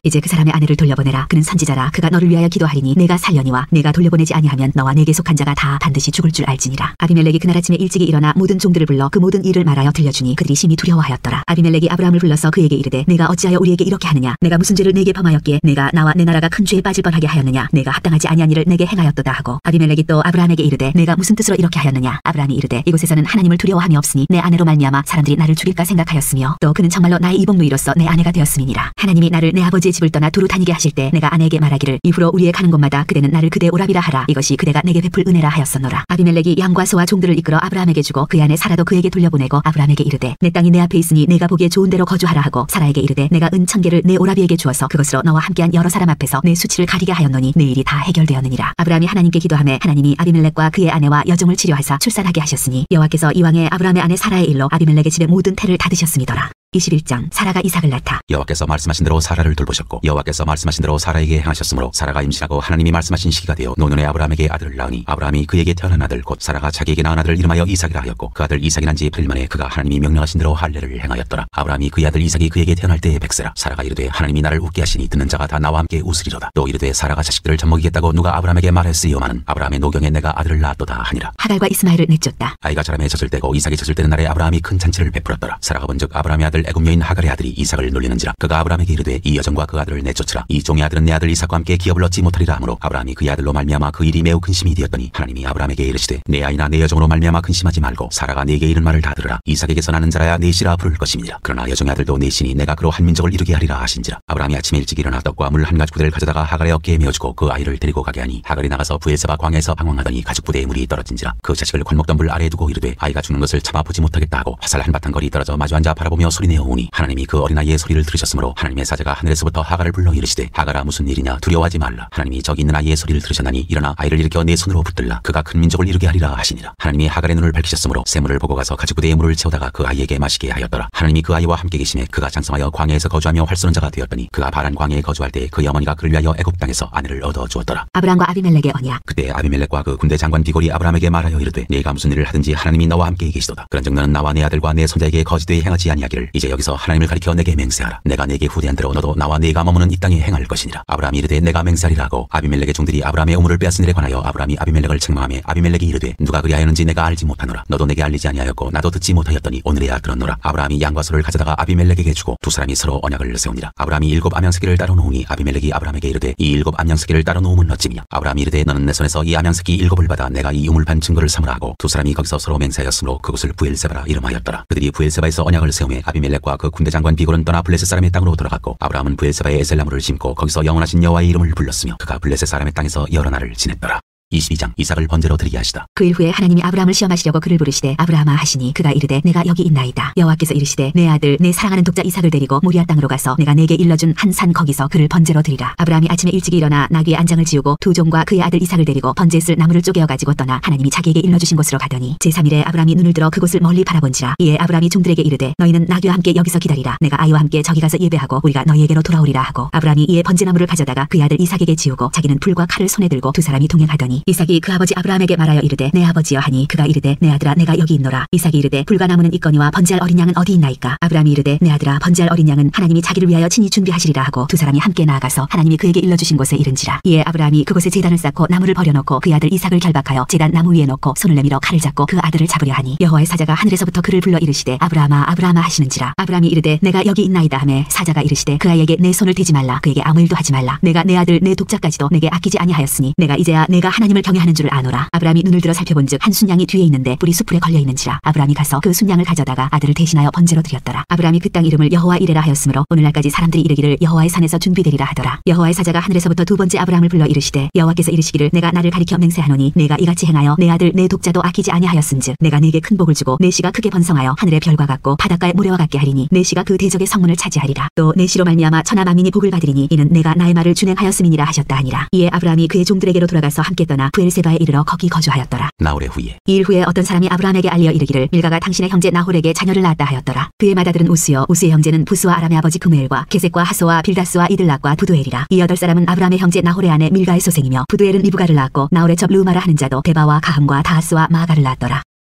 Speaker 2: 이제 그 사람의 아내를 돌려보내라. 그는 선지자라. 그가 너를 위하여 기도하리니 내가 살려니와 내가 돌려보내지 아니하면 너와 내게 속한 자가 다 반드시 죽을 줄 알지니라. 아비멜렉이 그날 아침에 일찍이 일어나 모든 종들을 불러 그 모든 일을 말하여 들려주니 그들이 심히 두려워하였더라. 아비멜렉이 아브라함을 불러서 그에게 이르되 내가 어찌하여 우리에게 이렇게 하느냐. 내가 무슨 죄를 내게 범하였기에 내가 나와 내 나라가 큰 죄에 빠질 뻔하게 하였느냐. 내가 합당하지 아니한 일을 내게 행하였도다 하고 아비멜렉이 또 아브라함에게 이르되 내가 무슨 뜻으로 이렇게 하였느냐. 아브라함이 이르되 이곳에서는 하나님을 두려워함이 없으니 내 아내로 말미암아 사람들이 나를 죽일까 생각하였으며 또 그는 정말로 나의 이복누이로서 내 아내가 되었음이니라. 하나님이 나를 내 아버지의 집을 떠나 두루 다니게 하실 때 내가 아내에게 말하기를 이후로 우리의 가는 곳마다 그대는 나를 그대 오라비라 하라. 이것이 그대가 내게 베풀 은혜라 하였었노라. 아비멜렉이 양과 소와 종들을 이끌어 아브라함에게 주고 그 안에 사라도 그에게 돌려보내고 아브라함에게 이르되 내 땅이 내 앞에 있으니 내가 보기에 좋은 데로 거주하라 하고 사라에게 이르되 내가 은 1000개를 내 오라비에게 주어서 그것으로 너와 함께한 여러 사람 앞에서 내 수치를 가리게 하였노니 내 일이 다 해결되었느니라. 아브라함이 하나님께 기도하매 하나님이 아비멜렉과 그의 아내와 여종을 치료하사 출산하게 하셨으니 여호와께서 이왕에 아브라함의 아내 사라의 일로 아비멜렉의 집의 모든 태를 닫으셨음이더라. 21장 사라가 이삭을 낳다.
Speaker 1: 여호와께서 말씀하신 대로 사라를 돌보셨고 여호와께서 말씀하신 대로 사라에게 행하셨으므로 사라가 임신하고 하나님이 말씀하신 시기가 되어 노년에 아브라함에게 아들을 낳으니 아브라함이 그에게 태어난 아들 곧 사라가 자기에게 낳은 아들을 이름하여 이삭이라 하였고 그 아들 이삭이 난 지 8일 만에 그가 하나님이 명령하신 대로 할례를 행하였더라. 아브라함이 그의 아들 이삭이 그에게 태어날 때에 100세라. 사라가 이르되 하나님이 나를 웃게 하시니 듣는 자가 다 나와 함께 웃으리로다. 또 이르되 사라가 자식들을 젖먹이겠다고 누가 아브라함에게 말했으요마는 아브라함의 노경에 내가 아들을 낳았도다 하니라.
Speaker 2: 하갈과 이스마엘을 내쫓다.
Speaker 1: 아이가 자라매 젖을 때고 이삭이 젖을 때는 날에 아브라함이 큰 잔치를 베풀었더라. 사라가 본즉 아브라함의 아들 애굽 여인 하갈의 아들이 이삭을 놀리는지라. 그가 아브라함에게 이르되 이 여종과 그 아들을 내쫓으라. 이 종의 아들은 내 아들 이삭과 함께 기업을 얻지 못하리라 하므로 아브라함이 그의 아들로 말미암아 그 일이 매우 근심이 되었더니 하나님이 아브라함에게 이르시되 내 아이나 내 여종으로 말미암아 근심하지 말고 사라가 네게 이른 말을 다 들으라. 이삭에게서 나는 자라야 넷이라 부를 것임이니라. 그러나 여종의 아들도 넷이니 내가 그로 한 민족을 이루게 하리라 하신지라. 아브라함이 아침에 일찍 일어나 떡과 물 한 가죽 부대를 가져다가 하갈의 어깨에 메어주고 그 아이를 데리고 가게 하니 하갈이 나가서 브엘세바 광야에서 방황하더니 가죽 부대에 물이 떨어진지라. 그 자식을 곤목덤불 아래에 두고 이르되 아이가 죽는 것을 참아 보지 못하겠다 하고 화살 한바탕 거리 떨어져 마주 앉아 바라보며 소리내어 오니 하나님이 그 어린아이의 소리를 들으셨으므로 하나님의 사자가 하늘에서부터 하갈을 불러 이르시되 하갈아 무슨 일이냐 두려워하지 말라. 하나님이 저기 있는 아이의 소리를 들으셨나니 일어나 아이를 일으켜 내 손으로 붙들라. 그가 큰 민족을 이루게 하리라 하시니라. 하나님이 하갈의 눈을 밝히셨으므로 샘물을 보고 가서 가죽 부대에 물을 채우다가 그 아이에게 마시게 하였더라. 하나님이 그 아이와 함께 계심에 그가 장성하여 광야에서 거주하며 활쏘는 자가 되었더니 그가 바란 광야에 거주할 때 그의 어머니가 그를 위하여 애굽 땅에서 아내를 얻어 주었더라.
Speaker 2: 아브라함과 아비멜렉의 언약.
Speaker 1: 그때 아비멜렉과 그 군대 장관 비골이 아브라함에게 말하여 이르되 네가 무슨 일을 하든지 하나님이 너와 함께 계시도다. 그런즉 너는 나와 내 아들과 내 손자에게 거짓되이 행하지 아니하기를 이제 여기서 하나님을 가리켜 내게 맹세하라. 내가 내게 후대한 대로 너도 나와 네가 머무는 이 땅에 행할 것이니라. 아브라함이 이르되 내가 맹세하리라 하고 아비멜렉의 종들이 아브라함의 우물을 빼앗은 일에 관하여 아브라함이 아비멜렉을 책망하며 아비멜렉이 이르되 누가 그리하였는지 내가 알지 못하노라. 너도 내게 알리지 아니하였고 나도 듣지 못하였더니 오늘에야 들었노라. 아브라함이 양과 소를 가져다가 아비멜렉에게 주고 두 사람이 서로 언약을 세우니라. 아브라함이 7 암양새끼를 따로 놓으니 아비멜렉이 아브라함에게 이르되 이 7 암양새끼를 따로 놓으면 어찌미냐. 아브라함이 이르되 너는 내 손에서 이 암양새끼 7을 받아 내가 이 우물 반 증거를 삼으라 하고 두 사람이 거기서 서로 맹세하였으므로 그곳을 부엘세바라 이름하였더라. 그들이 부엘세바에서 언약을 세우며 아비멜렉과 그 군대 장관 비골은 떠나 블레셋 사람의 땅으로 돌아갔고 아브라함은 부엘세바에 에셀나무를 심고 거기서 영원하신 여호와의 이름을 불렀으며 그가 블레셋 사람의 땅에서 여러 날을 지냈더라. 22장 이삭을 번제로 드리게 하시다.
Speaker 2: 그 일 후에 하나님이 아브라함을 시험하시려고 그를 부르시되 아브라함아 하시니 그가 이르되 내가 여기 있나이다. 여호와께서 이르시되 내 아들 내 사랑하는 독자 이삭을 데리고 모리아 땅으로 가서 내가 내게 일러준 한 산 거기서 그를 번제로 드리라. 아브라함이 아침에 일찍 일어나 나귀의 안장을 지우고 두 종과 그의 아들 이삭을 데리고 번제에 쓸 나무를 쪼개어 가지고 떠나 하나님이 자기에게 일러주신 곳으로 가더니 제3일에 아브라함이 눈을 들어 그곳을 멀리 바라본지라. 이에 아브라함이 종들에게 이르되 너희는 나귀와 함께 여기서 기다리라. 내가 아이와 함께 저기 가서 예배하고 우리가 너희에게로 돌아오리라 하고 아브라함이 이에 번제나무를 가져다가 그의 아들 이삭에게 지우고 자기는 불과 칼을 손에 들고 두 사람이 동행하더니 이삭이 그 아버지 아브라함에게 말하여 이르되 내 아버지여 하니 그가 이르되 내 아들아 내가 여기 있노라. 이삭이 이르되 불과 나무는 있거니와 번제할 어린 양은 어디 있나이까. 아브라함이 이르되 내 아들아 번제할 어린 양은 하나님이 자기를 위하여 친히 준비하시리라 하고 두 사람이 함께 나아가서 하나님이 그에게 일러주신 곳에 이른지라. 이에 아브라함이 그곳에 제단을 쌓고 나무를 버려놓고 그의 아들 이삭을 결박하여 제단 나무 위에 놓고 손을 내밀어 칼을 잡고 그 아들을 잡으려 하니 여호와의 사자가 하늘에서부터 그를 불러 이르시되 아브라함아 아브라함아 하시는지라. 아브라함이 이르되 내가 여기 있나이다 하매 사자가 이르시되 그 아이에게 내 손을 대지 말라. 그에게 아무 일도 하지 말라. 내가 내 아들 내 독자까지도 내게 아끼지 아니하였으니 내가 이제야 내가 하나님을 경외하는 줄을 아노라. 아브라함이 눈을 들어 살펴본즉 한 순양이 뒤에 있는데 뿔이 숯불에 걸려 있는지라. 아브라함이 가서 그 순양을 가져다가 아들을 대신하여 번제로 드렸더라. 아브라함이 그 땅 이름을 여호와 이레라 하였으므로 오늘날까지 사람들이 이르기를 여호와의 산에서 준비되리라 하더라. 여호와의 사자가 하늘에서부터 두 번째 아브라함을 불러 이르시되 여호와께서 이르시기를 내가 나를 가리켜 맹세하노니 내가 이같이 행하여 내 아들 내 독자도 아끼지 아니하였은즉 내가 네게 큰 복을 주고 내 씨가 크게 번성하여 하늘의 별과 같고 바닷가의 모래와 같게 하리니 내 씨가 그 대적의 성문을 차지하리라. 또 내 씨로 말미암아 천하 만민이 복을 받으리니 이는 내가 나의 말을 준행하였음이니라 하셨다 하니라. 이에 아브라함이 그의 종들에게로 돌아가서 함께 떠나 부엘세바에 이르러 거기 거주하였더라.
Speaker 1: 나홀의 후예.
Speaker 2: 이 일 후에 어떤 사람이 아브라함에게 알려 이르기를 밀가가 당신의 형제 나홀에게 자녀를 낳았다 하였더라. 그의 맏아들은 우스요 우스의 형제는 부스와 아람의 아버지 그무엘과 게셋과 하소와 빌다스와 이들락과 부두엘이라. 이 8사람은 아브라함의 형제 나홀의 아내 밀가의 소생이며 부두엘은 리브가를 낳았고 나홀의 첩 르우마라 하는 자도 데바와 가함과 다하스와 마아가를 낳았더라.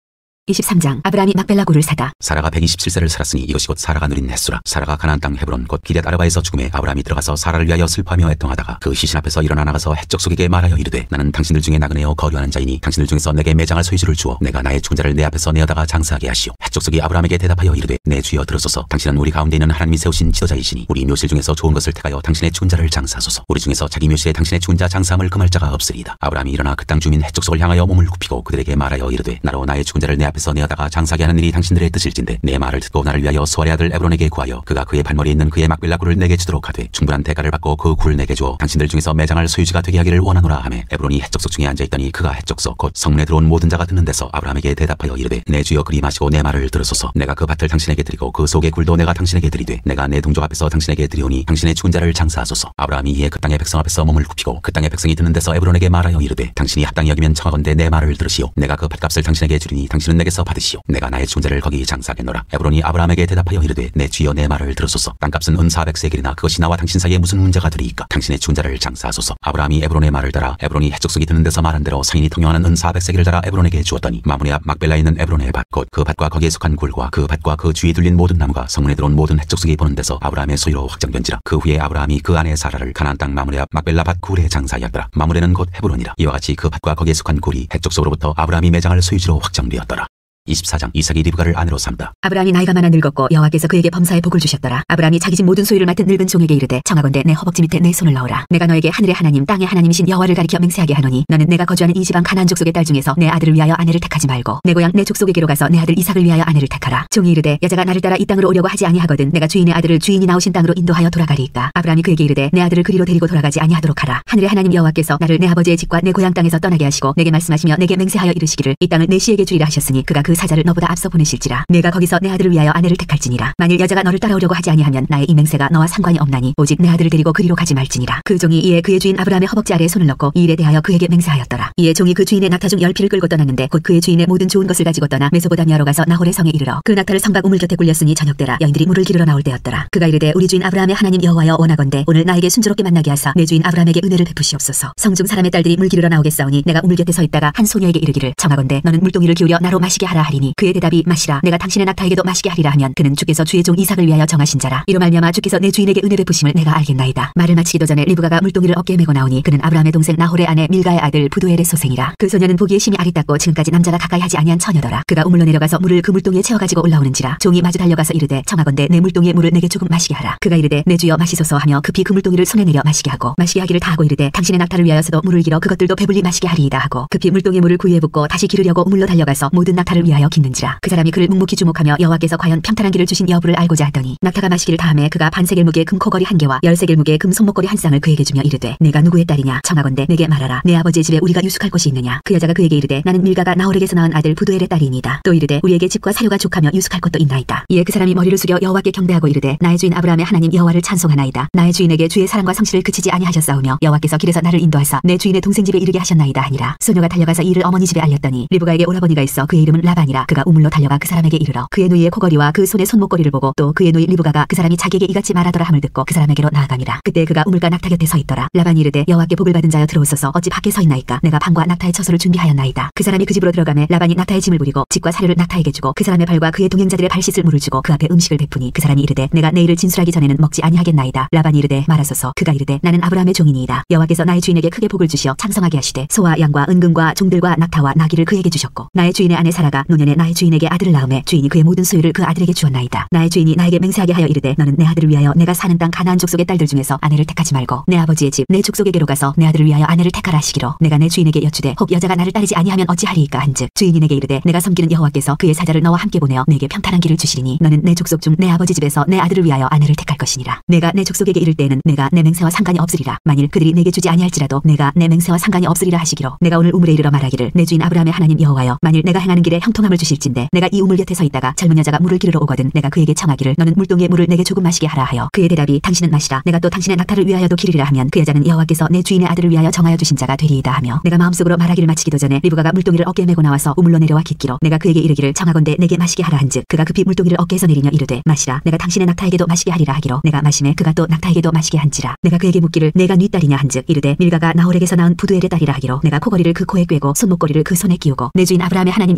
Speaker 2: 23장. 아브라함이 막벨라 굴을 사다.
Speaker 1: 사라가 127세를 살았으니 이것이 곧 사라가 누린 횟수라. 사라가 가나안 땅 헤브론 곧 기럇 아르바에서 죽음에 아브라함이 들어가서 사라를 위하여 슬퍼하며 애통하다가 그 시신 앞에서 일어나 나가서 헷적 속에게 말하여 이르되 나는 당신들 중에 나그네여 거류하는 자이니 당신들 중에서 내게 매장할 소유주를 주어 내가 나의 충자를 내 앞에서 내어다가 장사하게 하시오. 헷적 속이 아브라함에게 대답하여 이르되 내 주여 들으소서. 당신은 우리 가운데 있는 하나님이 세우신 지도자이시니 우리 묘실 중에서 좋은 것을 택하여 당신의 충자를 장사하소서. 우리 중에서 자기 묘실에 당신의 충자 장사함을 금할 자가 없으리이다. 아브라함이 일어나 그 땅 주민 헷적 속을 향하여 몸을 굽히고 그들에게 말하여 이르되 나로 나의 충자를 내 앞에서 내어다가 장사하게 하는 일이 당신들의 뜻일진데 내 말을 듣고 나를 위하여 수아의 아들 에브론에게 구하여 그가 그의 발머리에 있는 그의 막벨라 굴을 내게 주도록 하되 충분한 대가를 받고 그 굴을 내게 주어 당신들 중에서 매장할 소유지가 되게 하기를 원하노라 하매 에브론이 헷적 속 중에 앉아있더니 그가 헷적 속 곧 성문에 들어온 모든 자가 듣는 데서 아브라함에게 대답하여 이르되 내 주여 그리 마시고 내 말을 들으소서. 내가 그 밭을 당신에게 드리고 그 속의 굴도 내가 당신에게 드리되 내가 내 동족 앞에서 당신에게 드리오니 당신의 죽은 자를 장사하소서. 아브라함이 이에 그 땅의 백성 앞에서 몸을 굽히고 그 땅의 백성이 듣는 데서 에브론에게 말하여 이르되 당신이 합당히 여기면 청하건대 내 말을 들으시오. 내가 그 밭값을 당신에게 주리니 당신은 내게서 받으시오. 내가 나의 죽은 자를 거기 장사하겠노라. 에브론이 아브라함에게 대답하여 이르되 내 주여 내 말을 들으소서. 땅값은 은 400세겔이나 그것이 나와 당신 사이에 무슨 문제가 되리이까. 당신의 죽은 자를 장사하소서. 아브라함이 에브론의 말을 따라 에브론이 헷적 속이 듣는 데서 말한 대로 상인이 통용하는 은 400세겔을 달아 에브론에게 주었더니 마므네 앞 막벨라에 있는 에브론의 밭 곧 그 밭과 거기에 속한 굴과 그 밭과 그 주위에 둘린 모든 나무가 성문에 들어온 모든 헷적 속이 보는 데서 아브라함의 소유로 확정된지라. 그 후에 아브라함이 그 아내 사라를 가나안 땅 마므네 앞 막벨라 밭 굴에 장사하였더라. 마므네는 곧 헤브론이라. 이와 같이 그 밭과 거기에 속한 굴이 헷적 속으로부터 아브라함이 매장할 소유지로 확정되었더라. 24장. 이삭이 리브가를 아내로 삼다.
Speaker 2: 아브라함이 나이가 많아 늙었고 여호와께서 그에게 범사에 복을 주셨더라. 아브라함이 자기 집 모든 소유를 맡은 늙은 종에게 이르되 청하건대 내 허벅지 밑에 내 손을 넣으라. 내가 너에게 하늘의 하나님 땅의 하나님이신 여호와를 가리켜 맹세하게 하노니 너는 내가 거주하는 이 지방 가나안 족속의 딸 중에서 내 아들을 위하여 아내를 택하지 말고 내 고향 내 족속에게로 가서 내 아들 이삭을 위하여 아내를 택하라. 종이 이르되 여자가 나를 따라 이 땅으로 오려고 하지 아니하거든 내가 주인의 아들을 주인이 나오신 땅으로 인도하여 돌아가리이까. 아브라함이 그에게 이르되 내 아들을 그리로 데리고 돌아가지 아니하도록 하라. 하늘의 하나님 여호와께서 나를 내 아버지의 집과 내 고향 땅에서 떠나게 하시고 내게 말씀하시며 내게 맹세하여 이르시기를 이 땅을 내 씨에게 주리라 하셨으니 그가 그 사자를 너보다 앞서 보내실지라. 내가 거기서 내 아들을 위하여 아내를 택할지니라. 만일 여자가 너를 따라오려고 하지 아니하면 나의 이 맹세가 너와 상관이 없나니 오직 내 아들을 데리고 그리로 가지 말지니라. 그 종이 이에 그의 주인 아브라함의 허벅지 아래에 손을 넣고 이 일에 대하여 그에게 맹세하였더라. 이에 종이 그 주인의 낙타 중 10匹를 끌고 떠났는데 곧 그의 주인의 모든 좋은 것을 가지고 떠나 메소보다미아로 가서 나홀의 성에 이르러 그 낙타를 성곽 우물 곁에 굴렸으니 저녁때라. 여인들이 물을 기르러 나올 때였더라. 그가 이르되 우리 주인 아브라함의 하나님 여호와여 원하건대 오늘 나에게 순조롭게 만나게 하사 내 주인 아브라함에게 은혜를 베푸시옵소서. 성중 사람의 딸들이 물 기르러 나오겠사오니 내가 우물 곁에 서 있다가 한 소녀에게 이르기를 청하건대 너는 물동이를 기울여 나로 마시게 하라 하리니 그의 대답이 마시라. 내가 당신의 낙타에게도 마시게 하리라 하면 그는 주께서 주의 종 이삭을 위하여 정하신 자라. 이로 말미암아 주께서 내 주인에게 은혜 베푸심을 내가 알겠나이다. 말을 마치기도 전에 리브가가 물동이를 어깨에 메고 나오니 그는 아브라함의 동생 나홀의 아내 밀가의 아들 부두엘의 소생이라. 그 소녀는 보기에 심히 아리따고 지금까지 남자가 가까이 하지 아니한 처녀더라. 그가 우물로 내려가서 물을 그 물동이에 채워가지고 올라오는지라. 종이 마주 달려가서 이르되 청하건대 내 물동이의 물을 내게 조금 마시게 하라. 그가 이르되 내 주여 마시소서 하며 급히 그 물동이를 손에 내려 마시게 하고 마시게 하기를 다하고 이르되 당신의 낙타를 위하여서도 물을 길어 그것들도 배불리 마시게 하리이다 하고 급히 물동이의 물을 구유에 붓고 다시 기르려고 우물로 달려가서 모든 낙타를 위하여 깃는지라. 그 사람이 그를 묵묵히 주목하며 여호와께서 과연 평탄한 길을 주신 여부를 알고자 하더니 낙타가 마시기를 다하매 그가 반세겔 무게의 금 코걸이 1개와 10세겔 무게의 금 손목걸이 1쌍을 그에게 주며 이르되 내가 누구의 딸이냐 청하건대 내게 말하라. 내 아버지의 집에 우리가 유숙할 곳이 있느냐. 그 여자가 그에게 이르되 나는 밀가가 나홀에게서 낳은 아들 부두엘의 딸이니이다. 또 이르되 우리에게 집과 사료가 족하며 유숙할 곳도 있나이다. 이에 그 사람이 머리를 숙여 여호와께 경배하고 이르되 나의 주인 아브라함의 하나님 여호와를 찬송하나이다. 나의 주인에게 주의 사랑과 성실을 그치지 아니하셨사오며 여호와께서 길에서 나를 인도하사 내 주인의 동생 집에 이르게 하셨나이다 하니라. 소녀가 달려가서 이 일을 어머니 집에 알렸더니 리브가에게 오라버니가 있어 그의 이름은 라반이라. 그가 우물로 달려가 그 사람에게 이르러 그의 누이의 코걸이와 그 손의 손목걸이를 보고 또 그의 누이 리브가가 그 사람이 자기에게 이같이 말하더라 함을 듣고 그 사람에게로 나아가니라. 그때 그가 우물가 낙타 곁에 서 있더라. 라반이 이르되 여호와께 복을 받은 자여 들어오소서. 어찌 밖에 서 있나이까. 내가 방과 낙타의 처소를 준비하였나이다. 그 사람이 그 집으로 들어가매 라반이 낙타의 짐을 부리고 집과 사료를 낙타에게 주고 그 사람의 발과 그의 동행자들의 발 씻을 물을 주고 그 앞에 음식을 베푸니 그 사람이 이르되 내가 내일을 진술하기 전에는 먹지 아니하겠나이다. 라반이 이르되 말하소서. 그가 이르되 나는 아브라함의 종이니이다. 여호와께서 나의 주인에게 크게 복을 주시어 창성하게 하시되 소와 양과 은금과 종들과 낙타와 나귀를 그에게 주셨고 나의 주인의 아내 사라가 노년에 나의 주인에게 아들을 낳음에 주인이 그의 모든 소유를 그 아들에게 주었나이다. 나의 주인이 나에게 맹세하게 하여 이르되 너는 내 아들을 위하여 내가 사는 땅 가나안 족속의 딸들 중에서 아내를 택하지 말고 내 아버지의 집 내 족속에게로 가서 내 아들을 위하여 아내를 택하라 하시기로 내가 내 주인에게 여쭈되 혹 여자가 나를 따르지 아니하면 어찌하리이까 한즉 주인이 내게 이르되 내가 섬기는 여호와께서 그의 사자를 너와 함께 보내어 내게 평탄한 길을 주시리니 너는 내 족속 중 내 아버지 집에서 내 아들을 위하여 아내를 택할 것이니라. 내가 내 족속에게 이를 때에는 내가 내 맹세와 상관이 없으리라. 만일 그들이 내게 주지 아니할지라도 내가 내 맹세와 상관이 없으리라 하시기로 내가 오늘 우물에 이르러 말하기를 내 주인 아브라함의 하나님 여호와여 만일 내가 행하는 길에 형통함을 주실진데 내가 이 우물 곁에 서 있다가 젊은 여자가 물을 기르러 오거든 내가 그에게 청하기를 너는 물동이의 물을 내게 조금 마시게 하라 하여 그의 대답이 당신은 마시라 내가 또 당신의 낙타를 위하여도 기르리라 하면 그 여자는 여호와께서 내 주인의 아들을 위하여 정하여 주신 자가 되리이다 하며 내가 마음속으로 말하기를 마치기도 전에 리브가가 물동이를 어깨에 메고 나와서 우물로 내려와 깃기로 내가 그에게 이르기를 청하건대 내게 마시게 하라 한즉 그가 급히 물동이를 어깨에서 내리며 이르되 마시라 내가 당신의 낙타에게도 마시게 하리라 하기로 내가 마시매 그가 또 낙타에게도 마시게 한지라. 내가 그에게 묻기를 내가 네 딸이냐 한즉 이르되 밀가가 나홀에게서 낳은 부두엘의 딸이라 하기로 내가 코걸이를 그 코에 꿰고 손목걸이를 그 손에 끼우고 내 주인 아브라함의 하나님 여호와께서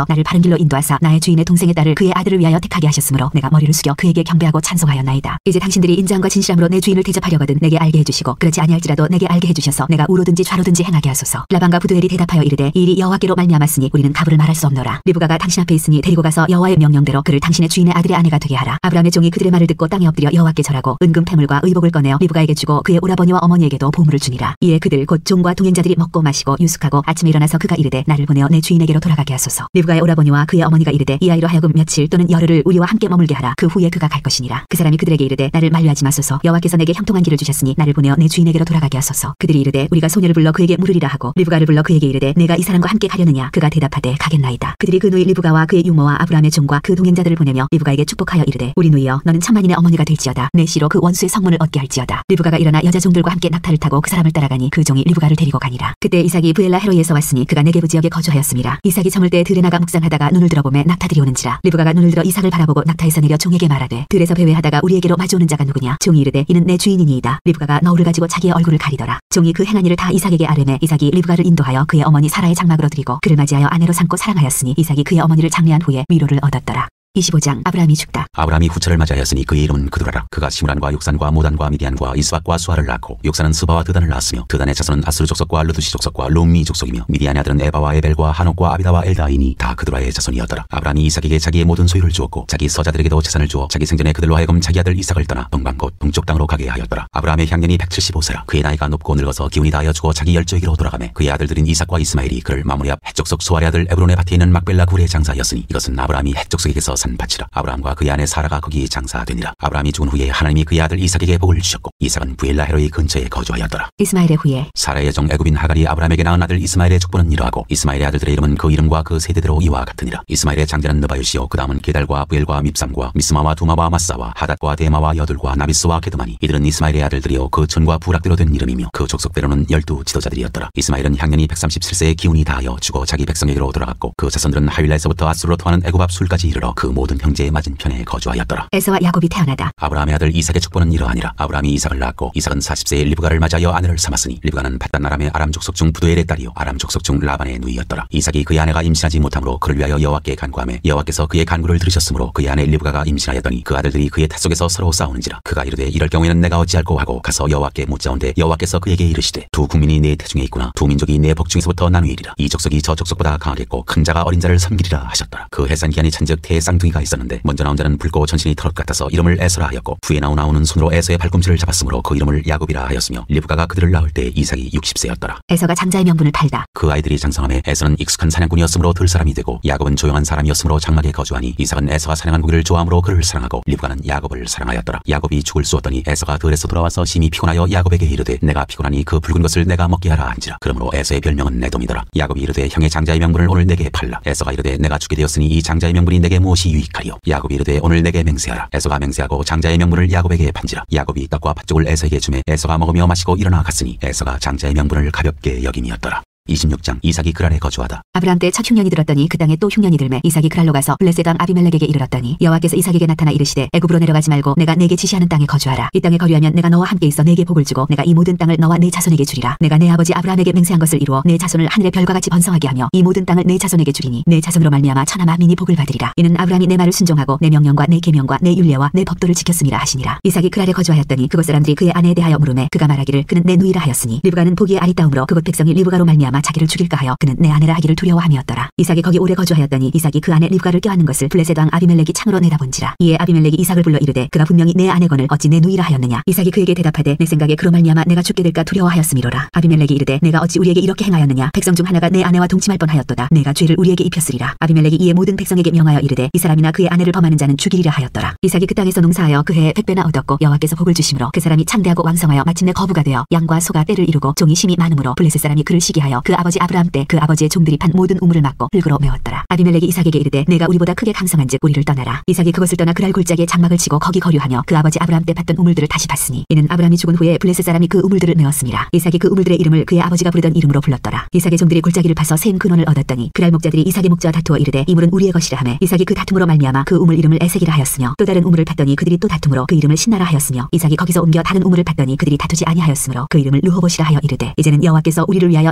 Speaker 2: 하나님께서 나를 바른 길로 인도하사 나의 주인의 동생의 딸을 그의 아들을 위하여 택하게 하셨으므로 내가 머리를 숙여 그에게 경배하고 찬송하였나이다. 이제 당신들이 인자함과 진실함으로 내 주인을 대접하려거든 내게 알게 해주시고 그렇지 아니할지라도 내게 알게 해주셔서 내가 우로든지 좌로든지 행하게 하소서. 라반과 부두엘이 대답하여 이르되 이 일이 여호와께로 말미암았으니 우리는 가부를 말할 수 없노라. 리브가가 당신 앞에 있으니 데리고 가서 여호와의 명령대로 그를 당신의 주인의 아들의 아내가 되게 하라. 아브라함의 종이 그들의 말을 듣고 땅에 엎드려 여호와께 절하고 은금 패물과 의복을 꺼내어 리브가에게 주고 그의 오라버니와 어머니에게도 보물을 주니라. 이에 그들 곧 종과 동행자들이 먹고 마시고 유숙하고 아침에 일어나서 그가 이르되 나를 보내어 내 주인에게로 돌아가게 하소서. 리브가의 오라버니와 그의 어머니가 이르되 이 아이로 하여금 며칠 또는 열흘을 우리와 함께 머물게 하라. 그 후에 그가 갈 것이니라. 그 사람이 그들에게 이르되 나를 만류하지 마소서. 여호와께서 내게 형통한 길을 주셨으니 나를 보내어 내 주인에게로 돌아가게 하소서. 그들이 이르되 우리가 소녀를 불러 그에게 물으리라 하고 리브가를 불러 그에게 이르되 내가 이 사람과 함께 가려느냐. 그가 대답하되 가겠나이다. 그들이 그 누이 리브가와 그의 유모와 아브라함의 종과 그 동행자들을 보내며 리브가에게 축복하여 이르되 우리 누이여 너는 천만인의 어머니가 될지어다. 내 씨로 그 원수의 성문을 얻게 할지어다. 리브가가 일어나 여자 종들과 함께 낙타를 타고 그 사람을 따라가니 그 종이 리브가를 데리고 가니라. 그때 이삭이 부엘라 헤로이에서 왔으니 그가 네게부 지역에 거주하였음이라. 이삭이 저물 때 들에 나가 묵상하다가 눈을 들어보매 낙타들이 오는지라. 리브가가 눈을 들어 이삭을 바라보고 낙타에서 내려 종에게 말하되 들에서 배회하다가 우리에게로 마주오는 자가 누구냐. 종이 이르되 이는 내 주인이니이다. 리브가가 너울을 가지고 자기의 얼굴을 가리더라. 종이 그 행한 일을 다 이삭에게 아뢰매 이삭이 리브가를 인도하여 그의 어머니 사라의 장막으로 드리고 그를 맞이하여 아내로 삼고 사랑하였으니 이삭이 그의 어머니를 장례한 후에 위로를 얻었더라. 25장 아브라함이 죽다.
Speaker 1: 아브라함이 후처를 맞이하였으니 그의 이름은 그두라라. 그가 시므란과 욕산과 모단과 미디안과 이스박과 수아를 낳고 욕산은 스바와 드단을 낳았으며 드단의 자손은 아스르 족속과 르두시 족속과 롬미 족속이며 미디안의 아들은 에바와 에벨과 하녹과 아비다와 엘다이니 다 그두라의 자손이었더라. 아브라함이 이삭에게 자기의 모든 소유를 주었고 자기 서자들에게도 재산을 주어 자기 생전에 그들로 하여금 자기 아들 이삭을 떠나 동방 곧 동쪽 땅으로 가게 하였더라. 아브라함의 향년이 175세라. 그의 나이가 높고 늙어서 기운이 다하여 죽어 자기 열조에게로 돌아가매 그의 아들들인 이삭과 이스마엘이 그를 마므리 앞 헷족속 수아의 아들 에브론의 밭에 있는 막벨라 굴의 장사였으니 이것은 아브라함이 헷족속에게서 산 밭이라. 아브라함과 그의 아내 사라가 거기 장사되니라. 아브라함이 죽은 후에 하나님이 그의 아들 이삭에게 복을 주셨고 이삭은 부엘라 헤로이 근처에 거주하였더라.
Speaker 2: 이스마엘의 후에
Speaker 1: 사라의 정 애굽인 하갈이 아브라함에게 낳은 아들 이스마엘의 족보는 이러하고 이스마엘의 아들들의 이름은 그 이름과 그 세대대로 이와 같으니라. 이스마엘의 장자는 느바요시요 그 다음은 게달과 부엘과 밉삼과 미스마와 두마와 마사와 하닷과 데마와 여둘과 나비스와 게드마니 이들은 이스마엘의 아들들이요 그 촌과 부락대로 된 이름이며 그 족속대로는 12 지도자들이었더라. 이스마엘은 향년이 137세의 기운이 다하여 죽어 자기 백성에게로 돌아갔고 그 자손들은 하윌라에서부터 아수르로 통하는 애굽 앞 술까지 이르러 그 모든 형제의 맞은편에 거주하였더라.
Speaker 2: 에서와 야곱이 태어나다.
Speaker 1: 아브라함의 아들 이삭의 족보는 이러하니라. 아브라함이 이삭을 낳았고 이삭은 40세에 리브가를 맞이하여 아내를 삼았으니 리브가는 밧단 아람의 아람 족속 중 부두엘의 딸이요 아람 족속 중 라반의 누이였더라. 이삭이 그의 아내가 임신하지 못함으로 그를 위하여 여호와께 간구하매 여호와께서 그의 간구를 들으셨으므로 그의 아내 리브가가 임신하였더니 그 아들들이 그의 탓 속에서 서로 싸우는지라. 그가 이르되 이럴 경우에는 내가 어찌할꼬 하고 가서 여호와께 묻자온데 여호와께서 그에게 이르시되 두 국민이 내 태중에 있구나. 두 민족이 내 복중에서부터 나누이리라. 이 족속이 저 족속보다 강하겠고 큰 자가 어린 자를 섬기리라 하셨더라. 그 해산 기한이 찬즉 태의 쌍둥이가 있었는데 먼저 나온 자는 붉고 전신이 털옷 같아서 이름을 에서라 하였고 후에 나오는 손으로 에서의 발꿈치를 잡았으므로 그 이름을 야곱이라 하였으며 리브가가 그들을 낳을 때 이삭이 60세였더라.
Speaker 2: 에서가 장자의 명분을 팔다.
Speaker 1: 그 아이들이 장성함에 에서는 익숙한 사냥꾼이었으므로 들 사람이 되고 야곱은 조용한 사람이었으므로 장막에 거주하니 이삭은 에서가 사냥한 고기를 좋아함으로 그를 사랑하고 리브가는 야곱을 사랑하였더라. 야곱이 죽을 쑤었더니 에서가 들에서 돌아와서 심히 피곤하여 야곱에게 이르되 내가 피곤하니 그 붉은 것을 내가 먹게 하라 한지라. 그러므로 에서의 별명은 에돔이더라. 야곱이 이르되 형의 장자의 명분을 오늘 내게 팔라. 에서가 이르되 내가 죽게 되었으니 이 장자의 명분이 내게 무엇이 유익하리요. 야곱이 이르되 오늘 내게 맹세하라. 에서가 맹세하고 장자의 명분을 야곱에게 판지라. 야곱이 떡과 팥죽을 에서에게 주매 에서가 먹으며 마시고 일어나 갔으니 에서가 장자의 명분을 가볍게 여김이었더라. 26장 이삭이 그랄에 거주하다.
Speaker 2: 아브라함 때 첫 흉년이 들었더니 그 땅에 또 흉년이 들매 이삭이 그랄로 가서 블레셋 왕 아비멜렉에게 이르렀더니 여호와께서 이삭에게 나타나 이르시되 애굽으로 내려가지 말고 내가 내게 지시하는 땅에 거주하라. 이 땅에 거류하면 내가 너와 함께 있어 내게 복을 주고 내가 이 모든 땅을 너와 내 자손에게 주리라. 내가 내 아버지 아브라함에게 맹세한 것을 이루어 내 자손을 하늘의 별과 같이 번성하게 하며 이 모든 땅을 내 자손에게 주리니 내 자손으로 말미암아 천하 만민이 복을 받으리라. 이는 아브라함이 내 말을 순종하고 내 명령과 내 계명과 내 율례와 내 법도를 지켰음이라 하시니라. 이삭이 그랄에 거주하였더니 그곳 사람들이 그의 아내에 대하여 물으매 그가 말하기를 그는 내 누이라 하였으니 리브가는 보기에 아리따움으로 그곳 백성이 리브가로 말미암아 자기를 죽일까 하여 그는 내 아내라 하기를 두려워함이었더라. 이삭이 거기 오래 거주하였더니 이삭이 그 아내 리브가를 껴안는 것을 블레셋 왕 아비멜렉이 창으로 내다본지라. 이에 아비멜렉이 이삭을 불러 이르되 그가 분명히 내 아내거늘 어찌 내 누이라 하였느냐. 이삭이 그에게 대답하되 내 생각에 그로 말미암아 내가 죽게 될까 두려워하였음이로라. 아비멜렉이 이르되 내가 어찌 우리에게 이렇게 행하였느냐. 백성 중 하나가 내 아내와 동침할 뻔하였도다. 내가 죄를 우리에게 입혔으리라. 아비멜렉이 이에 모든 백성에게 명하여 이르되 이 사람이나 그의 아내를 범하는 자는 죽이리라 하였더라. 이삭이 그 땅에서 농사하여 그 해에 100배나 얻었고 여호와께서 복을 주심으로 그 사람이 창대하고 왕성하여 마침내 거부가 되어 양과 소가 떼를 이루고 종이 심히 많음으로 블레셋 사람이 그를 시기하여 그 아버지 아브라함 때 그 아버지의 종들이 판 모든 우물을 막고 흙으로 메웠더라. 아비멜렉이 이삭에게 이르되 내가 우리보다 크게 강성한즉 우리를 떠나라. 이삭이 그것을 떠나 그랄 골짜기에 장막을 치고 거기 거류하며 그 아버지 아브라함 때 팠던 우물들을 다시 팠으니 이는 아브라함이 죽은 후에 블레셋 사람이 그 우물들을 메웠음이라. 이삭이 그 우물들의 이름을 그의 아버지가 부르던 이름으로 불렀더라. 이삭의 종들이 골짜기를 파서 샘 근원을 얻었더니 그랄 목자들이 이삭의 목자와 다투어 이르되 이 물은 우리의 것이라 하매 이삭이 그 다툼으로 말미암아 그 우물 이름을 에색이라 하였으며 또 다른 우물을 팠더니 그들이 또 다툼으로 그 이름을 신나라 하였으며 이삭이 거기서 옮겨 다른 우물을 팠더니 그들이 다투지 아니하였으므로 그 이름을 르호봇이라 하여 이르되 이제는 여호와께서 우리를 위하여 넓게 하셨으니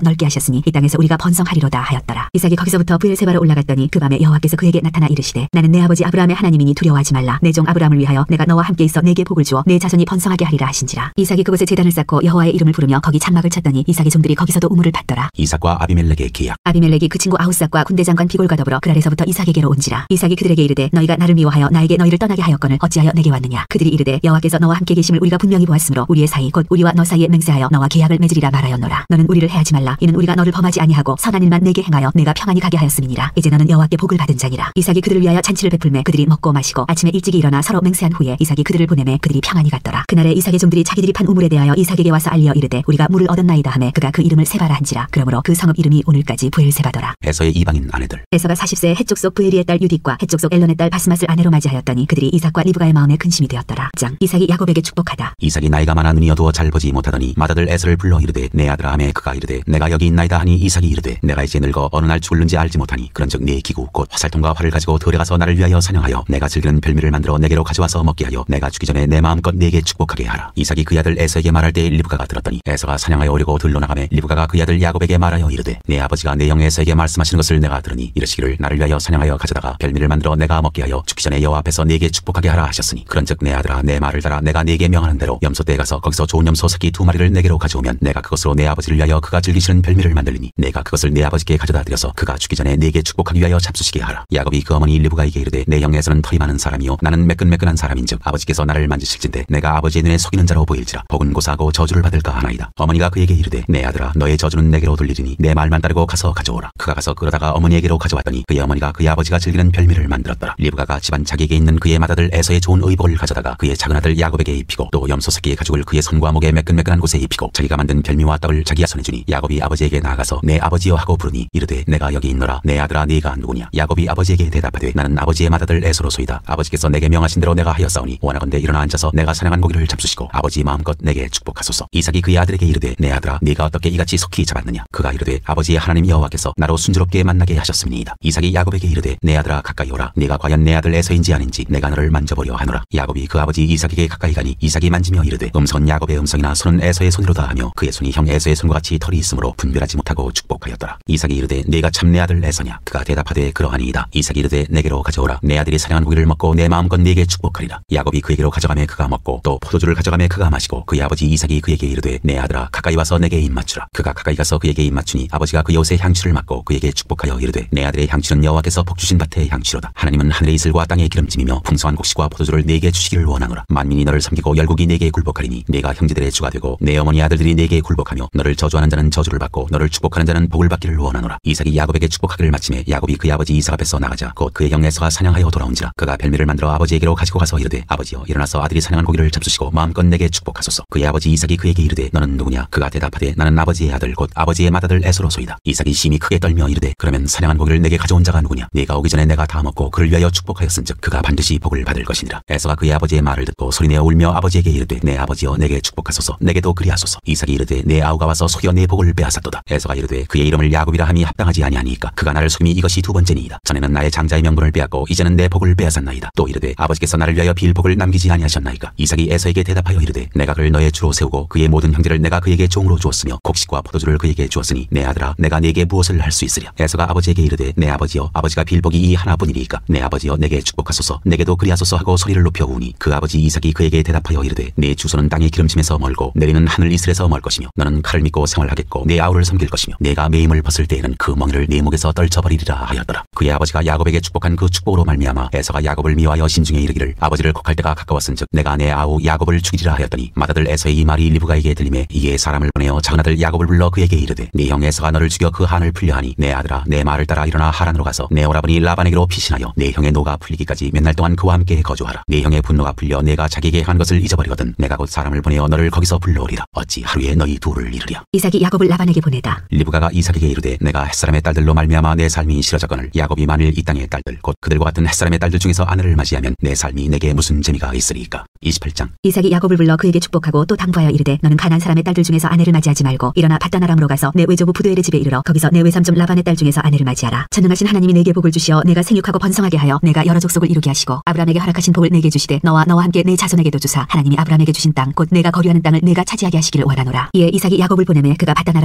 Speaker 2: 하셨으니 이 땅에서 우리가 번성하리로다 하였더라. 이삭이 거기서부터 브엘세바로 올라갔더니 그 밤에 여호와께서 그에게 나타나 이르시되 나는 내 아버지 아브라함의 하나님이니 두려워하지 말라. 내 종 아브라함을 위하여 내가 너와 함께 있어 내게 복을 주어 내 자손이 번성하게 하리라 하신지라. 이삭이 그곳에 제단을 쌓고 여호와의 이름을 부르며 거기 장막을 쳤더니 이삭의 종들이 거기서도 우물을 팠더라.
Speaker 1: 이삭과 아비멜렉의 계약.
Speaker 2: 아비멜렉이 그 친구 아웃삭과 군대장관 비골과 더불어 그랄에서부터 이삭에게로 온지라. 이삭이 그들에게 이르되 너희가 나를 미워하여 나에게 너희를 떠나게 하였거늘 어찌하여 내게 왔느냐. 그들이 이르되 여호와께서 너와 함께 계심을 우리가 분명히 보았으므로 우리의 사이 곧 우리와 너 사이에 맹세하여 너와 계약을 맺으리라 말하였노라. 너는 우리를 해하지 말라. 이는 우리가 너를 범하지 아니하고 선한 일만 내게 행하여 내가 평안히 가게 하였음이니라. 이제 너는 여호와께 복을 받은 자니라. 이삭이 그들을 위하여 잔치를 베풀매 그들이 먹고 마시고 아침에 일찍이 일어나 서로 맹세한 후에 이삭이 그들을 보내매 그들이 평안히 갔더라. 그날에 이삭의 종들이 자기들이 판 우물에 대하여 이삭에게 와서 알리어 이르되 우리가 물을 얻었나이다 하매 그가 그 이름을 세바라 한지라. 그러므로 그 성읍 이름이 오늘까지 브엘세바더라.
Speaker 1: 에서의 이방인 아내들.
Speaker 2: 에서가 40세 헷족 속 브에리의 딸 유딧과 헷족 속 엘론의 딸 바스맛을 아내로 맞이하였더니 그들이 이삭과 리브가의 마음에 근심이 되었더라. 장 이삭이 야곱에게 축복하다.
Speaker 1: 이삭이 나이가 많아 눈이 어두워 잘 보지 못하더니 맏아들 에서를 불러 이르되 내 아들아 하매 그가 이르되 내가 여기 있나이다 하니 이삭이 이르되 내가 이제 늙어 어느 날 죽을는지 알지 못하니 그런즉 네 기구 곧 화살통과 활을 가지고 들에 가서 나를 위하여 사냥하여 내가 즐기는 별미를 만들어 내게로 가져와서 먹게 하여 내가 죽기 전에 내 마음껏 내게 축복하게 하라. 이삭이 그 아들 에서에게 말할 때 리브가가 들었더니 에서가 사냥하여 오려고 들로 나가매 리브가가 그 아들 야곱에게 말하여 이르되 내 아버지가 내 형 에서에게 말씀하시는 것을 내가 들으니 이르시기를 나를 위하여 사냥하여 가져다가 별미를 만들어 내가 먹게 하여 죽기 전에 여호와 앞에서 내게 축복하게 하라 하셨으니 그런즉 내 아들아 내 말을 따라 내가 네게 명하는 대로 염소떼에 가서 거기서 좋은 염소 새끼 2마리를 내게로 가져오면 내가 그것으로 내 아버지를 위하여 그가 즐기시는 별미를 만들리니 내가 그것을 내 아버지께 가져다 드려서 그가 죽기 전에 네게 축복하기 위하여 잡수시게 하라. 야곱이 그 어머니 리브가에게 이르되 내 형 에서는 털이 많은 사람이요 나는 매끈매끈한 사람인즉 아버지께서 나를 만지실진데 내가 아버지의 눈에 속이는 자로 보일지라 복은 고사하고 저주를 받을까 하나이다. 어머니가 그에게 이르되 내 아들아 너의 저주는 내게로 돌리리니 내 말만 따르고 가서 가져오라. 그가 가서 그러다가 어머니에게로 가져왔더니 그의 어머니가 그의 아버지가 즐기는 별미를 만들었더라. 리브가가 집안 자기에게 있는 그의 맏아들 에서의 좋은 의복을 가져다가 그의 작은 아들 야곱에게 입히고 또 염소 새끼의 가죽을 그의 손과 목에 매끈매끈한 곳에 입히고 자기가 만든 별미와 떡을 자기가 손에 주니 야곱이 아버지에게 나아가서 내 아버지여 하고 부르니 이르되 내가 여기 있노라. 내 아들아 네가 누구냐. 야곱이 아버지에게 대답하되 나는 아버지의 맏아들 에서로소이다. 아버지께서 내게 명하신 대로 내가 하였사오니 원하건대 일어나 앉아서 내가 사냥한 고기를 잡수시고 아버지 마음껏 내게 축복하소서. 이삭이 그의 아들에게 이르되 내 아들아 네가 어떻게 이같이 속히 잡았느냐. 그가 이르되 아버지의 하나님 여호와께서 나로 순조롭게 만나게 하셨음이니이다. 이삭이 야곱에게 이르되 내 아들아 가까이 오라. 네가 과연 내 아들 에서인지 아닌지 내가 너를 만져보려 하노라. 야곱이 그 아버지 이삭에게 가까이 가니 이삭이 만지며 이르되 음성은 야곱의 음성이나 손은 에서의 손이로다 하며 그의 손이 형 에서의 손과 같이 털이 있으므로 분별하지 못하고 축복하였더라. 이삭이 이르되 네가 참 내 아들 에서냐. 그가 대답하되 그러하니이다. 이삭이 이르되 내게로 가져오라. 내 아들이 사냥한 고기를 먹고 내 마음껏 네게 축복하리라. 야곱이 그에게로 가져가매 그가 먹고 또 포도주를 가져가매 그가 마시고 그의 아버지 이삭이 그에게 이르되 내 아들아 가까이 와서 내게 입 맞추라. 그가 가까이 가서 그에게 입 맞추니 아버지가 그의 옷에 향취를 맡고 그에게 축복하여 이르되 내 아들의 향취는 여호와께서 복 주신 밭의 향취로다. 하나님은 하늘의 이슬과 땅의 기름짐이며 풍성한 곡식과 포도주를 네게 주시기를 원하노라. 만민이 너를 섬기고 열국이 네게 굴복하리니 네가 형제들의 주가 되고 내 어머니 아들들이 네게 굴복하며 너를 저주하는 자는 저주를 받고 너를 축복하는 자는 복을 받기를 원하노라. 이삭이 야곱에게 축복하기를 마침에 야곱이 그의 아버지 이삭 앞에서 나가자 곧 그의 형 에서가 사냥하여 돌아온지라. 그가 별미를 만들어 아버지에게로 가지고 가서 이르되 아버지여 일어나서 아들이 사냥한 고기를 잡수시고 마음껏 내게 축복하소서. 그의 아버지 이삭이 그에게 이르되 너는 누구냐. 그가 대답하되 나는 아버지의 아들 곧 아버지의 맏아들 에서로소이다. 이삭이 심히 크게 떨며 이르되 그러면 사냥한 고기를 내게 가져온 자가 누구냐. 네가 오기 전에 내가 다 먹고 그를 위하여 축복하였은즉 그가 반드시 복을 받을 것이니라. 에서가 그의 아버지의 말을 듣고 소리내어 울며 아버지에게 이르되 내 아버지여 내게 축복하소서. 내게도 그리하소서. 이삭이 이르되 내 아우가 와서 속여 내 복을 빼앗았도다. 에서가 이르되 그의 이름을 야곱이라 함이 합당하지 아니하니까 그가 나를 속임이 이것이 두 번째니이다. 전에는 나의 장자의 명분을 빼앗고 이제는 내 복을 빼앗았나이다. 또 이르되 아버지께서 나를 위하여 빌 복을 남기지 아니하셨나이까. 이삭이 에서에게 대답하여 이르되 내가 그를 너의 주로 세우고 그의 모든 형제를 내가 그에게 종으로 주었으며 곡식과 포도주를 그에게 주었으니 내 아들아 내가 네게 무엇을 할 수 있으랴. 에서가 아버지에게 이르되 내 아버지여 아버지가 빌 복이 이 하나뿐이니까 내 아버지여 내게 축복하소서. 내게도 그리하소서 하고 소리를 높여 우니 그 아버지 이삭이 그에게 대답하여 이르되 내 주소는 땅의 기름짐에서 멀고 내리는 하늘 이슬에서 멀 것이며 너는 칼을 믿고 생활하겠고 내 아우를 섬길 것이며 내가 매임을 벗을 때에는 그 멍에를 네 목에서 떨쳐버리리라 하였더라. 그의 아버지가 야곱에게 축복한 그 축복으로 말미암아 에서가 야곱을 미워하여 신중에 이르기를 아버지를 곡할 때가 가까웠은즉 내가 내 아우 야곱을 죽이리라 하였더니 맏아들 에서의 이 말이 리브가에게 들리매 이에 사람을 보내어 작은 아들 야곱을 불러 그에게 이르되 네 형 에서가 너를 죽여 그 한을 풀려하니 내 아들아 내 말을 따라 일어나 하란으로 가서 내 오라버니 라반에게로 피신하여 내 형의 노가 풀리기까지 몇 날 동안 그와 함께 거주하라. 내 형의 분노가 풀려 내가 자기에게 한 것을 잊어버리거든 내가 곧 사람을 보내어 너를 거기서 불러오리라. 어찌 하루에 너희 둘을 이르랴.
Speaker 2: 이삭이 야곱을 라반에게 보내다.
Speaker 1: 리브가가 이삭에게 이르되 내가 햇사람의 딸들로 말미암아 내 삶이 싫어졌거늘 야곱이 만일 이 땅의 딸들 곧 그들과 같은 햇사람의 딸들 중에서 아내를 맞이하면 내 삶이 내게 무슨 재미가 있으리까. 28장.
Speaker 2: 이삭이 야곱을 불러 그에게 축복하고 또 당부하여 이르되 너는 가나안 사람의 딸들 중에서 아내를 맞이하지 말고 일어나 밧단아람으로 가서 내 외조부 부두엘의 집에 이르러 거기서 내 외삼촌 라반의 딸 중에서 아내를 맞이하라. 전능하신 하나님이 내게 복을 주시어 내가 생육하고 번성하게 하여 내가 여러 족속을 이루게 하시고 아브라함에게 허락하신 복을 내게 주시되 너와 함께 내 자손에게도 주사 하나님이 아브라함에게 주신 땅 곧 내가 거류하는 땅을 내가 차지하게 하시기를 원하노라. 이에 이삭이 야곱을 보내매 그가 밧단아람으로 가서 라반의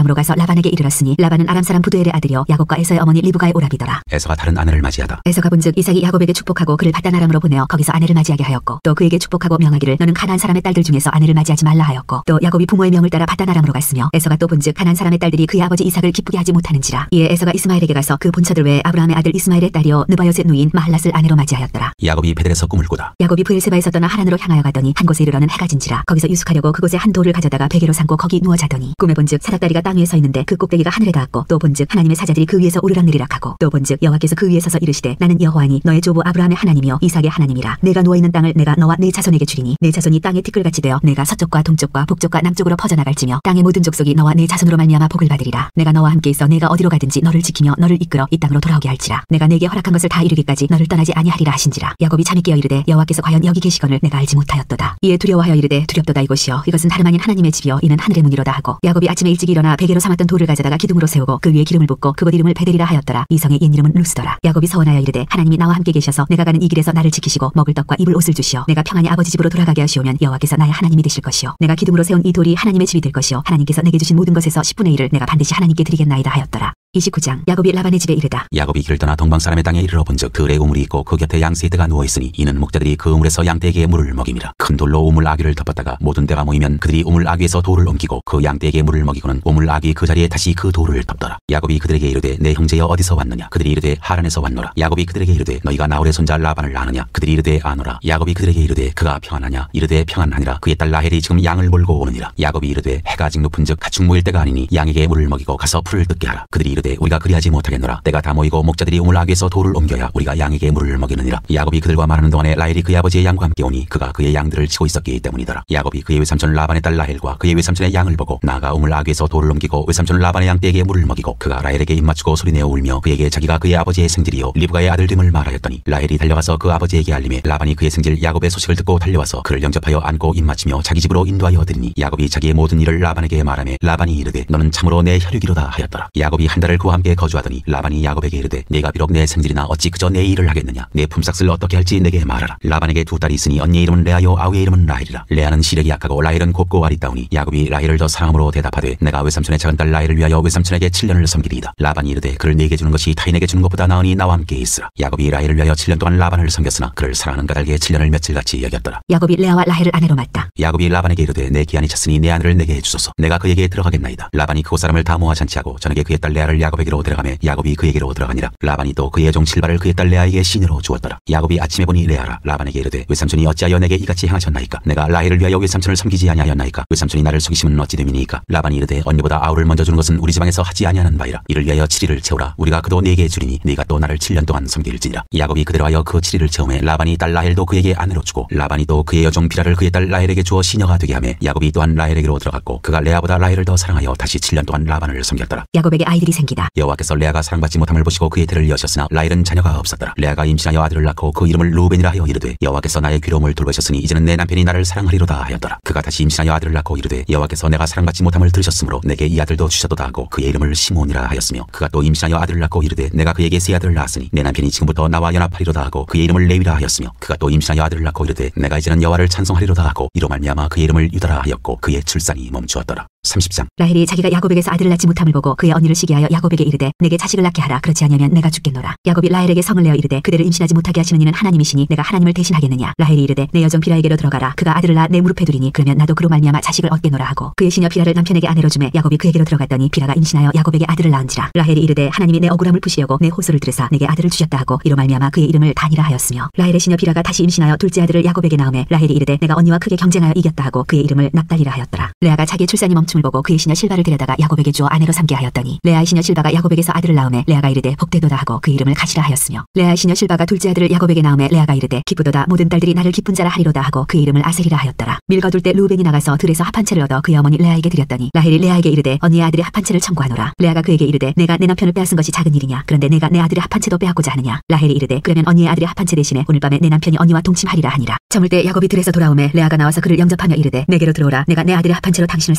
Speaker 2: 라반에게 이르렀으니 라반은 아람 사람 부두엘의 아들이요 야곱과 에서의 어머니 리브가의 오라비더라.
Speaker 1: 에서가 다른 아내를 맞이하다.
Speaker 2: 에서가 본즉 이삭이 야곱에게 축복하고 그를 paddan 아람으로 보내어 거기서 아내를 맞이하게 하였고 또 그에게 축복하고 명하기를 너는 가나안 사람의 딸들 중에서 아내를 맞이하지 말라 하였고 또 야곱이 부모의 명을 따라 paddan 아람으로 갔으며 에서가 또 본즉 가나안 사람의 딸들이 그의 아버지 이삭을 기쁘게 하지 못하는지라. 이에 에서가 이스마엘에게 가서 그 본처들 외에 아브라함의 아들 이스마엘의 딸이요 느바요셋 누인 마할랏을 아내로 맞이하였더라.
Speaker 1: 야곱이 베델에서 꿈을 꾸다.
Speaker 2: 야곱이 브엘세바에서 떠나 하란으로 향하여 가더니 한 곳에 이르러는 해가 진지라. 거기서 유숙하려고 그곳에 한 돌을 가져다가 베개로 삼고 거기 누워 자더니 꿈에 본즉 사닥다리가 땅 위에 서 있는데 그 꼭대기가 하늘에 닿았고 또 본즉 하나님의 사자들이 그 위에서 오르락내리락하고 또 본즉 여호와께서 그 위에 서서 이르시되 나는 여호와니 너의 조부 아브라함의 하나님이요 이삭의 하나님이라. 내가 누워있는 땅을 내가 너와 네 자손에게 주리니 네 자손이 땅의 티끌같이 되어 내가 서쪽과 동쪽과 북쪽과 남쪽으로 퍼져나갈지며 땅의 모든 족속이 너와 네 자손으로 말미암아 복을 받으리라. 내가 너와 함께 있어 내가 어디로 가든지 너를 지키며 너를 이끌어 이 땅으로 돌아오게 할지라. 내가 내게 허락한 것을 다 이루기까지 너를 떠나지 아니하리라 하신지라. 야곱이 잠이 깨어 이르되 여호와께서 과연 여기 계시거늘 내가 알지 못하였도다. 이에 두려워하여 이르되 두렵도다 이곳이여 이것은 다름 아닌 하나님의 집이여 이는 하늘의 문이로다 하고 야곱이 아침에 일찍 일어나 베개로 삼았던 돌을 가져다가 기둥으로 세우고 그 위에 기름을 붓고 그곳 이름을 베델이라 하였더라. 이 성의 옛 이름은 루스더라. 야곱이 서원하여 이르되 하나님이 나와 함께 계셔서 내가 가는 이 길에서 나를 지키시고 먹을 떡과 입을 옷을 주시어 내가 평안히 아버지 집으로 돌아가게 하시오면 여호와께서 나의 하나님이 되실 것이요 내가 기둥으로 세운 이 돌이 하나님의 집이 될 것이요 하나님께서 내게 주신 모든 것에서 10분의 1을 내가 반드시 하나님께 드리겠나이다 하였더라. 29장 야곱이 라반의 집에 이르다.
Speaker 1: 야곱이 길을 떠나 동방 사람의 땅에 이르러 본즉 들에 우물이 있고 그 곁에 양세대가 누워있으니 이는 목자들이 그 우물에서 양떼에게 물을 먹임이라. 큰 돌로 우물 아귀를 덮었다가 모든 때가 모이면 그들이 우물 아귀에서 돌을 옮기고 그 양떼에게 물을 먹이고는 우물 아귀 그 자리에 다시 그 돌을 덮더라. 야곱이 그들에게 이르되 내 형제여 어디서 왔느냐. 그들이 이르되 하란에서 왔노라. 야곱이 그들에게 이르되 너희가 나홀의 손자 라반을 아느냐. 그들이 이르되 아노라. 야곱이 그들에게 이르되 그가 평안하냐. 이르되 평안하니라. 그의 딸 라헬이 지금 양을 몰고 오느니라. 야곱이 이르되 해가 아직 높은즉 가축 모일 때가 아니니 양에게 물을 먹이고 가서 풀을 뜯게 하라. 그들이 이르되 우리가 그리하지 못하겠노라. 때가 다 모이고 목자들이 우물 아귀에서 돌을 옮겨야 우리가 양에게 물을 먹이느니라. 야곱이 그들과 말하는 동안에 라헬이 그의 아버지의 양과 함께 오니 그가 그의 양들을 치고 있었기 때문이더라. 야곱이 그의 외삼촌 라반의 딸 라헬과 그의 외삼촌의 양을 보고 나아가 우물 아귀에서 돌을 옮기고 외삼촌 라반의 양떼에게 물을 먹이고 그가 라헬에게 입맞추고 소리내어 울며 그에게 자기가 그의 아버지의 생질이요 리브가의 아들됨을 말하였더니 라헬이 달려가서 그 아버지에게 알림해 라반이 그의 생질 야곱의 소식을 듣고 달려와서 그를 영접하여 안고 입맞추며 자기 집으로 인도하여 드리니 야곱이 자기의 모든 일을 라반에게 말하며 라반이 이르되 너는 참으로 내 혈육이로다 하였더라. 야곱이 한 달을 그와 함께 거주하더니 라반이 야곱에게 이르되 네가 비록 내 생질이나 어찌 그저 내 일을 하겠느냐. 내 품삯을 어떻게 할지 내게 말하라. 라반에게 두 딸이 있으니 언니의 이름은 레아요 아우의 이름은 라헬이라. 레아는 시력이 약하고 라헬은 곱고 아리따우니 야곱이 라헬을 더 사랑함으로 대답하되 내가 외삼촌의 작은 딸 라헬을 위하여 외삼촌에게 7년을 섬기리이다. 라반이 이르되 그를 네게 주는 것이 타인에게 주는 것보다 나으니 나와 함께 있으라. 야곱이 라헬을 위하여 7년 동안 라반을 섬겼으나 그를 사랑하는 까닭에 7년을 며칠같이 여겼더라.
Speaker 2: 야곱이 레아와 라헬을 아내로 맞다.
Speaker 1: 야곱이 라반에게 이르되 내 기한이 찼으니 내 아내를 내게 해주소서. 내가 그에게 들어가겠나이다. 라반이 그곳 사람을 다 모아 잔치하고 저녁에 그의 딸 레아를 야곱에게로 데려가매 야곱이 그에게로 들어가니라. 라반이 또 그의 종 실바를 그의 딸 레아에게 시녀로 주었더라. 야곱이 아침에 보니 레아라. 라반에게 이르되 외삼촌이 어찌하여 내게 이같이 행하셨나이까. 내가 라헬을 위하여 외삼촌을 섬기지 아니하였나이까. 외삼촌이 나를 속이심은 어찌 됨이니까. 라반이 이르되 언니보다 아우를 먼저 주는 것은 우리 지방에서 하지 아니하는 바이라. 이를 위하여 7일을 채우라. 우리가 그도 네게 주리니 네가 또 나를 7년 동안 섬길지니라. 야곱이 그대로 하여 그 7일을 채우매 라반이 딸 라헬도 그에게 아내로 주고 라반이 또 그의 여종 비라를 그의 딸 라헬에게 주어 시녀가 되게 하매 야곱이 또한 라헬에게로 들어갔고 그가 레아보다 라헬을 더 사랑하여 다시 7년 동안 라반을 섬겼더라.
Speaker 2: 야곱에게 아이들이 생기다.
Speaker 1: 여호와께서 레아가 사랑받지 못함을 보시고 그의 태를 여셨으나 라헬은 자녀가 없었더라. 레아가 임신하여 아들을 낳고 그 이름을 루벤이라 하여 이르되 여호와께서 나의 괴로움을 돌보셨으니 이제는 내 남편이 나를 사랑하리로다 하였더라. 그가 다시 임신하여 아들을 낳고 이르되 여호와께서 내가 사랑받지 못함을 들으셨으므로 내게 이 아들도 주셨도다 하고 그의 이름을 시몬이라 하였으며 그가 또 임신하여 아들을 낳고 이르되 내가 그에게 세 아들을 낳았으니 내 남편이 지금부터 나와 연합하리로다 하고 그의 이름을 레위라 하였으며 그가 또 임신하여 아들을 낳고 이르되 내가 이제는 여호와를 찬송하리로다 하고 이로 말미암아 그의 이름을 유다라 하였고 그의 출산이 멈추었더라. 30장
Speaker 2: 라헬이 자기가 야곱에게서 아들을 낳지 못함을 보고 그의 언니를 시기하여 야곱에게 이르되 내게 자식을 낳게 하라. 그렇지 아니하면 내가 죽겠노라. 야곱이 라헬에게 성을 내어 이르되 그대를 임신하지 못하게 하시는 이는 하나님이시니 내가 하나님을 대신하겠느냐. 라헬이 이르되 내 여종 비라에게로 들어가라. 그가 아들을 낳아 내 무릎에 두리니 그러면 나도 그로 말미암아 자식을 얻겠노라 하고 그의 시녀 비라를 남편에게 아내로 주매 야곱이 그에게로 들어갔더니 비라가 임신하여 야곱에게 아들을 낳은지라. 라헬이 이르되 하나님이 내 억울함을 푸시려고 내 호소를 들으사 내게 아들을 주셨다 하고 이로 말미암아 그의 이름을 단이라 하였으며 라헬의 시녀 비라가 다시 임신하여 둘째 아들을 야곱에게 낳음에 라헬이 이르되 내가 언니와 크게 경쟁하여 이겼다 하고 그의 이름을 납달리라 하였더라. 레아가 자기의 출산이 멈춤을 보고 그의 시녀 실바를 데려다가 야곱에게 주어 아내로 삼게 하였더니 레아의 시녀 실바가 야곱에게서 아들을 낳음에 레아가 이르되 복되도다 하고 그 이름을 가시라 하였으며 레아의 시녀 실바가 둘째 아들을 야곱에게 낳음에 레아가 이르되 기쁘도다 모든 딸들이 나를 기쁜 자라 하리로다 하고 그 이름을 아셀이라 하였더라. 밀거둘 때 루벤이 나가서 들에서 합한 채를 얻어 그의 어머니 레아에게 드렸더니 라헬이 레아에게 이르되 언니의 아들이 합한 채를 청구하노라. 레아가 그에게 이르되 내가 내 남편을 빼앗은 것이 작은 일이냐. 그런데 내가 내 아들의 합한 채도 빼앗고자 하느냐. 라헬이 이르되 그러면 언니의 아들의 합한 채 대신에 오늘 밤에 내 남편이 언니와 동침하리라 하니라. 저물 때 야곱이 들에서 돌아오매 레아가 나와서 그를 영접하며 이르되 내게로 들어오라. 내가 내 아들의 합한 채로 당신을 샀노라. 그가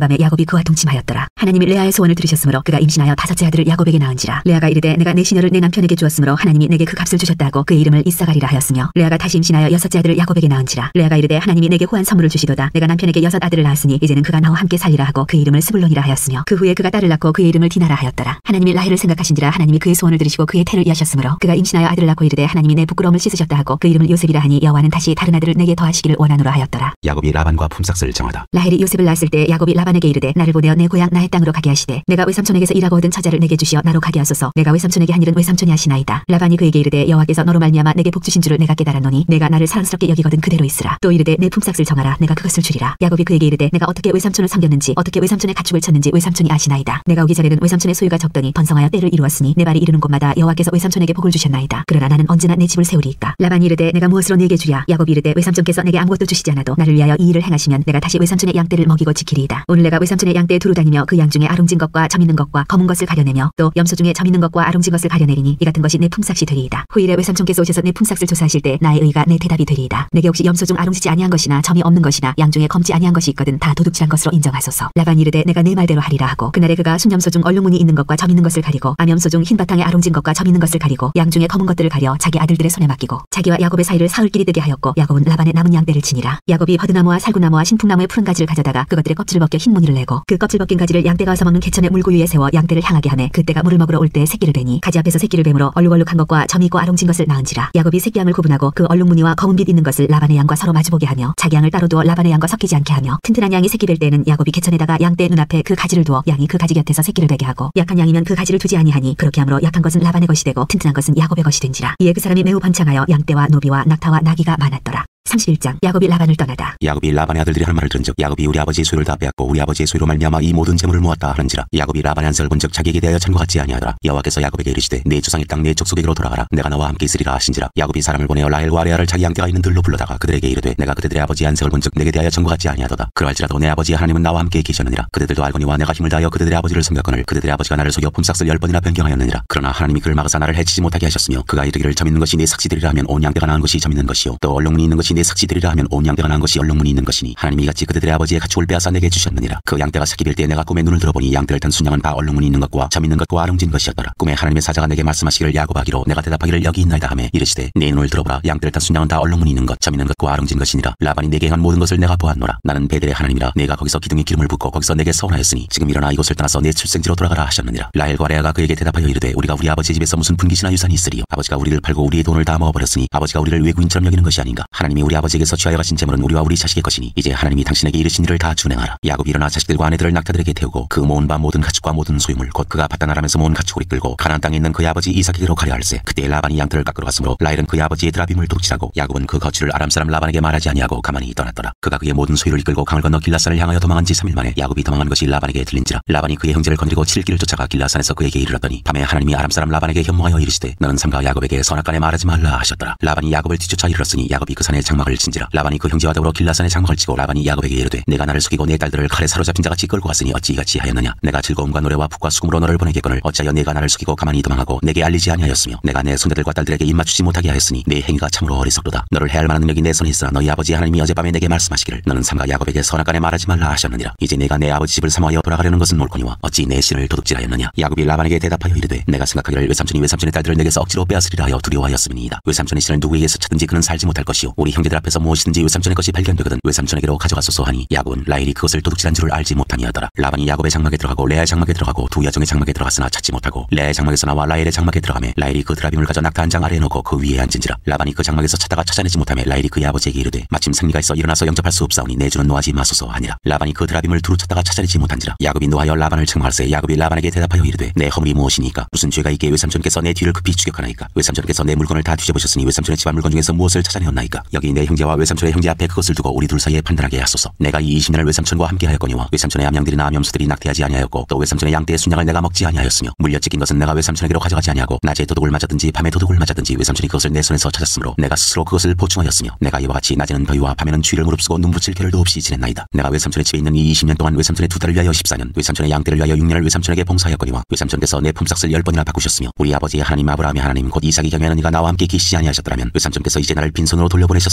Speaker 2: 밤에 야곱이 그와 동침하였더라. 하나님이 레아의 소원을 들으셨으므로 그가 임신하여 5째 아들을 야곱에게 낳은지라. 레아가 이르되 내가 내 시녀를 내 남편에게 주었으므로 하나님이 내게 그 값을 주셨다 하고 그의 이름을 이사가리라 하였으며, 레아가 다시 임신하여 6째 아들을 야곱에게 낳은지라. 레아가 이르되 하나님이 내게 후한 선물을 주시도다. 내가 남편에게 6 아들을 낳았으니 이제는 그가 나와 함께 살리라 하고 그의 이름을 스불론이라 하였으며, 그 후에 그가 딸을 낳고 그의 이름을 디나라 하였더라. 하나님이 라헬을 생각하신지라 하나님이 그의 소원을 들으시고 그의 태를 이하셨으므로 그가 임신하여 아들을 낳고 이르되 하나님이 내 부끄러움을 씻으셨다 하고 그 이름을 요셉이라 하니 여호와는 다시 다른 아들을 내게 더하시기를 원하노라 하였더라.
Speaker 1: 야곱이 라반과 품삯을 정하다.
Speaker 2: 라헬이 요셉을 낳았을 때 야곱이 라반에게 이르되 나를 보내어 내 고향 나의 땅으로 가게 하시되 내가 외삼촌에게서 일하고 얻은 처자를 내게 주시어 나로 가게 하소서. 내가 외삼촌에게 한 일은 외삼촌이 하시나이다. 라반이 그에게 이르되 여호와께서 너로 말미암아 내게 복 주신 줄을 내가 깨달았노니 내가 나를 사랑스럽게 여기거든 그대로 있으라. 또 이르되 내 품삯을 정하라. 내가 그것을 주리라. 야곱이 그에게 이르되 내가 어떻게 외삼촌을 섬겼는지 어떻게 외삼촌의 가축을 쳤는지 외삼촌이 아시나이다. 내가 오기 전에는 외삼촌의 소유가 적더니 번성하여 때를 이루었으니 내 발이 이르는 곳마다 여호와께서 외삼촌에게 복을 주셨나이다. 그러나 나는 언제나 내 집을 세우리이까. 라반이 이르되 내가 무엇으로 네게 주랴. 야곱이 이르되 외삼촌께서 내게 아무것도 주시지 않아도 나를 위하여 이 일을 행하시면 내가 다시 외삼촌의 양떼를 먹이고 지키리이다. 오늘 내가 외삼촌의 양떼에 두루 다니며 그 양 중에 아롱진 것과 점 있는 것과 검은 것을 가려내며 또 염소 중에 점 있는 것과 아롱진 것을 가려내리니 이 같은 것이 내 품삯이 되리이다. 후일에 외삼촌께서 오셔서 내 품삯을 조사하실 때 나의 의가 내 대답이 되리이다. 내게 혹시 염소 중 아롱지지 아니한 것이나 점이 없는 것이나 양 중에 검지 아니한 것이 있거든 다 도둑질한 것으로 인정하소서. 라반이 이르되 내가 내 말대로 하리라 하고 그날에 그가 순염소 중 얼룩무늬 있는 것과 점 있는 것을 가리고 암염소 중 흰 바탕에 아롱진 것과 점 있는 것을 가리고 양 중에 검은 것들을 가려 자기 아들들의 손에 맡기고 자기와 야곱의 사이를 사흘길이 되게 하였고 야곱은 라반의 남은 양떼를 치니라. 야곱이 버드나무와 살구나무와 신풍나무의 푸른 가지를 가져다가 그것들의 껍질을 벗겨 흰 무늬를 내고 그 껍질 벗긴 가지를 양떼가 와서 먹는 개천의 물구 위에 세워 양떼를 향하게 하매 그때가 물을 먹으러 올 때 새끼를 베니 가지 앞에서 새끼를 뱀으로 얼룩얼룩한 것과 점이 있고 아롱진 것을 낳은지라. 야곱이 새끼 양을 구분하고 그 얼룩무늬와 검은 빛 있는 것을 라반의 양과 서로 마주보게 하며 자기 양을 따로 두어 라반의 양과 섞이지 않게 하며 튼튼한 양이 새끼 뵐 때에는 야곱이 개천에다가 양떼의 눈앞에 그 가지를 두어 양이 그 가지 곁에서 새끼를 베게 하고 약한 양이면 그 가지를 두지 아니하니 그렇게 함으로 약한 것은 라반의 것이 되고 튼튼한 것은 야곱의 것이 된지라. 이에 그 사람이 매우 번창하여 양떼와 노비와 낙타와 나귀가 많았더라. 31장. 야곱이 라반을 떠나다.
Speaker 1: 야곱이 라반의 아들들이 하는 말을 들은즉 야곱이 우리 아버지의 소유를 다 빼앗고 우리 아버지의 소유로 말미암아 이 모든 재물을 모았다 하는지라. 야곱이 라반의 안색을 본즉 자기에게 대하여 참과 같지 아니하더라. 여호와께서 야곱에게 이르시되 내 조상의 땅 내 족속에게로 돌아가라. 내가 너와 함께 있으리라 하신지라. 야곱이 사람을 보내어 라헬과 레아를 자기 양떼가 있는 들로 불러다가 그들에게 이르되 내가 그들의 아버지의 안색을 본즉 내게 대하여 참과 같지 아니하도다. 그러할지라도 내 아버지의 하나님은 나와 함께 계셨느니라. 그들도 알거니와 내가 힘을 다하여 그들의 아버지를 섬겼거늘 그들의 아버지가 나를 속여 품삯을 10번이나 변경하였느니라. 그러나 하나님이 그를 막으사 나를 해치지 못하게 하셨으며 그가 이르기를 점 있는 것이 내 삭지들이라 하면 온 양떼가 낳은 것이 점 있는 것이요 또 얼룩무늬 있는 것이 내 삭지들이라 하면 온 양떼가 낳은 것이 얼룩무늬 있는 것이니 하나님이 같이 그들의 아버지의 가축을 빼앗아 내게 주셨느니라. 그 양떼가 새끼 뵐 때 내가 꿈에 눈을 들어보니 양떼를 탄 순양은 다 얼룩무늬 있는 것과 점 있는 것과 아롱진 것이었더라. 꿈에 하나님의 사자가 내게 말씀하시기를 야곱하기로 내가 대답하기를 여기 있나이다 하매 이르시되 내 눈을 들어보라. 양떼를 탄 순양은 다 얼룩무늬 있는 것 점 있는 것과 아롱진 것이니라. 라반이 내게 행한 모든 것을 내가 보았노라. 나는 베델의 하나님이라. 내가 거기서 기둥에 기름을 붓고 거기서 내게 서원하였으니 지금 일어나 이곳을 떠나서 내 출생지로 돌아가라 하셨느니라. 라헬과 레아가 그에게 대답하여 이르되 우리가 우리 아버지의 집에서 무슨 분깃이나 유산이 있으리요. 아버지가 우리를 팔고 우리의 돈을 다 먹어버렸으니 아버지가 우리를 외국인처럼 여기는 것이 아닌가. 하나님이 우리 아버지에게서 취하여 가신 재물은 우리와 우리 자식의 것이니 이제 하나님이 당신에게 이르신 일을 다 준행하라. 야곱이 일어나 자식들과 아내들을 낙타들에게 태우고 그 모은 바 모든 가축과 모든 소유물 곧 그가 바다나라면서 모은 가축을 이끌고 가나안 땅에 있는 그의 아버지 이삭에게로 가려 할세. 그때 라반이 양털을 깎으러 갔으므로 라헬은 그의 아버지의 드라빔을 도둑질하고 야곱은 그 거취를 아람 사람 라반에게 말하지 아니하고 가만히 떠났더라. 그가 그의 모든 소유를 이끌고 강을 건너 길라산을 향하여 도망한 지 3일 만에 야곱이 도망한 것이 라반에게 들린지라. 라반이 그의 형제를 거느리고 7길을 쫓아가 길라산에서 그에게 이르렀더니 밤에 하나님이 아람 사람 라반에게 현몽하여 이르시되 너는 삼가 야곱에게 선악간에 말하지 말라 하셨더라. 라반이 야곱을 뒤쫓아 이르렀으니 야곱이 그 산에 장막을 친지라. 라반이 그 형제와 더불어 길라산에 장막을 치고 라반이 야곱에게 이르되 내가 나를 속이고 내 딸들을 칼에 사로잡힌 자같이 끌고 갔으니 어찌 이같이 하였느냐. 내가 즐거움과 노래와 북과 수금으로 너를 보내겠거늘 어찌하여 내가 나를 속이고 가만히 도망하고 내게 알리지 아니하였으며 내가 내 손자들과 딸들에게 입맞추지 못하게 하였으니 내 행위가 참으로 어리석도다. 너를 해할 만한 능력이 내 손에 있으나 너희 아버지 하나님이 어젯밤에 내게 말씀하시기를 너는 삼가 야곱에게 선악간에 말하지 말라 하셨느니라. 이제 내가 내 아버지 집을 사모하여 돌아가려는 것은 옳거니와 어찌 내 신을 도둑질하였느냐. 야곱이 라반에게 대답하여 이르되 내가 생각하기를 외삼촌이 외삼촌의 딸들을 내게서 억지로 빼앗으리라 하여 두려워하였음이니이다. 외삼촌의 신을 누구에게서 찾든지 그는 살지 못할 것이요 우리 형제들 앞에서 무엇이든지 외삼촌의 것이 발견되거든 외삼촌에게로 가져가소서 하니 야곱은 라헬이 그것을 도둑질한 줄을 알지 못하니하더라. 라반이 야곱의 장막에 들어가고 레아의 장막에 들어가고 두 여종의 장막에 들어갔으나 찾지 못하고 레아의 장막에서 나와 라헬의 장막에 들어가매 라헬이 그 드라빔을 가져 낙타 한 장 아래에 놓고 그 위에 앉은지라. 라반이 그 장막에서 찾다가 찾아내지 못하매 라헬이 그의 아버지에게 이르되 마침 생리가 있어 일어나서 영접할 수 없사오니 내 주는 노하지 마소서 하니라. 라반이 그 드라빔을 두루 찾다가 찾아내지 못한지라. 야곱이 노하여 라반을 책망할세. 야곱이 라반에게 대답하여 이르되 내 허물이 무엇이니까 무슨 죄가 있기에 외삼촌께서 내 뒤를 급히 추격하나이까. 외삼촌께서 내 물건을 다 뒤져보셨으니 외삼촌의 집안 물건 중에서 무엇을 찾아내었나이까. 여기 내 형제와 외삼촌의 형제 앞에 그것을 두고 우리 둘 사이에 판단하게 하소서. 내가 이 20년을 외삼촌과 함께 하였거니와 외삼촌의 암양들이나 암염소들이 낙태하지 아니하였고 또 외삼촌의 양떼의 순양을 내가 먹지 아니하였으며 물려 찢긴 것은 내가 외삼촌에게로 가져가지 아니하고 낮에 도둑을 맞았든지 밤에 도둑을 맞았든지 외삼촌이 그것을 내 손에서 찾았으므로 내가 스스로 그것을 보충하였으며 내가 이와 같이 낮에는 더위와 밤에는 추위를 무릅쓰고 눈붙일 겨를도 없이 지냈나이다. 내가 외삼촌의 집에 있는 이 20년 동안 외삼촌의 두 딸을 위하여 14년 외삼촌의 양떼를 위하여 6년을 외삼촌에게 봉사하였거니와 외삼촌께서 내 품삯을 10번이나 바꾸셨으며 우리 아버지의 하나님 아브라함의 하나님 곧 이삭이 경외하는 이가 나와 함께 계시지 아니하셨더라면 외삼촌께서 이제 나를 빈손으로 돌려보내셨으리라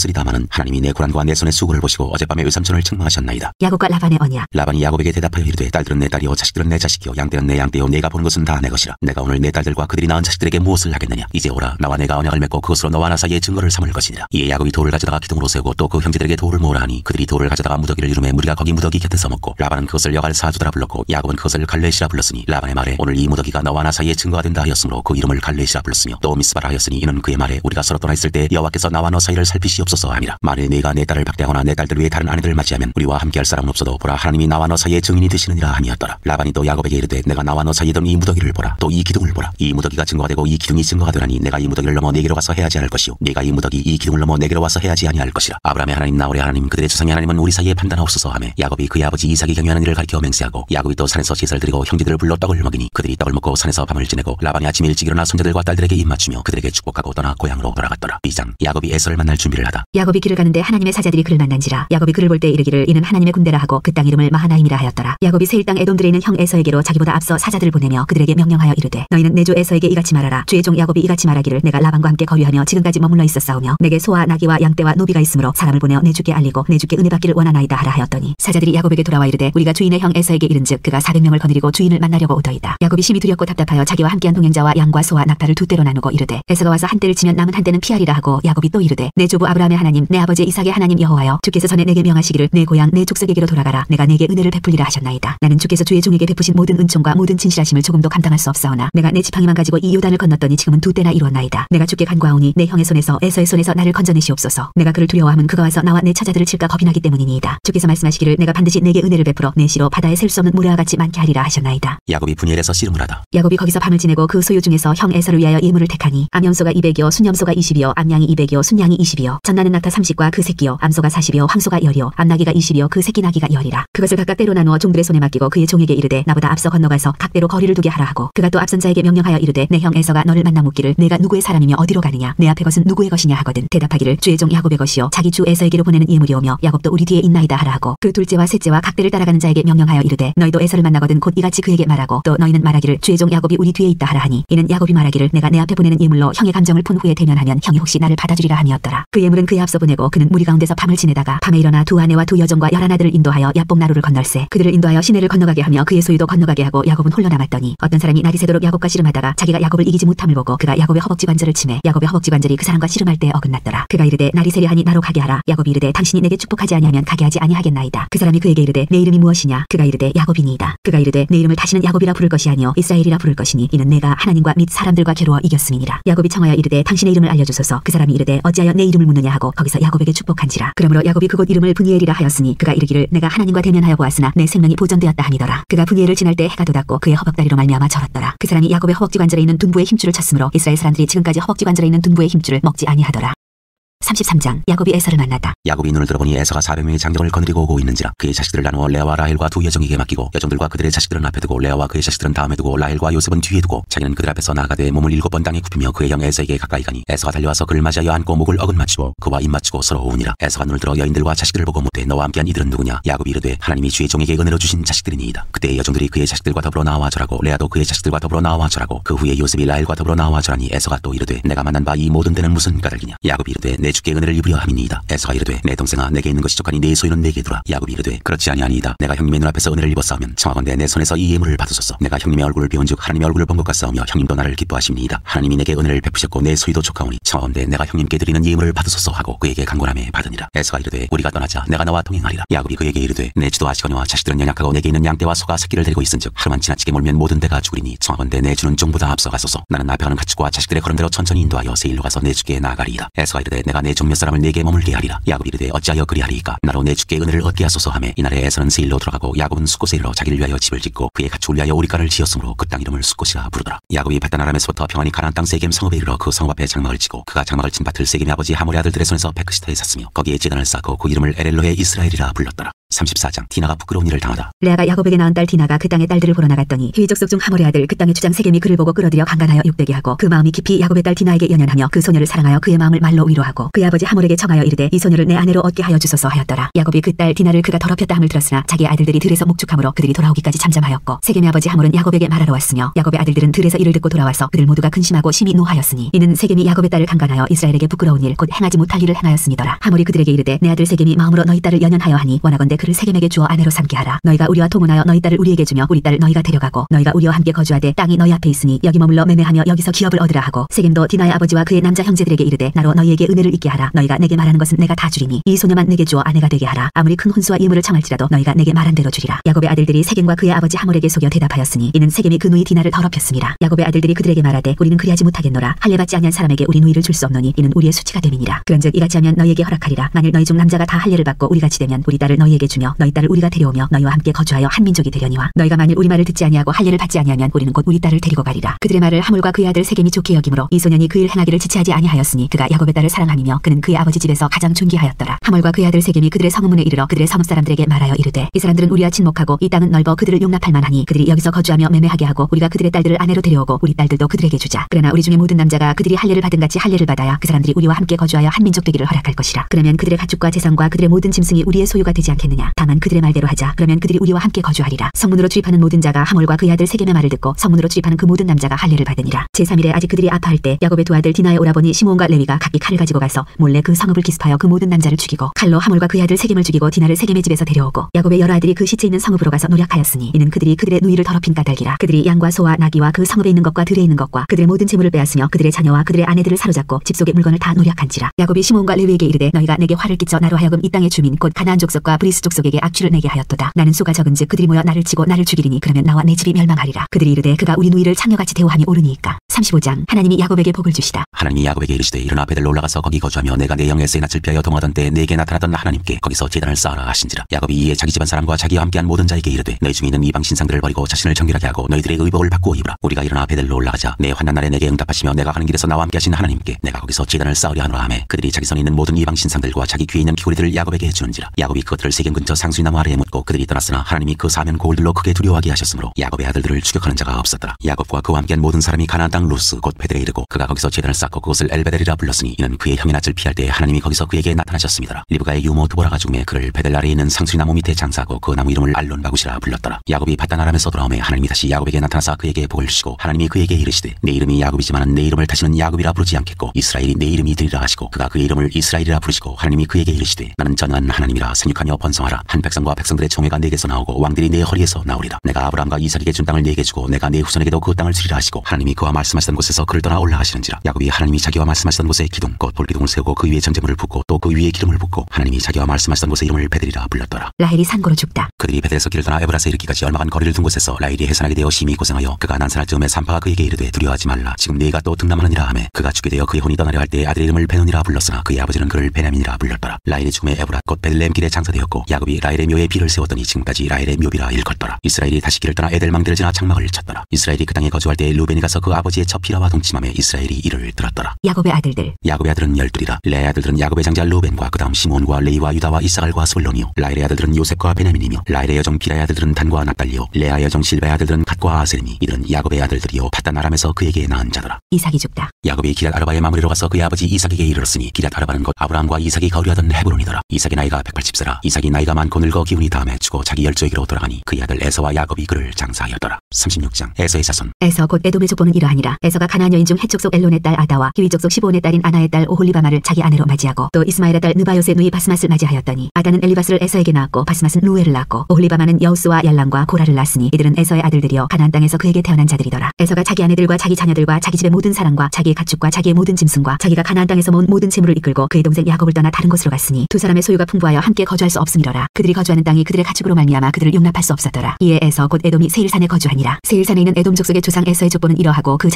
Speaker 1: 받았으리다마는 하나님이 내 고난과 내 손의 수고를 보시고 어젯밤에 외삼촌을 책망하셨나이다.
Speaker 2: 야곱과 라반의 언약.
Speaker 1: 라반이 야곱에게 대답하여 이르되 딸들은 내 딸이요 자식들은 내 자식이요 양떼는 내 양떼요 내가 보는 것은 다 내 것이라. 내가 오늘 내 딸들과 그들이 낳은 자식들에게 무엇을 하겠느냐. 이제 오라 나와 내가 언약을 맺고 그것으로 너와 나 사이에 증거를 삼을 것이니라. 이에 야곱이 돌을 가져다가 기둥으로 세우고 또 그 형제들에게 돌을 모으라 하니 그들이 돌을 가져다가 무더기를 이루매 무리가 거기 무더기 곁에서 먹고 라반은 그것을 여갈사두다라 불렀고 야곱은 그것을 갈레시라 불렀으니 라반의 말에 오늘 이 무더기가 너와 나 사이에 증거가 된다 하였으므로 그 이름을 갈레시라 불렀으며 또 미스바라 하였으니 이는 그의 말에 우리가 서로 떠나 있을 때 여호와께서 나와 너 사이를 살피시옵소서 함이라. 만일 네가 내 딸을 박대하거나 내 딸들 위에 다른 아내들을 맞이하면 우리와 함께할 사람은 없어도 보라 하나님이 나와 너 사이에 증인이 되시느니라 함이었더라. 라반이 또 야곱에게 이르되 내가 나와 너 사이에 둔 이 무더기를 보라. 또 이 기둥을 보라. 이 무더기가 증거가 되고 이 기둥이 증거가 되라니 내가 이 무더기를 넘어 내게로 가서 해야지 않을 것이요 네가 이 무더기 이 기둥을 넘어 내게로 와서 해야지 아니할 것이라. 아브라함의 하나님 나홀의 하나님 그들의 조상의 하나님은 우리 사이에 판단하옵소서 하매 야곱이 그의 아버지 이삭이 경유하는 일을 가리켜 맹세하고 야곱이 또 산에서 제사를 드리고 형제들을 불러 떡을 먹이니 그들이 떡을 먹고 산에서 밤을 지내고 라반이 아침 일찍 일어나 손자들과 딸들에게 입맞추며 그들에게 축복하고 떠나 고향으로 돌아갔더라. 2장 야곱이 에서를 만날 준비를 하다.
Speaker 2: 야곱이 길을 가는데 하나님의 사자들이 그를 만난지라. 야곱이 그를 볼 때 이르기를 이는 하나님의 군대라 하고 그 땅 이름을 마하나임이라 하였더라. 야곱이 세일 땅 에돔들에 있는 형 에서에게로 자기보다 앞서 사자들을 보내며 그들에게 명령하여 이르되 너희는 내 주 에서에게 이같이 말하라. 주의 종 야곱이 이같이 말하기를 내가 라반과 함께 거류하며 지금까지 머물러 있었사오며 내게 소와 나귀와 양떼와 노비가 있으므로 사람을 보내어 내 주께 알리고 내 주께 은혜 받기를 원하나이다 하라 하였더니 사자들이 야곱에게 돌아와 이르되 우리가 주인의 형 에서에게 이른즉 그가 400명을 거느리고 주인을 만나려고 오더이다. 야곱이 심히 두렵고 답답하여 자기와 함께한 동행자와 양과 소와 낙타를 두 떼로 나누고 이르되 에서가 와서 한 떼를 치면 남은 한 떼는 피하리라 하고 야곱이 또 이르되 내 조부 아브라함의 하나님 내 아버지 이삭의 하나님 여호와여 주께서 전에 내게 명하시기를 내 고향 내 족속에게로 돌아가라. 내가 내게 은혜를 베풀리라 하셨나이다. 나는 주께서 주의 종에게 베푸신 모든 은총과 모든 진실하심을 조금도 감당할 수 없사오나 내가 내 지팡이만 가지고 이 요단을 건넜더니 지금은 두 떼나 이루었나이다. 내가 주께 간구하오니 내 형의 손에서 에서의 손에서 나를 건져내시옵소서. 내가 그를 두려워함은 그가 와서 나와 내 처자들을 칠까 겁이 나기 때문이니이다. 주께서 말씀하시기를 내가 반드시 내게 은혜를 베풀어 내 시로 바다에 셀 수 없는 모래와 같이 많게 하리라 하셨나이다.
Speaker 1: 야곱이 분이엘에서 씨름을 하다.
Speaker 2: 야곱이 거기서 밤을 지내고 그 소유 중에서 형 에서를 위하여 예물을 택하니 암염소가 200이요 순염소가 20이요 암양이 200이요 순양이 20이요 전나는 낙타 30과 그 새끼요 암소가 40이요 황소가 10이요 암나귀가 20이요 그 새끼 나귀가 10이라. 그것을 각각 때로 나누어 종들의 손에 맡기고 그의 종에게 이르되 나보다 앞서 건너가서 각대로 거리를 두게 하라 하고 그가 또 앞선 자에게 명령하여 이르되 내 형 에서가 너를 만나 묻기를 내가 누구의 사람이며 어디로 가느냐 내 앞에 것은 누구의 것이냐 하거든 대답하기를 주의 종 야곱의 것이요 자기 주 에서에게로 보내는 예물이오며 야곱도 우리 뒤에 있나이다 하라 하고 그 둘째와 셋째와 각대를 따라가는 자에게 명령하여 이르되 너희도 에서를 만나거든 곧 이같이 그에게 말하고 또 너희는 말하기를 주의 종 야곱이 우리 뒤에 있다 하라 하니 이는 야곱이 말하기를 내가 내 앞에 보내는 예물로 형의 감정을 푼 후에 대면하면 형이 혹시 나를 받아주리라 함이었더라. 그 예물은 그의 앞서 보내고 그는 무리 가운데서 밤을 지내다가 밤에 일어나 두 아내와 두 여종과 11아들을 인도하여 야복 나루를 건널세 그들을 인도하여 시내를 건너가게 하며 그의 소유도 건너가게 하고 야곱은 홀로 남았더니 어떤 사람이 날이 새도록 야곱과 씨름하다가 자기가 야곱을 이기지 못함을 보고 그가 야곱의 허벅지 관절을 치매 야곱의 허벅지 관절이 그 사람과 씨름할 때 어긋났더라. 그가 이르되 날이 세려하니 나로 가게 하라. 야곱이 이르되 당신이 내게 축복하지 아니하면 가게 하지 아니하겠나이다. 그 사람이 그에게 이르되 내 이름이 무엇이냐. 그가 이르되 야곱이니이다. 그가 이르되 내 이름을 다시는 야곱이라 부를 것이 아니요 이스라엘이라 부를 것이니 이는 내가 하나님과 및 사람들과 겨루어 이겼음이니라. 야곱이 청하여 이르되 당신의 이름을 알려주소서. 그 사람이 이르되 어찌하여 내 이름을 묻느냐 하고 거기서 야곱에게 축복한지라. 그러므로 야곱이 그곳 이름을 분이엘이라 하였으니 그가 이르기를 내가 하나님과 대면하여 보았으나 내 생명이 보존되었다 함이더라. 그가 분이엘을 지날 때 해가 돋았고 그의 허벅다리로 말미암아 절었더라. 그 사람이 야곱의 허벅지 관절에 있는 둔부의 힘줄을 쳤으므로 이스라엘 사람들이 지금까지 허벅지 관절에 있는 둔부의 힘줄을 먹지 아니하더라. 33장 야곱이 에서를 만났다.
Speaker 1: 야곱이 눈을 들어보니 에서가 400명의 장정을 거느리고 오고 있는지라. 그의 자식들을 나누어 레아와 라헬과 두 여종에게 맡기고 여종들과 그들의 자식들은 앞에 두고 레아와 그의 자식들은 다음에 두고 라헬과 요셉은 뒤에 두고 자기는 그들 앞에서 나아가되 몸을 7번 땅에 굽히며 그의 형 에서에게 가까이 가니 에서가 달려와서 그를 맞이하여 안고 목을 어긋맞추고 그와 입맞추고 서로 오우니라. 에서가 눈을 들어 여인들과 자식들을 보고 묻되 너와 함께한 이들은 누구냐. 야곱이 이르되 하나님이 주의 종에게 은혜로 주신 자식들이니이다. 그때 여종들이 그의 자식들과 더불어 나와 절하고 레아도 그의 자식들과 더불어 나와 절하고 그 후에 요셉이 라헬과 더불어 나와 절하니 에서가 또 이르되 내가 만난 바 이 모든 데는 무슨 까닭이냐. 야곱이 이르되 내 주께 은혜를 입으려 함이니이다. 에서가 이르되 내 동생아 내게 있는 것이 족하니 내 소유는 내게 두라. 야곱이 이르되 그렇지 아니하니이다. 내가 형님의 눈앞에서 은혜를 입었사오면 청하건대 내 손에서 이 예물을 받으소서. 내가 형님의 얼굴을 비운즉 하나님의 얼굴을 본 것 같사오며 형님도 나를 기뻐하심니이다. 하나님이 내게 은혜를 베푸셨고 내 소유도 족하오니 청하건대 내가 형님께 드리는 예물을 받으소서 하고 그에게 간구하매 받으니라. 에서가 이르되 우리가 떠나자. 내가 너와 동행하리라. 야곱이 그에게 이르되 내 주도 아시거니와 자식들은 연약하고 내게 있는 양떼와 소가 새끼를 데리고 있은즉 하루만 지나치게 몰면 모든 데가 죽으리니 청하건대 내 주는 종보다 앞서가소서. 나는 앞에 가는 가축과 자식들의 걸음대로 천천히 인도하여 세일로 가서 내 주께 나아가리이다. 에서가 이르되 내가 내 종 몇 사람을 내게 머물게 하리라. 야곱이 이르되 어찌하여 그리하리이까. 나로 내 주께 은혜를 얻게 하소서 하매 이날에 에서는 세일로 돌아가고 야곱은 숫곳세일로 자기를 위하여 집을 짓고 그의 가축을 위하여 오리가를 지었으므로 그 땅 이름을 숫곳이라 부르더라. 야곱이 밧단 아람에서부터 평안히 가나안 땅 세겜 성읍에 이르러 그 성읍 앞에 장막을 치고 그가 장막을 친 밭을 세겜의 아버지 하몰의 아들들의 손에서 베크시타에 샀으며 거기에 제단을 쌓고 그 이름을 에렐로의 이스라엘이라 불렀더라. 34장 디나가 부끄러운 일을 당하다.
Speaker 2: 레아가 야곱에게 낳은 딸 디나가 그 땅의 딸들을 보러 나갔더니 히위 족속 중 하몰의 아들 그 땅의 주장 세겜이 그를 보고 끌어들여 강간하여 욕되게 하고 그 마음이 깊이 야곱의 딸 디나에게 연연하며 그 소녀를 사랑하여 그의 마음을 말로 위로하고 그의 아버지 하몰에게 청하여 이르되 이 소녀를 내 아내로 얻게 하여 주소서 하였더라. 야곱이 그 딸 디나를 그가 더럽혔다 함을 들었으나 자기의 아들들이 들에서 목축함으로 그들이 돌아오기까지 잠잠하였고 세겜의 아버지 하몰은 야곱에게 말하러 왔으며 야곱의 아들들은 들에서 이를 듣고 돌아와서 그들 모두가 근심하고 심히 노하였으니 이는 세겜이 야곱의 딸을 강간하여 이스라엘에게 부끄러운 일 곧 행하지 못할 일을 행하였음이더라. 하몰이 그들에게 이르되 내 아들 세겜이 마음으로 너희 딸을 연연하여 하니 원하건대 그를 세겜에게 주어 아내로 삼게 하라. 너희가 우리와 통혼하여 너희 딸을 우리에게 주며 우리 딸을 너희가 데려가고 너희가 우리와 함께 거주하되 땅이 너희 앞에 있으니 여기 머물러 매매하며 여기서 기업을 얻으라 하고 세겜도 디나의 아버지와 그의 남자 형제들에게 이르되 나로 너희에게 은혜를 잊게 하라. 너희가 내게 말하는 것은 내가 다 주리니 이 소녀만 내게 주어 아내가 되게 하라. 아무리 큰 혼수와 이물을 청할지라도 너희가 내게 말한 대로 주리라. 야곱의 아들들이 세겜과 그의 아버지 하몰에게 속여 대답하였으니 이는 세겜이 그 누이 디나를 더럽혔음이라. 야곱의 아들들이 그들에게 말하되 우리는 그리하지 못하겠노라. 할례 받지 아니한 사람에게 우리 누이를 줄 수 없노니 이는 우리의 수치가 됨이니라. 그런즉 이같이 하면 너희에게 허락하리라. 만일 너희 중 남자가 다 할례를 받고 우리 같이 되면 우리 딸을 너희에게 주며 너희 딸을 우리가 데려오며 너희와 함께 거주하여 한 민족이 되려니와 너희가 만일 우리 말을 듣지 아니하고 할례를 받지 아니하면 우리는 곧 우리 딸을 데리고 가리라. 그들의 말을 하몰과 그의 아들 세겜이 좋게 여김으로 이 소년이 그 일 행하기를 지체하지 아니하였으니 그가 야곱의 딸을 사랑하니며 그는 그의 아버지 집에서 가장 존귀하였더라. 하몰과 그의 아들 세겜이 그들의 성문에 이르러 그들의 성읍 사람들에게 말하여 이르되 이 사람들은 우리와 친목하고 이 땅은 넓어 그들을 용납할 만하니 그들이 여기서 거주하며 매매하게 하고 우리가 그들의 딸들을 아내로 데려오고 우리 딸들도 그들에게 주자. 그러나 우리 중에 모든 남자가 그들이 할례를 받은 같이 할례를 받아야 그 사람들이 우리와 함께 거주하여 한 민족 되기를 허락할 것이라. 그러면 그들의 가축과 재산과 그들의 모든 짐승이 우리의 소유가 되지 않겠느냐. 다만 그들의 말대로 하자. 그러면 그들이 우리와 함께 거주하리라. 성문으로 출입하는 모든 자가 하몰과 그의 아들 세겜의 말을 듣고 성문으로 출입하는 그 모든 남자가 할례를 받으니라. 제3일에 아직 그들이 아파할 때 야곱의 두 아들 디나의 오라버니 시므온과 레위가 각기 칼을 가지고 가서 몰래 그 성읍을 기습하여 그 모든 남자를 죽이고 칼로 하몰과 그의 아들 세겜을 죽이고 디나를 세겜의 집에서 데려오고 야곱의 여러 아들이 그 시체 있는 성읍으로 가서 노력하였으니 이는 그들이 그들의 누이를 더럽힌 까닭이라. 그들이 양과 소와 나귀와 그 성읍에 있는 것과 들에 있는 것과 그들의 모든 재물을 빼앗으며 그들의 자녀와 그들의 아내들을 사로잡고 집 속의 물건을 다 노력한지라. 야곱이 시므온과 레위에게 이르되 너희가 내게 화를 끼쳐 나로 하여금 이 땅의 주민 곧 가나안 족속과 브리스 족속에게 악취를 내게 하였도다. 나는 수가 적은즉 그들이 모여 나를 치고 나를 죽이리니 그러면 나와 내 집이 멸망하리라. 그들이 이르되 그가 우리 누이를 창녀같이 대우하니 옳으니까. 35장 하나님이 야곱에게 복을 주시다.
Speaker 1: 하나님이 야곱에게 이르시되 일어나 베델로 올라가서 거기 거주하며 내가 내 영의 낯을 피하여 동하던 때 내게 나타났던 하나님께 거기서 제단을 쌓으라 하신지라. 야곱이 이에 자기 집안 사람과 자기와 함께한 모든 자에게 이르되 너희 중에 있는 이방 신상들을 버리고 자신을 정결하게 하고 너희들의 의복을 바꾸어 입으라. 우리가 일어나 베델로 올라가자. 내 환난 날에 내게 응답하시며 내가 가는 길에서 나와 함께 하신 하나님께 내가 거기서 제단을 쌓으려 하노라 하매 그들이 자기 손에 있는 모든 이방 신상들과 자기 귀에 있는 귀고리들을 야곱에게 해주는지라. 야곱이 그것들을 세겜 근처 상수이나무 아래에 묻고 그들이 떠났으나 하나님이 그 사면 고울들로 크게 두려워하게 하셨으므로 야곱의 아들들을 추격하는 자가 없었더라. 야곱과 그와 함께한 모든 사람이 가나안 땅 루스 곧 베델에 이르고 그가 거기서 제단을 쌓고 그곳을 엘베델이라 불렀으니 이는 그의 형의 낯을 피할 때 하나님이 거기서 그에게 나타나셨습니다. 리브가의 유모 두보라가 죽음에 그를 베델 아래에 있는 상수이나무 밑에 장사하고 그 나무 이름을 알론바굿이라 불렀더라. 야곱이 바단 아람에서 돌아오매 하나님이 다시 야곱에게 나타나사 그에게 복을 주시고 하나님이 그에게 이르시되 내 이름이 야곱이지만은 내 이름을 다시는 야곱이라 부르지 않겠고 이스라엘이 내 이름이 되리라 하시고 그가 그의 이름을 이스라엘이라 부르시고 하나님이 그에게 이르시되 나는 전능한 하나님이라 생육하며 번성하라. 한 백성과 백성들의 총회가 내게서 나오고 왕들이 내 허리에서 나오리라. 내가 아브라함과 이삭에게 준 땅을 내게 주고 내가 내 후손에게도 그 땅을 주리라 하시고 하나님이 그와 말씀하시던 곳에서 그를 떠나 올라가시는지라. 야곱이 하나님이 자기와 말씀하시던 곳에 기둥 곧 볼기둥을 세우고 그 위에 전제물을 붓고 또 그 위에 기름을 붓고 하나님이 자기와 말씀하시던 곳의 이름을 베델이라 불렀더라.
Speaker 2: 라헬이 산고로 죽다.
Speaker 1: 그들이 베델에서 길을 떠나 에브라스에 이르기까지 얼마간 거리를 둔 곳에서 라헬이 해산하게 되어 심히 고생하여 그가 난산할 즈음에 산파가 그에게 이르되 두려워하지 말라. 지금 네가 또 등남하느니라 하매 그가 죽게 되어 그의 혼이 떠나려 할 때 아들의 이름을 베논이라 불렀으나 그의 아버지는 그를 베냐민이라 불렀더라. 라헬이 죽음에 에브라 곧 베들레헴 길에 장사되었고 야곱이 라헬의 묘에 비를 세웠더니 지금까지 라헬의 묘비라 일컫더라. 이스라엘이 다시 길을 떠나 에델망대를 지나 장막을 쳤더라. 이스라엘이 그 땅에 거주할 때 루벤이 가서 그 아버지의 첫 비라와 동침함에 이스라엘이 이를 들었더라.
Speaker 2: 야곱의 아들들.
Speaker 1: 야곱의 아들은 12이라. 레아의 아들들은 야곱의 장자 루벤과 그 다음 시몬과 레이와 유다와 이사갈과 스불론이요. 라헬의 아들들은 요셉과 베냐민이며 라헬의 여종 비라의 아들들은 단과 납달리요. 레아의 여종 실바의 아들들은 갓과 아셀이니 이들은 야곱의 아들들이요 파단 아람에서 그에게 낳은 자더라.
Speaker 2: 이삭이 죽다.
Speaker 1: 야곱이 기럇 아르바의 마무리로 가서 그의 아버지 이삭에게 이르렀으니 기럇 아르바는 곧 아브라함과 이삭이 거류하던 헤브론이더라. 이삭의 나이가 180세라. 이삭이 나이가 많고 늙어 기운이 다음에 죽어 자기 열조에게로 돌아가니 그의 아들 에서와 야곱이 그를 장사하였더라. 36장 에서의 자손.
Speaker 2: 에서 곧 에돔의 족보는 이러하니라. 에서가 가나안 여인 중 헷 족속 엘론의 딸 아다와 히위 족속 시브온의 딸인 아나의 딸 오홀리바마를 자기 아내로 맞이하고 또 이스마엘의 딸 느바요스의 누이 바스맛을 맞이하였더니 아다는 엘리바스를 에서에게 낳았고 바스맛은 루엘을 낳았고 오홀리바마는 여우스와 yar람과 고라를 낳았으니 이들은 에서의 아들들이여 가나안 땅에서 그에게 태어난 자들이더라. 에서가 자기 아내들과 자기 자녀들과 자기 집의 모든 사람과 자기의 가축과 자기의 모든 짐승과 자기가 가나안 땅에서 모은 모든 재물을 이끌고 그의 동생 야곱을 떠나 다른 곳으로 갔으니 두 사람의 소유가 풍부하여 함께 거주할 수 없음이로라. 그들이 거주하는 땅이 그들의 가축으로 말미암아 그들을 용납할 수 없었더라. 이에 에서 곧 에돔이 세일산에 거주하니라. 세일산에 있는 에돔 족속의 조상 에서의 족보는 이러하고 그 자손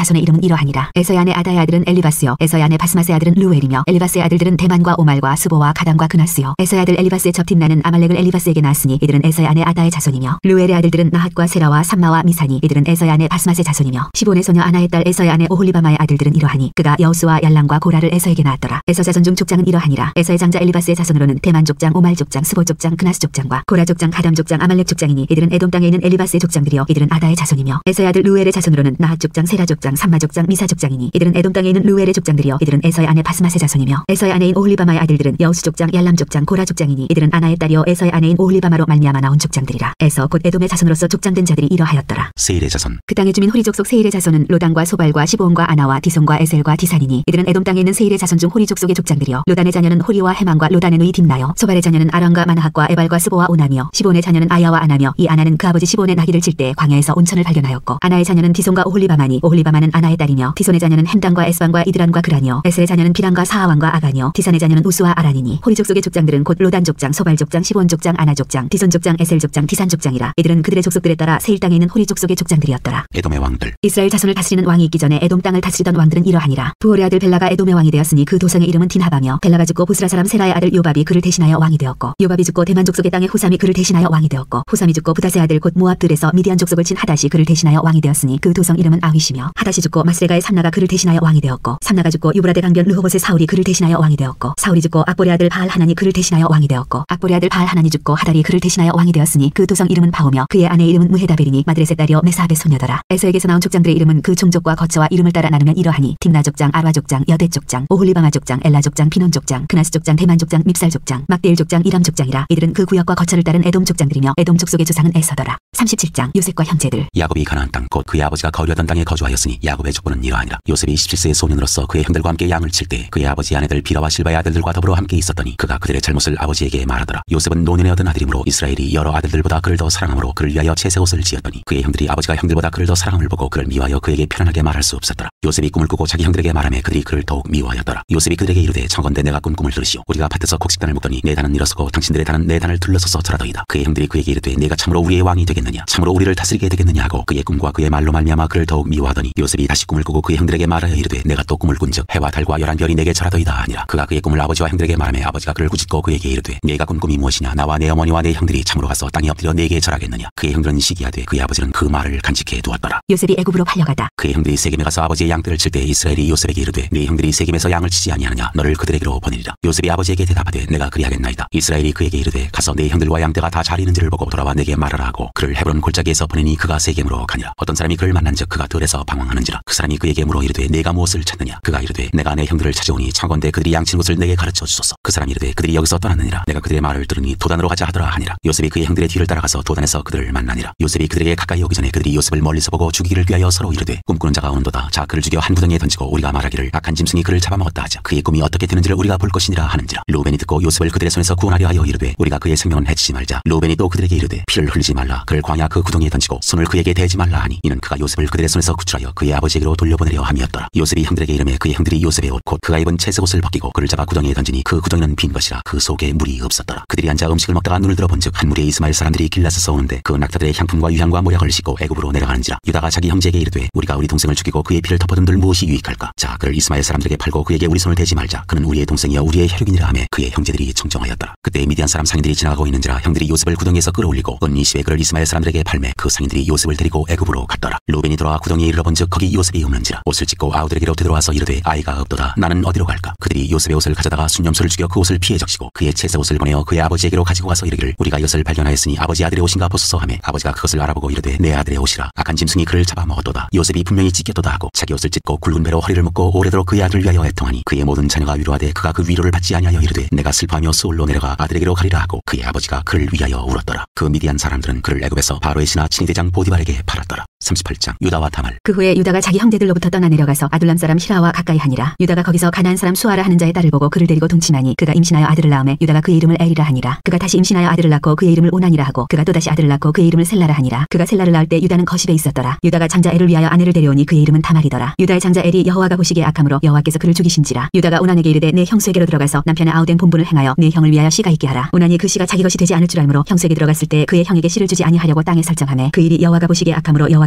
Speaker 2: 자손의 이름은 이러하니라. 에서의 아내 아다의 아들은 엘리바스요 에서의 아내 바스맛의 아들은 루엘이며 엘리바스의 아들들은 대만과 오말과 수보와 가담과 그나스요 에서의 아들 엘리바스의 접팀나는 아말렉을 엘리바스에게 낳았으니 이들은 에서의 아내 아다의 자손이며 루엘의 아들들은 나핫과 세라와 삼마와 미사니 이들은 에서의 아내 바스맛의 자손이며 시본의 소녀 아나의 딸 에서의 아내 오홀리바마의 아들들은 이러하니 그가 여우스와 얄람과 고라를 에서에게 낳았더라. 에서 자손 중 족장은 이러하니라. 에서의 장자 엘리바스의 자손으로는 대만 족장 오말 족장 스보 족장 그나스 족장과 고라 족장 가담 족장 아말렉 족장이니 이들은 에돔 땅에 있는 엘리바스의 족장들이요 이들은 아다의 자손이며 에서의 아들 루엘의 자손으로는 나핫 족장 세라 족장 삼마 족장 미사 족장이니 이들은 에돔 땅에 있는 루엘의 족장들이요 이들은 에서의 아내 바스맛의 자손이며 에서의 아내인 오홀리바마의 아들들은 여우스 족장 얄람 족장 고라 족장이니 이들은 아나의 딸이요 에서의 아내인 오홀리바마로 말미암아 나온 족장들이라. 에서 곧 에돔의 자손으로서 족장된 자들이 이러하였더라.
Speaker 1: 세일의 자손.
Speaker 2: 그 땅의 주민 호리족 속 세일의 자손은 로단과 소발과 시보온과 아나와 디손과 에셀과 디산이니 이들은 에돔 땅에 있는 세일의 자손 중 호리족 속의 족장들이요 로단의 자녀는 호리와 해망과 로단의 누이 딥나요 소발의 자녀는 아람과 마나핫과 에발과 스보와 오나며 시보온의 자녀는 아야와 아나며 이 아나는 그 아버지 시보온의 나귀를 칠 때 광야에서 온천을 발견하였고 아나의 자녀는 디손과 오홀리바마니 오홀리바마는 아나의 딸이며 디손의 자녀는 햄단과 에스반과 이드란과 그라니요 에셀의 자녀는 비란과 사하왕과 아가니요 디산의 자녀는 우스와 아란이니 호리족 속의 족장들은 곧 로단 족장 소발 족장 시보온 족장 아나 족장 디손 족장 에셀 족장 디산 족장이라. 이들은 그들의 족속들에 따라 세일 땅에 있는 호리족 속의 족장들이었더라.
Speaker 1: 에돔의 왕들.
Speaker 2: 이스라엘 자손을 다스리는 왕이 있기 전에 에돔 땅을 다스리던 왕들은 이러하니라. 부올의 아들 벨라가 에돔의 왕이 되었으니 그 도성의 이름은 딘하바며 벨라가 죽고 보스라 사람 세라의 아들 요밥이 그를 대신하여 왕이 되었고 요밥이 죽고 대만 족속의 땅의 호삼이 그를 대신하여 왕이 되었고 호삼이 죽고 부닷의 아들 곧 모압들에서 미디안 족속을 친 하닷이 그를 대신하여 왕이 되었으니 그 도성 이름은 아윗이며 하닷이 죽고 마스레가의 삼나가 그를 대신하여 왕이 되었고 삼나가 죽고 유브라데 강변 르호봇의 사울이 그를 대신하여 왕이 되었고 사울이 죽고 악보의 아들 바알 하난이 그를 대신하여 왕이 되었고 악보의 아들 바알 하난이 죽고 하달이 그를 대신하여 왕이 되었으니 그 도성 이름은 바오며 그의 아내 이름은 무헤다벨이니 마드레세 딸이요 메사합의 소녀더라. 에서에게서 나온 족장들의 이름은 그 종족과 거처와 이름을 따라 나누면 이러하니 딥나 족장 아라 족장 여대 족장 오홀리바마 족장 엘라 족장 비논 족장 그나스 족장 대만 족장 밉살 족장 막데일 족장 이람 족장이라. 이들은 그 구역과 거처를 따른 에돔 족장들이며 에돔 족속의 조상은 에서더라. 37장 요셉과 형제들.
Speaker 1: 야곱이 가나안 땅 곧 그의 아버지가 거류하던 땅에 거주하였으니 야곱의 족보는 이러하니라. 요셉이 17세의 소년으로서 그의 형들과 함께 양을 칠 때 그의 아버지 아내들 비라와 실바의 아들들과 더불어 함께 있었더니 그가 그들의 잘못을 아버지에게 말하더라. 요셉은 노년에 얻은 아들이므로 이스라엘이 여러 아들들보다 그를 더 사랑함으로 그를 위하여 채색 옷을 지었더니 그의 형들이 아버지가 형들보다 그를 더 사랑함을 보고 그를 미워하여 그에게 편안하게 말할 수 없었더라. 요셉이 꿈을 꾸고 자기 형들에게 말하며 그들이 그를 더욱 미워하였더라. 요셉이 그들에게 이르되 청건대 내가 꾼 꿈을 들으시오. 우리가 밭에서 곡식단을 묶더니 내 단은 일어서고 당신들의 단은 내 단을 둘러서서 절하더이다. 그의 형들이 그에게 이르되 내가 참으로 우리의 왕이 되겠느냐 참으로 우리를 다스리게 되겠느냐 하고 그의 꿈과 그의 말로 말미암아 그를 더욱 미워하더니 요셉이 다시 꿈을 꾸고 그의 형들에게 말하여 이르되 내가 또 꿈을 꾼즉 해와 달과 11별이 내게 절하더이다 하니라. 그가 그의 꿈을 아버지와 형들에게 말하며 아버지가 그를 꾸짖고 그에게 이르되 네가 꾼 꿈이 무엇이냐 나와 내 어머니와 내 형들이 참으로 가서 땅에 엎드려 내게 절하겠느냐. 그의 형들은 시기하되 그의 아버지는 그 말을 간직해 두었더라.
Speaker 2: 요셉이 애굽으로 팔려가다.
Speaker 1: 그의 형들이 세겜에 가서 아버지의 양떼를 칠 때 이스라엘이 요셉에게 이르되 네 형들이 세겜에서 양을 치지 아니하느냐 너를 그들에게로 보내리라. 요셉이 아버지에게 대답하되 내가 그리하겠나이다. 이스라엘이 그에게 이르되 가서 네 형들과 양떼가 다 잘 있는지를 보고 돌아와 내게 말하라 하고 그를 헤브론 골짜기에서 보내니 그가 세겜으로 가니라. 어떤 사람이 그를 만난즉 그가 들에서 방황하는지라. 그 사람이 그에게 물어 이르되 내가 무엇을 찾느냐. 그가 이르되 내가 내 형들을 찾아오니 청건대 그들이 양치는 곳을 내게 가르쳐 주소서. 그 사람이 이르되 그들이 여기서 떠났느니라. 내가 그들의 말을 들으니 도단으로 가자 하더라 하니라. 요셉이 그의 형들의 뒤를 따라가서 도단에서 그들을 만나니라. 요셉이 그들에게 가까이 오기 전에 그들이 요셉을 멀리서 보고 죽이기를 귀하여 서로 이르되 꿈꾸는 자가 오는도다. 자 그를 죽여 한 구덩이에 던지고 우리가 말하기를 악한 짐승이 그를 잡아먹었다 하자. 그의 꿈이 어떻게 되는지를 우리가 볼 것이니라 하는지라. 루벤이 듣고 요셉을 그들의 손에서 구원하려 하여 이르되 우리가 그의 생명은 해치지 말자. 루벤이 또 그들에게 이르되 피를 흘리지 말라. 그를 광야 그 구덩이에 던지고 손을 그에게 대지 말라 하니 이는 그가 요셉을 그들의 손에서 구출하여 그의 아버지에게로 돌려보내려 함이었더라. 요셉이 형들에게 이르매 그의 형들이 요셉의 옷 곧 그가 입은 채색 옷을 벗기고 그를 잡아 구덩이에 던지니 그 구덩이는 빈 것이라 그 속에 물이 없었더라. 그들이 앉아 음식을 먹다가 눈을 들어본즉 한 무리의 이스마엘 사람들이 길라스에서 오는데 그 낙타들의 향품과 유향과 모략을 싣고 애굽으로 내려가는지라. 유다가 자기 형제에게 이르되 우리가 우리 동생을 죽이고 그의 피를 덮어둔들 무엇이 유익할까. 자 그를 이스마엘 사람들에게 팔고 그에게 우리 손을 대지 말자. 그는 우리의 동생이여 우리의 혈육이니라 하며 그의 형제들이 청정하였더라. 그때 미디안 사람 상인들이 지나가고 있는지라 형들이 요셉을 구덩이에서 끌어올리고 은 20에 그를 이스마엘 사람들에게 팔매 그 상인들이 요셉을 데리고 애굽으로 갔더라. 루벤이 돌아와 구덩이에 이르러본즉 거기 요셉이 없는지라. 옷을 찢고 아우들에게로 되돌아와서 이르되 아이가 없도다. 나는 어디로 갈까. 그들이 요셉의 옷을 가져다가 순념소를 죽여 그 옷을 피해 적시고 그의 채색 옷을 보내어 그의 아버지에게로 가지고 가서 이르기를 우리가 이것을 발견하였으니 아버지 아들의 옷인가 보소서 하매 아버지가 그것을 알아보고 이르되 내 아들의 옷이라. 악한 짐승이 그를 잡아먹었도다. 요셉이 분명히 찢겼도다 하고 자기 옷을 찢고 굵은 배로 허리를 묶고 오래도록 그의 아들을 위하여 애통하니 그의 모든 자녀가 위로하되 그가 그 위로를 받지 아니하여 이르되 내가 슬퍼하며 수올로 내려가 아들에게로 가리라 하고 그의 아버지가 그를 위하여 울었더라. 그 미디안 사람들은 그를 애굽에서 바로의 신하 친위대장 보디발에게 팔았더라. 38장 유다와 다말.
Speaker 2: 그 후에 유다가 자기 형제들로부터 떠나 내려가서 아둘람 사람 시라와 가까이 하니라. 유다가 거기서 가나안 사람 수아라 하는 자의 딸을 보고 그를 데리고 동침하니 그가 임신하여 아들을 낳음에 유다가 그의 이름을 엘이라 하니라. 그가 다시 임신하여 아들을 낳고 그의 이름을 오난이라 하고 그가 또다시 아들을 낳고 그의 이름을 셀라라 하니라. 그가 셀라를 낳을 때 유다는 거십에 있었더라. 유다가 장자 엘을 위하여 아내를 데려오니 그의 이름은 다말이더라. 유다의 장자 엘이 여호와가 보시기에 악함으로 여호와께서 그를 죽이신지라. 유다가 오난에게 이르되 내 형수에게로 들어가서 남편의 아우된 본분을 행하여 내 형을 위하여 씨가 있게 하라. 오난이 그 씨가 자기 것이 되지 않을 줄 알므로 형수에게 들어갔을 때 그의 형에게 씨를 주지 아니하려고 땅에 설정하매 그 일이 여호와가 보시기에 악함으로 여호와께서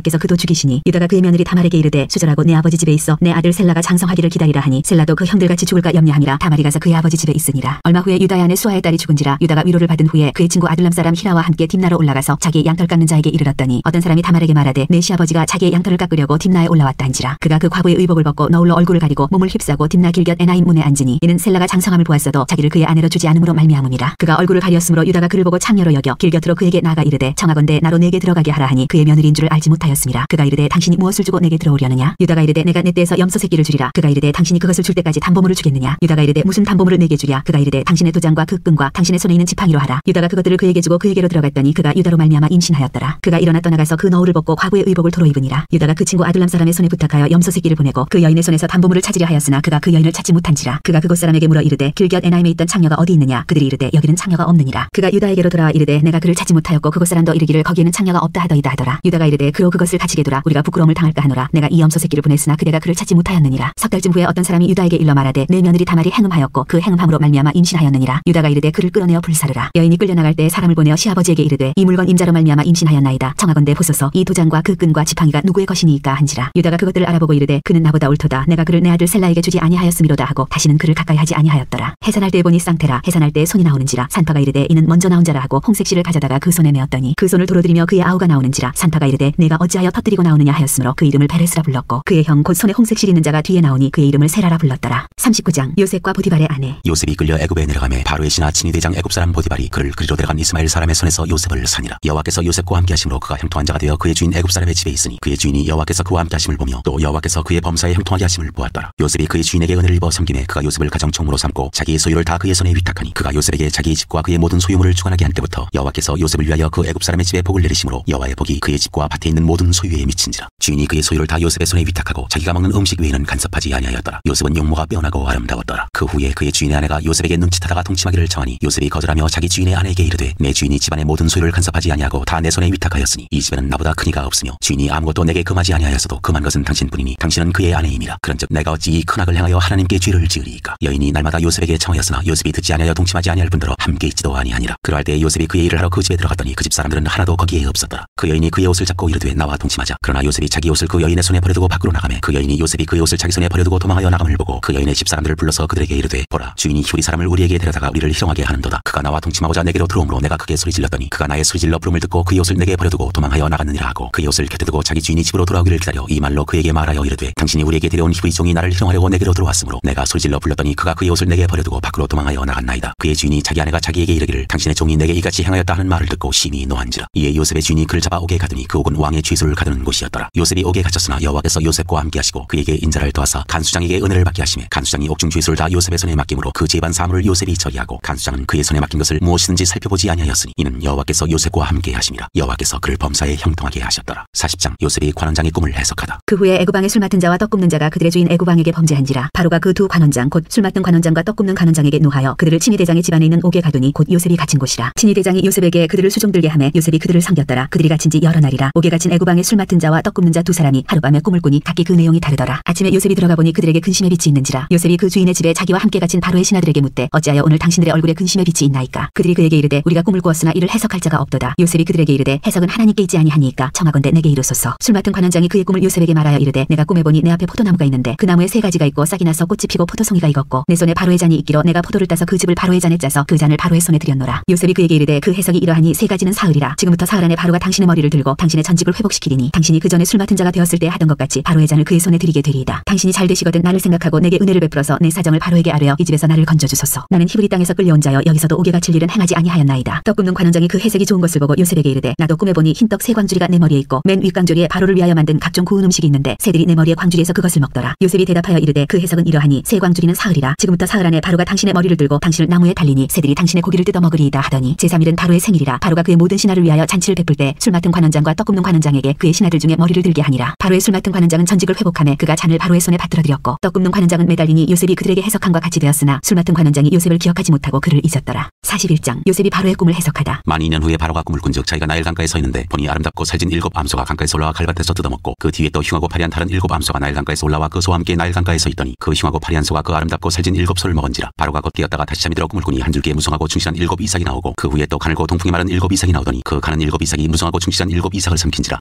Speaker 2: 여호와께서 그도 죽이시니 유다가 그의 며느리 다말에게 이르되 수절하고 내 아버지 집에 있어 내 아들 셀라가 장성하기를 기다리라 하니 셀라도 그 형들같이 죽을까 염려함이라 다말이 가서 그의 아버지 집에 있으니라. 얼마 후에 유다의 아내 수아의 딸이 죽은지라 유다가 위로를 받은 후에 그의 친구 아둘람 사람 히라와 함께 딥나로 올라가서 자기의 양털 깎는 자에게 이르렀더니 어떤 사람이 다말에게 말하되 내 시아버지가 자기의 양털을 깎으려고 딥나에 올라왔다 한지라. 그가 그 과부의 의복을 벗고 너울로 얼굴을 가리고 몸을 휩싸고 딥나 길곁 에나임 문에 앉으니 이는 셀라가 장성함을 보았어도 자기를 그의 아내로 주지 않음으로 말미암음이라. 그가 얼굴을 가렸으므로 유다가 그를 보고 창녀로 여겨 길곁으로 그에게 나아가 이르되 청하건대 나로 내게 들어가게 하라 하니 그의 며느리인 줄을 알지 못하였음이라. 그가 이르되 당신이 무엇을 주고 내게 들어오려느냐. 유다가 이르되 내가 내 떼에서 염소 새끼를 주리라. 그가 이르되 당신이 그것을 줄 때까지 담보물을 주겠느냐. 유다가 이르되 무슨 담보물을 내게 주랴. 그가 이르되 당신의 도장과 그 끈과 당신의 손에 있는 지팡이로 하라. 유다가 그것들을 그에게 주고 그에게로 들어갔더니 그가 유다로 말미암아 임신하였더라. 그가 일어나 떠나가서 그 너울을 벗고 과부의 의복을 도로 입으니라. 유다가 그 친구 아둘람 사람의 손에 부탁하여 염소 새끼를 보내고 그 여인의 손에서 담보물을 찾으려 하였으나 그가 그 여인을 찾지 못한지라. 그가 그곳 사람에게 물어 이르되 길곁 에나임에 있던 창녀가 어디 있느냐. 그들이 이르되 여기는 창녀가 없느니라. 그가 유다에게로 돌아와 이르되 내가 그를 찾지 못하였고 그곳 사람도 이르기를 거기에는 창녀가 없다 하더이다 하더라. 유다가 이르되 그로 그것을 가지게 두라. 우리가 부끄러움을 당할까 하노라. 내가 이 염소 새끼를 보냈으나 그대가 그를 찾지 못하였느니라. 석 달쯤 후에 어떤 사람이 유다에게 일러 말하되 내 며느리 다말이 행음하였고 그 행음함으로 말미암아 임신하였느니라. 유다가 이르되 그를 끌어내어 불사르라. 여인이 끌려나갈 때 사람을 보내어 시아버지에게 이르되 이 물건 임자로 말미암아 임신하였나이다. 청하건대 보소서 이 도장과 그 끈과 지팡이가 누구의 것이니이까 한지라. 유다가 그것들을 알아보고 이르되 그는 나보다 옳도다. 내가 그를 내 아들 셀라에게 주지 아니하였음이로다 하고 다시는 그를 가까이 하지 아니하였더라. 해산할 때에 보니 쌍태라. 해산할 때에 손이 나오는지라. 산파가 이르되 이는 먼저 나온 자라 하고 홍색실을 가져다가 그 손에 메었더니 그 손을 도로들이며 그의 아우가 나오는지라. 산파가 이르되 내가 어찌하여 터뜨리고 나오느냐 하였으므로 그 이름을 베레스라 불렀고 그의 형 곧 손에 홍색실 있는 자가 뒤에 나오니 그의 이름을 세라라 불렀더라. 39장 요셉과 보디발의 아내.
Speaker 1: 요셉이 끌려 애굽에 내려가매 바로의 신하 친위 대장 애굽 사람 보디발이 그를 그리로 데려간 이스마엘 사람의 손에서 요셉을 사니라. 여호와께서 요셉과 함께 하심으로 그가 형통한 자가 되어 그의 주인 애굽 사람의 집에 있으니 그의 주인이 여호와께서 그와 함께 하심을 보며 또 여호와께서 그의 범사에 형통하게 하심을 보았더라. 요셉이 그의 주인에게 은혜를 입어 섬김에 그가 요셉을 가정 총무로 삼고 자기의 소유를 다 그의 손에 위탁하니 그가 요셉에게 자기의 집과 그의 모든 소유물을 주관하게 한 때부터 여호와께서 요셉을 위하여 그 애굽 사람의 집에 복을 내리심으로 여호와의 복이 그의 집과 밭에 있는 모든 소유에 미친지라. 주인이 그의 소유를 다 요셉의 손에 위탁하고 자기가 먹는 음식 외에는 간섭하지 아니하였더라. 요셉은 용모가 빼어나고 아름다웠더라. 그 후에 그의 주인의 아내가 요셉에게 눈짓하다가 동침하기를 청하니 요셉이 거절하며 자기 주인의 아내에게 이르되 내 주인이 집안의 모든 소유를 간섭하지 아니하고 다 내 손에 위탁하였으니 이 집에는 나보다 큰 이가 없으며 주인이 아무것도 내게 금하지 아니하였어도 금한 것은 당신뿐이니 당신은 그의 아내임이라. 그런즉 내가 어찌 이 큰 악을 행하여 하나님께 죄를 지으리이까. 여인이 날마다 요셉에게 청하였으나 요셉이 듣지 아니하여 동침하지 아니할 뿐더러 함께 있지도 아니하니라. 그러할 때 요셉이 그의 일을 하러 그 집에 들어갔더니 그 집 사람들은 하나도 거기에 없었더라. 그 여인이 그의 옷을 잡고 이르되 나와 동침하자. 그러나 요셉이 자기 옷을 그 여인의 손에 버려두고 밖으로 나가매 그 여인이 요셉이 그의 옷을 자기 손에 버려두고 도망하여 나감을 보고 그 여인의 집 사람들을 불러서 그들에게 이르되 보라 주인이 휴리 사람을 우리에게 데려다가 우리를 희롱하게 하는도다. 그가 나와 동침하고자 내게로 들어오므로 내가 크게 소리질렀더니 그가 나의 소리질러 부름을 듣고 그의 옷을 내게 버려두고 도망하여 나갔느니라 하고 그의 옷을 곁에 두고 자기 주인이 집으로 돌아오기를 기다려 이 말로 그에게 말하여 이르되 당신이 우리에게 데려온 히브리 종이 나를 희롱하려고 내게로 들어왔으므로 내가 소리질러 불렀더니 그가 그의 옷을 내게 버려두고 밖으로 도망하여 나갔나이다. 그의 주인이 자기 아내가 자기에게 이르기를 당신의 종이 내게 이같이 행하였다 하는 말을 듣고 심히 노한지라. 이에 요셉의 주인이 그를 잡아 옥에 가더니 그 옥은 왕의 죄수를 가두는 곳이었더라. 요셉이 옥에 갇혔으나 여호와께서 요셉과 함께 하시고 그에게 인자를 더하사 간수장에게 은혜를 받게 하시매 간수장이 옥중 죄수를 다 요셉의 손에 맡김으로 그 재반 사물을 요셉이 처리하고 간수장은 그의 손에 맡긴 것을 무엇이든지 살펴보지 아니하였으니 이는 여호와께서 요셉과 함께 하심이라. 여호와께서 그를 범사에 형통하게 하셨더라. 40장 요셉이 관원장의 꿈을 해석하다.
Speaker 2: 그 후에 애굽왕의 술 맡은 자와 떡 굽는 자가 그들의 주인 애굽왕에게 범죄한지라. 바로가 그 두 관원장 곧 술 맡은 관원장과 떡 굽는 관원장에게 노하여 그들을 친위 대장의 집안에 있는 옥에 가두니 곧 요셉이 갇힌 곳이라. 친위 대장이 요셉에게 그들을 수종들게 하매 요셉이 그들을 섬겼더라. 그들이 갇힌 지 여러 날이라. 옥에 갇힌 애굽왕의 술 맡은 자와 떡 굽는 자 두 사람이 하룻밤에 꿈을 꾸니 각기 그 내용이 다르더라. 아침에 요셉이 들어가 보니 그들에게 근심의 빛이 있는지라. 요셉이 그 주인의 집에 자기와 함께 갇힌 바로의 신하들에게 묻되 어찌하여 오늘 당신들의 얼굴에 근심의 빛이 있나이까. 그들이 그에게 이르되 우리가 꿈을 꾸었으나 이를 해석할 자가 없도다. 요셉이 그들에게 이르되 해석은 하나님께 있지 아니하니까 청하건대 내게 이르소서. 술 맡은 관원장이 그의 꿈을 요셉에게 말하여 이르되 내가 꿈에 보니 내 앞에 포도나무가 있는데 그 나무에 세 가지가 있고 싹이 나서 꽃이 피고 포도송이가 익었고 내 손에 바로의 잔이 있기로 내가 포도를 따서 그 즙을 바로의 잔에 짜서 그 잔을 바로의 손에 들였노라. 요셉이 그에게 이르되 그 해석이 이러하니 세 가지는 사흘이라. 지금부터 사흘 안에 바로가 당신의 머리를 들고 당신의 전직을 회복시키리니 당신이 그 전에 술 맡은 자가 되었을 때 하던 것 같이 바로의 잔을 그의 손에 드리게 되리이다. 당신이 잘 되시거든 나를 생각하고 내게 은혜를 베풀어서 내 사정을 바로에게 아뢰어 이 집에서 나를 건져주소서. 나는 히브리 땅에서 끌려온 자여 여기서도 옥에 갇힐 일은 행하지 아니하였나이다. 떡 굽는 관원장이 그 해석이 좋은 것을 보고 요셉에게 이르되 나도 꿈에 보니 흰떡 세 광주리가 내 머리에 있고 맨 윗광주리에 바로를 위하여 만든 각종 구운 음식이 있는데 새들이 내 머리에 광주리에서 그것을 먹더라. 요셉이 대답하여 이르되 그 해석은 이러하니 세 광주리는 사흘이라. 지금부터 사흘 안에 바로가 당신의 머리를 들고 당신을 나무에 달리니 새들이 당신의 고기를 뜯어 먹으리이다 하더니 제3일은 바로의 생일이라. 바로가 그의 모든 신하를 위하여 잔치를 베풀 때 술 맡은 관원장과 떡 굽는 관원장에게 그의 신하들 중에 머리를 들게 하니라. 바로의 술 맡은 관원장은 전직을 회복하며 그가 잔을 바로의 손에 받들어 드렸고 떡 굽는 관원장은 매달리니 요셉이 그들에게 해석함과 같이 되었으나 술 맡은 관원장이 요셉을 기억하지 못하고 그를 잊었더라. 41장 요셉이 바로의 꿈을 해석하다.
Speaker 1: 만 2년 후에 바로가 꿈을 꾼즉 자기가 나일 강가에 서 있는데 보니 아름답고 살진 7 암소가 강가에서 올라와 갈밭에서 뜯어먹고 그 뒤에 또 흉하고 파리한 다른 7 암소가 나일 강가에서 올라와 그 소와 함께 나일 강가에 서 있더니 그 흉하고 파리한 소가 그 아름답고 살진 7 소를 먹은지라. 바로가 곧 깨었다가 다시 잠이 들어 꿈을 꾸니 한 줄기에 무성하고 충실한 7 이삭이 나오고 그 후에 또 가늘고 동풍이 마른 7 이삭이 나오더니 그 가는 7 이삭이 무성하고 충실한 7 이삭을 삼킨지라.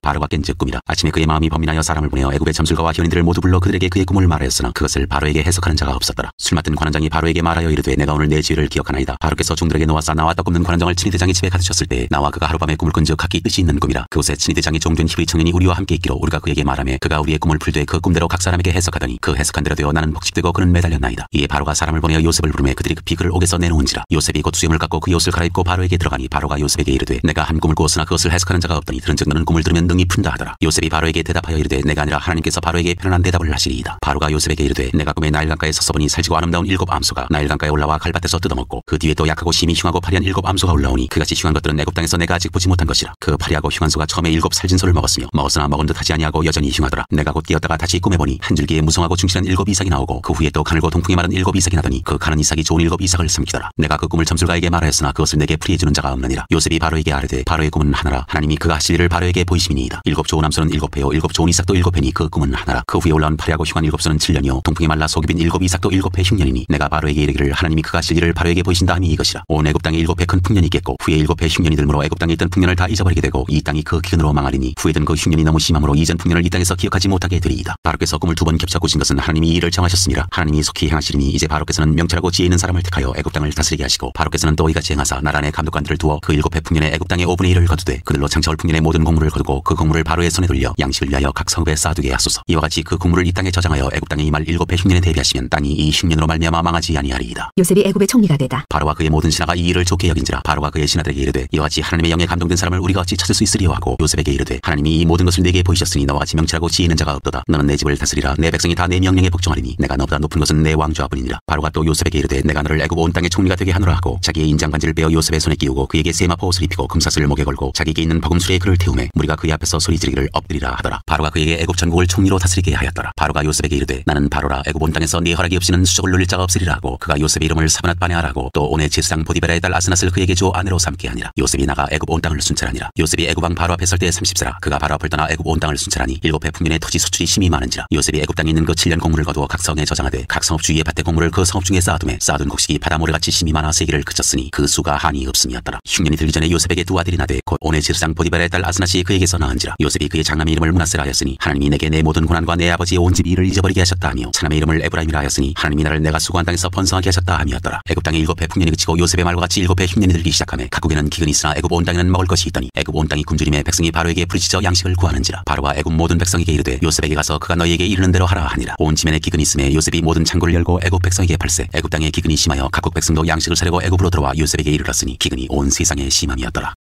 Speaker 1: 바로가 깬즉 꿈이라. 아침에 그의 마음이 범민하여 사람을 보내어 애굽의 점술가와 현인들을 모두 불러 그들에게 그의 꿈을 말하였으나 그것을 바로에게 해석하는 자가 없었더라. 술 맡은 관원장이 바로에게 말하여 이르되 내가 오늘 내 지혜를 기억하나이다. 바로께서 종들에게 놓아사 나와 떡 굽는 관원장을 친위대장이 집에 가두셨을 때에 나와 그가 하룻밤에 꿈을 꾼즉 각기 뜻이 있는 꿈이라. 그곳에 친위대장이 종된 히브리 청년이 우리와 함께 있기로 우리가 그에게 말하며 그가 우리의 꿈을 풀되 그 꿈대로 각 사람에게 해석하더니 그 해석한 대로 되어 나는 복직되고 그는 매달렸나이다. 이에 바로가 사람을 보내어 요셉을 부르매 그들이 급히 그를 옥에서 내놓은지라. 요셉이 곧 수염을 깎고 그 옷을 갈아입고 바로에게 들어가니 바로가 요셉에게 이르되 내가 한 꿈을 꾸었으나 그것을 해석하는 자가 없더니 들은즉 너는 꿈을 들으면 능히 푼다 하더라. 요셉이 바로에게 대답하여 이르되 내가 아니라 하나님께서 바로에게 편안한 대답을 하시리이다. 바로가 요셉에게 이르되 내가 꿈에 나일강가에 서서 보니 살지고 아름다운 7 암소가 나일강가에 올라와 갈밭에서 뜯어먹고 그 뒤에 또 약하고 심히 흉하고 파리한 7 암소가 올라오니 그같이 흉한 것들은 애굽 땅에서 내가 아직 보지 못한 것이라. 그 파리하고 흉한 소가 처음에 7 살진 소를 먹었으며 먹었으나 먹은 듯 하지 아니하고 여전히 흉하더라. 내가 곧 깨었다가 다시 꿈에 보니 한 줄기에 무성하고 충실한 7 이삭이 나오고 그 후에 또 가늘고 통풍이 마른 7 이삭이 나더니 그 가는 이삭이 좋은 7 이삭을 삼키더라. 내가 그 꿈을 점술가에게 말하였으나 그것을 내게 풀이해주는 자가 없느니라. 요셉이 바로에게 아뢰되 바로의 꿈은 하나라. 하나님이 그가 하실 일을 바로에게 보이심이니이다. 7 좋은 암소는 7 회요 7 좋은 이삭도 7 회니 그 꿈은 하나라. 그 후에 올라온 파리하고 흉한 7 소는 7년이요 통풍이 말라 속이 빈 7 이삭도 7 회 흉년이니 내가 바로에게 이르기를 하나님이 그가 하실 일을 바로에게 보이신다 함이 이것이라. 온 애굽 땅에 7 회 큰 풍년이 있겠고 후에 7 회 흉년이 들므로 애굽 땅에 있던 풍년을 다 잊어버리게 되고 이 땅이 그 기근으로 망하리니 후에 든 그 흉년이 너무 심함으로 이전 풍년을 이 땅에서 기억하지 못하게 되리이다. 바로께서 꿈을 2번 겹쳐 꾸신 것은 하나님이 이 일을 정하셨습니다. 하나님이 속히 행하시리니 이제 바로께서는 명철하고 지혜 있는 사람을 택하여 애굽 땅을 다스리게 하시고 바로께서는 또 이같이 행하사 나라 내 감독관들을 두어 그 7 회 풍년에 애굽 땅의 5분의 1을 거두되 그들로 장차올 풍년의 모든 곡물을 거두고 그 곡물을 바로의 손에 돌려 양식을 위하여 각 성읍에 쌓아두게 하소서. 이와 같이 그 곡물을 이 땅에 저장하여 애굽 땅에 임할 7 회 흉년에 대비하시면 땅이 이 흉년으로 말미암아 망하지 아니하리이다.
Speaker 2: 요셉이 애굽의 총리가 되다.
Speaker 1: 바로와 그의 모든 신하가 이 일을 좋게 여긴지라. 바로가 그의 신하들에게 이르되 이와 같이 하나님의 영에 감동된 사람을 우리가 어찌 찾을 수 있으리요 하고 요셉에게 이르되 하나님이 이 모든 것을 내게 보이셨으니 너와 같이 명철하고 지혜 있는 자가 없도다. 너는 내 집을 다스리라. 내 백성이 다 내 명령에 복종하리니 내가 너보다 높은 것은 내 왕좌뿐이니라. 바로가 또 요셉에게 이르되 내가 너를 애굽 온 땅의 총리가 되게 하노라 하고 자기의 인장 반지를 빼어 요셉의 손에 끼우고 그에게 세마포 옷을 입히고 금사슬을 목에 걸고 자기에게 있는 버금수레에 그를 태우매 무리가 그의 앞에서 소리 지르기를 엎드리라 하더라. 바로가 그에게 애굽 전국을 총리로 다스리게 하였더라. 바로가 요셉에게 이르되 나는 바로라. 애굽 온 땅에서 네 허락이 없이는 수족을 눌릴 자가 없으리라 하고 그가 요셉의 이름을 사브낫 바네아라고 또 온의 제사장 보디베라의 딸 아스낫을 그에게 주 아내로 삼게 하니라. 요셉이 나가 애굽 온 땅을 순찰하니라. 요셉이 애굽 왕 바로 앞에 설 때에 30세라. 그가 바로 앞을 떠나 애굽 온 땅을 순찰하니 7 회 풍년의 토지 수출이 심히 많은지라. 요셉이 애굽 땅에 있는 그 7년 곡물을 거두어 각 성에 저장하되 각 성읍 주위의 밭의 곡물을 그 성읍 중에 쌓아두매 쌓아둔 곡식이 바다 모래같이 심히 많아 세기를 그쳤으니 그 수가 한이 없음이었더라. 흉년이 들기 전에 요셉에게 2 아들이 나되 곧 온의 제사장 보디베라의 딸 아스낫이 그에게서 낳은지라. 요셉이 그의 장남의 이름을 므낫세라 하였으니 하나님이 내게 내 모든 고난과 내 아버지의 온 집 일을 잊어버리게 하셨다 하며 차남의 이름을 에브라임이라 하였으니 하나님이 나를 내가 수고한 땅에서 번성하게 하셨다 함이었더라. 애굽 땅에 7 회 풍년이 그치고 요셉의 말과 같이 7 회 흉년이 들기 시작하며 각국에는 기근이 있으나 애굽 온 땅에는 먹을 것이 있더니 애굽 온 땅이 굶주림에 백성이 바로에게 부르짖어 양식을 구하는지라. 바로가 애굽 모든 백성에게 이르되 요셉에게 가서 그가 너희에게 이르는 대로 하라 하니라. 온 지면에 기근이 있음에 요셉이 모든 창고를 열고 애굽 백성에게 팔세. 애굽 땅에 기근이 심하여 각국 백성도 양식을 사려고 애굽으로 들어와 요셉에게 이르렀으니 기근이 온 세상에 심함이었더라.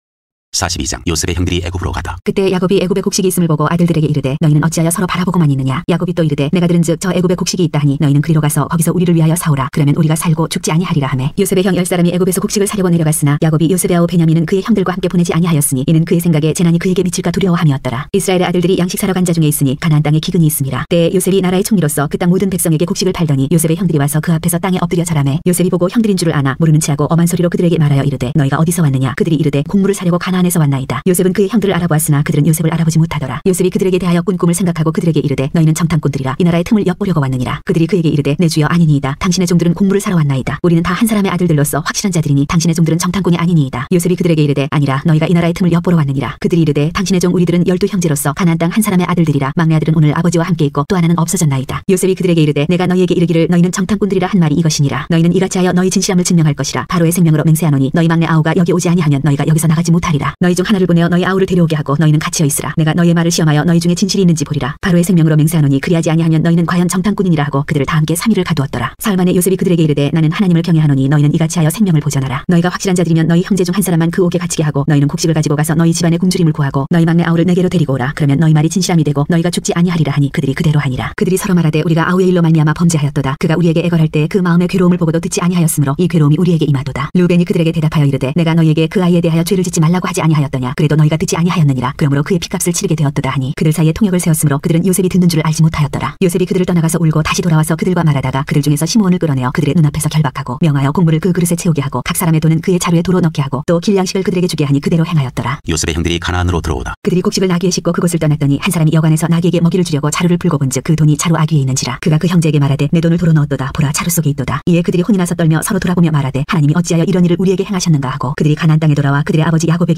Speaker 1: 42장 요셉의 형들이 애굽으로 가다.
Speaker 2: 그때 야곱이 애굽의 곡식이 있음을 보고 아들들에게 이르되 너희는 어찌하여 서로 바라보고만 있느냐. 야곱이 또 이르되 내가 들은즉 저 애굽에 곡식이 있다 하니 너희는 그리로 가서 거기서 우리를 위하여 사오라. 그러면 우리가 살고 죽지 아니하리라 하매 요셉의 형 10사람이 애굽에서 곡식을 사려고 내려갔으나 야곱이 요셉의 아우 베냐민은 그의 형들과 함께 보내지 아니하였으니 이는 그의 생각에 재난이 그에게 미칠까 두려워함이었더라. 이스라엘의 아들들이 양식 사러 간 자 중에 있으니 가나안 땅에 기근이 있음이라. 때에 요셉이 나라의 총리로서 그 땅 모든 백성에게 곡식을 팔더니 요셉의 형들이 와서 그 앞에서 땅에 엎드려 절하매 요셉이 보고 형들인 줄을 아나 모르는 체하고 엄한 소리로 그들에게 말하여 이르되 너희가 어디서 왔느냐. 그들이 이르되 곡물을 사려고 가나안에서 왔나이다. 요셉은 그의 형들을 알아보았으나 그들은 요셉을 알아보지 못하더라. 요셉이 그들에게 대하여 꾼 꿈을 생각하고 그들에게 이르되 너희는 정탐꾼들이라. 이 나라의 틈을 엿보려고 왔느니라. 그들이 그에게 이르되 내 주여 아니니이다. 당신의 종들은 곡물을 사러 왔나이다. 우리는 다 한 사람의 아들들로서 확실한 자들이니 당신의 종들은 정탐꾼이 아니니이다. 요셉이 그들에게 이르되 아니라 너희가 이 나라의 틈을 엿보러 왔느니라. 그들이 이르되 당신의 종 우리들은 12 형제로서 가나안 땅 한 사람의 아들들이라. 막내 아들은 오늘 아버지와 함께 있고 또 하나는 없어졌나이다. 요셉이 그들에게 이르되 내가 너희에게 이르기를 너희는 정탐꾼들이라 한 말이 이것이니라. 너희는 이같이 하여 너희 진실함을 증명할 것이라. 바로의 생명으로 맹세하노니 너희 막내 아우가 여기 오지 아니하면 너희가 여기서 나가지 못하리라. 너희 중 하나를 보내어 너희 아우를 데려오게 하고 너희는 갇혀 있으라. 내가 너희의 말을 시험하여 너희 중에 진실이 있는지 보리라. 바로의 생명으로 맹세하노니 그리하지 아니하면 너희는 과연 정탐꾼이니라 하고 그들을 다 함께 3일을 가두었더라. 사흘 만에 요셉이 그들에게 이르되 나는 하나님을 경외하노니 너희는 이같이 하여 생명을 보존하라. 너희가 확실한 자들이면 너희 형제 중 한 사람만 그 옥에 갇히게 하고 너희는 곡식을 가지고 가서 너희 집안의 굶주림을 구하고 너희 막내 아우를 내게로 데리고 오라. 그러면 너희 말이 진실함이 되고 너희가 죽지 아니하리라 하니 그들이 그대로 하니라. 그들이 서로 말하되 우리가 아우의 일로 말미암아 범죄하였도다. 그가 우리에게 애걸할 때 그 마음의 괴로움을 보고도 듣지 아니하였으므로 이 괴로움이 우리에게 임하도다. 르우벤이 그들에게 대답하여 이르되 내가 너희에게 그 아이에 대하여 죄를 짓지 말라고 하지 아니하였더냐. 그래도 너희가 듣지 아니하였느니라. 그러므로 그의 핏값을 치르게 되었도다 하니 그들 사이에 통역을 세웠으므로 그들은 요셉이 듣는 줄을 알지 못하였더라. 요셉이 그들을 떠나가서 울고 다시 돌아와서 그들과 말하다가 그들 중에서 시므온을 끌어내어 그들의 눈앞에서 결박하고 명하여 곡물을 그 그릇에 채우게 하고 각 사람의 돈은 그의 자루에 도로 넣게 하고 또 길 양식을 그들에게 주게 하니 그대로 행하였더라.
Speaker 1: 요셉의 형들이 가나안으로 들어오다.
Speaker 2: 그들이 곡식을 나귀에 싣고 그곳을 떠났더니 한 사람이 여관에서 나귀에게 먹이를 주려고 자루를 풀고 본즉 그 돈이 자루 아귀에 있는지라. 그가 그 형제에게 말하되 내 돈을 도로 넣었도다. 보라 자루 속에 있도다. 이에 그들이 혼이 나서 떨며 서로 돌아보며 말하되 하나님이 어찌하여 이런 일을 우리에게 행하셨는가 하고 그들이 가나안 땅에 돌아와 그들의 아버지 야곱에게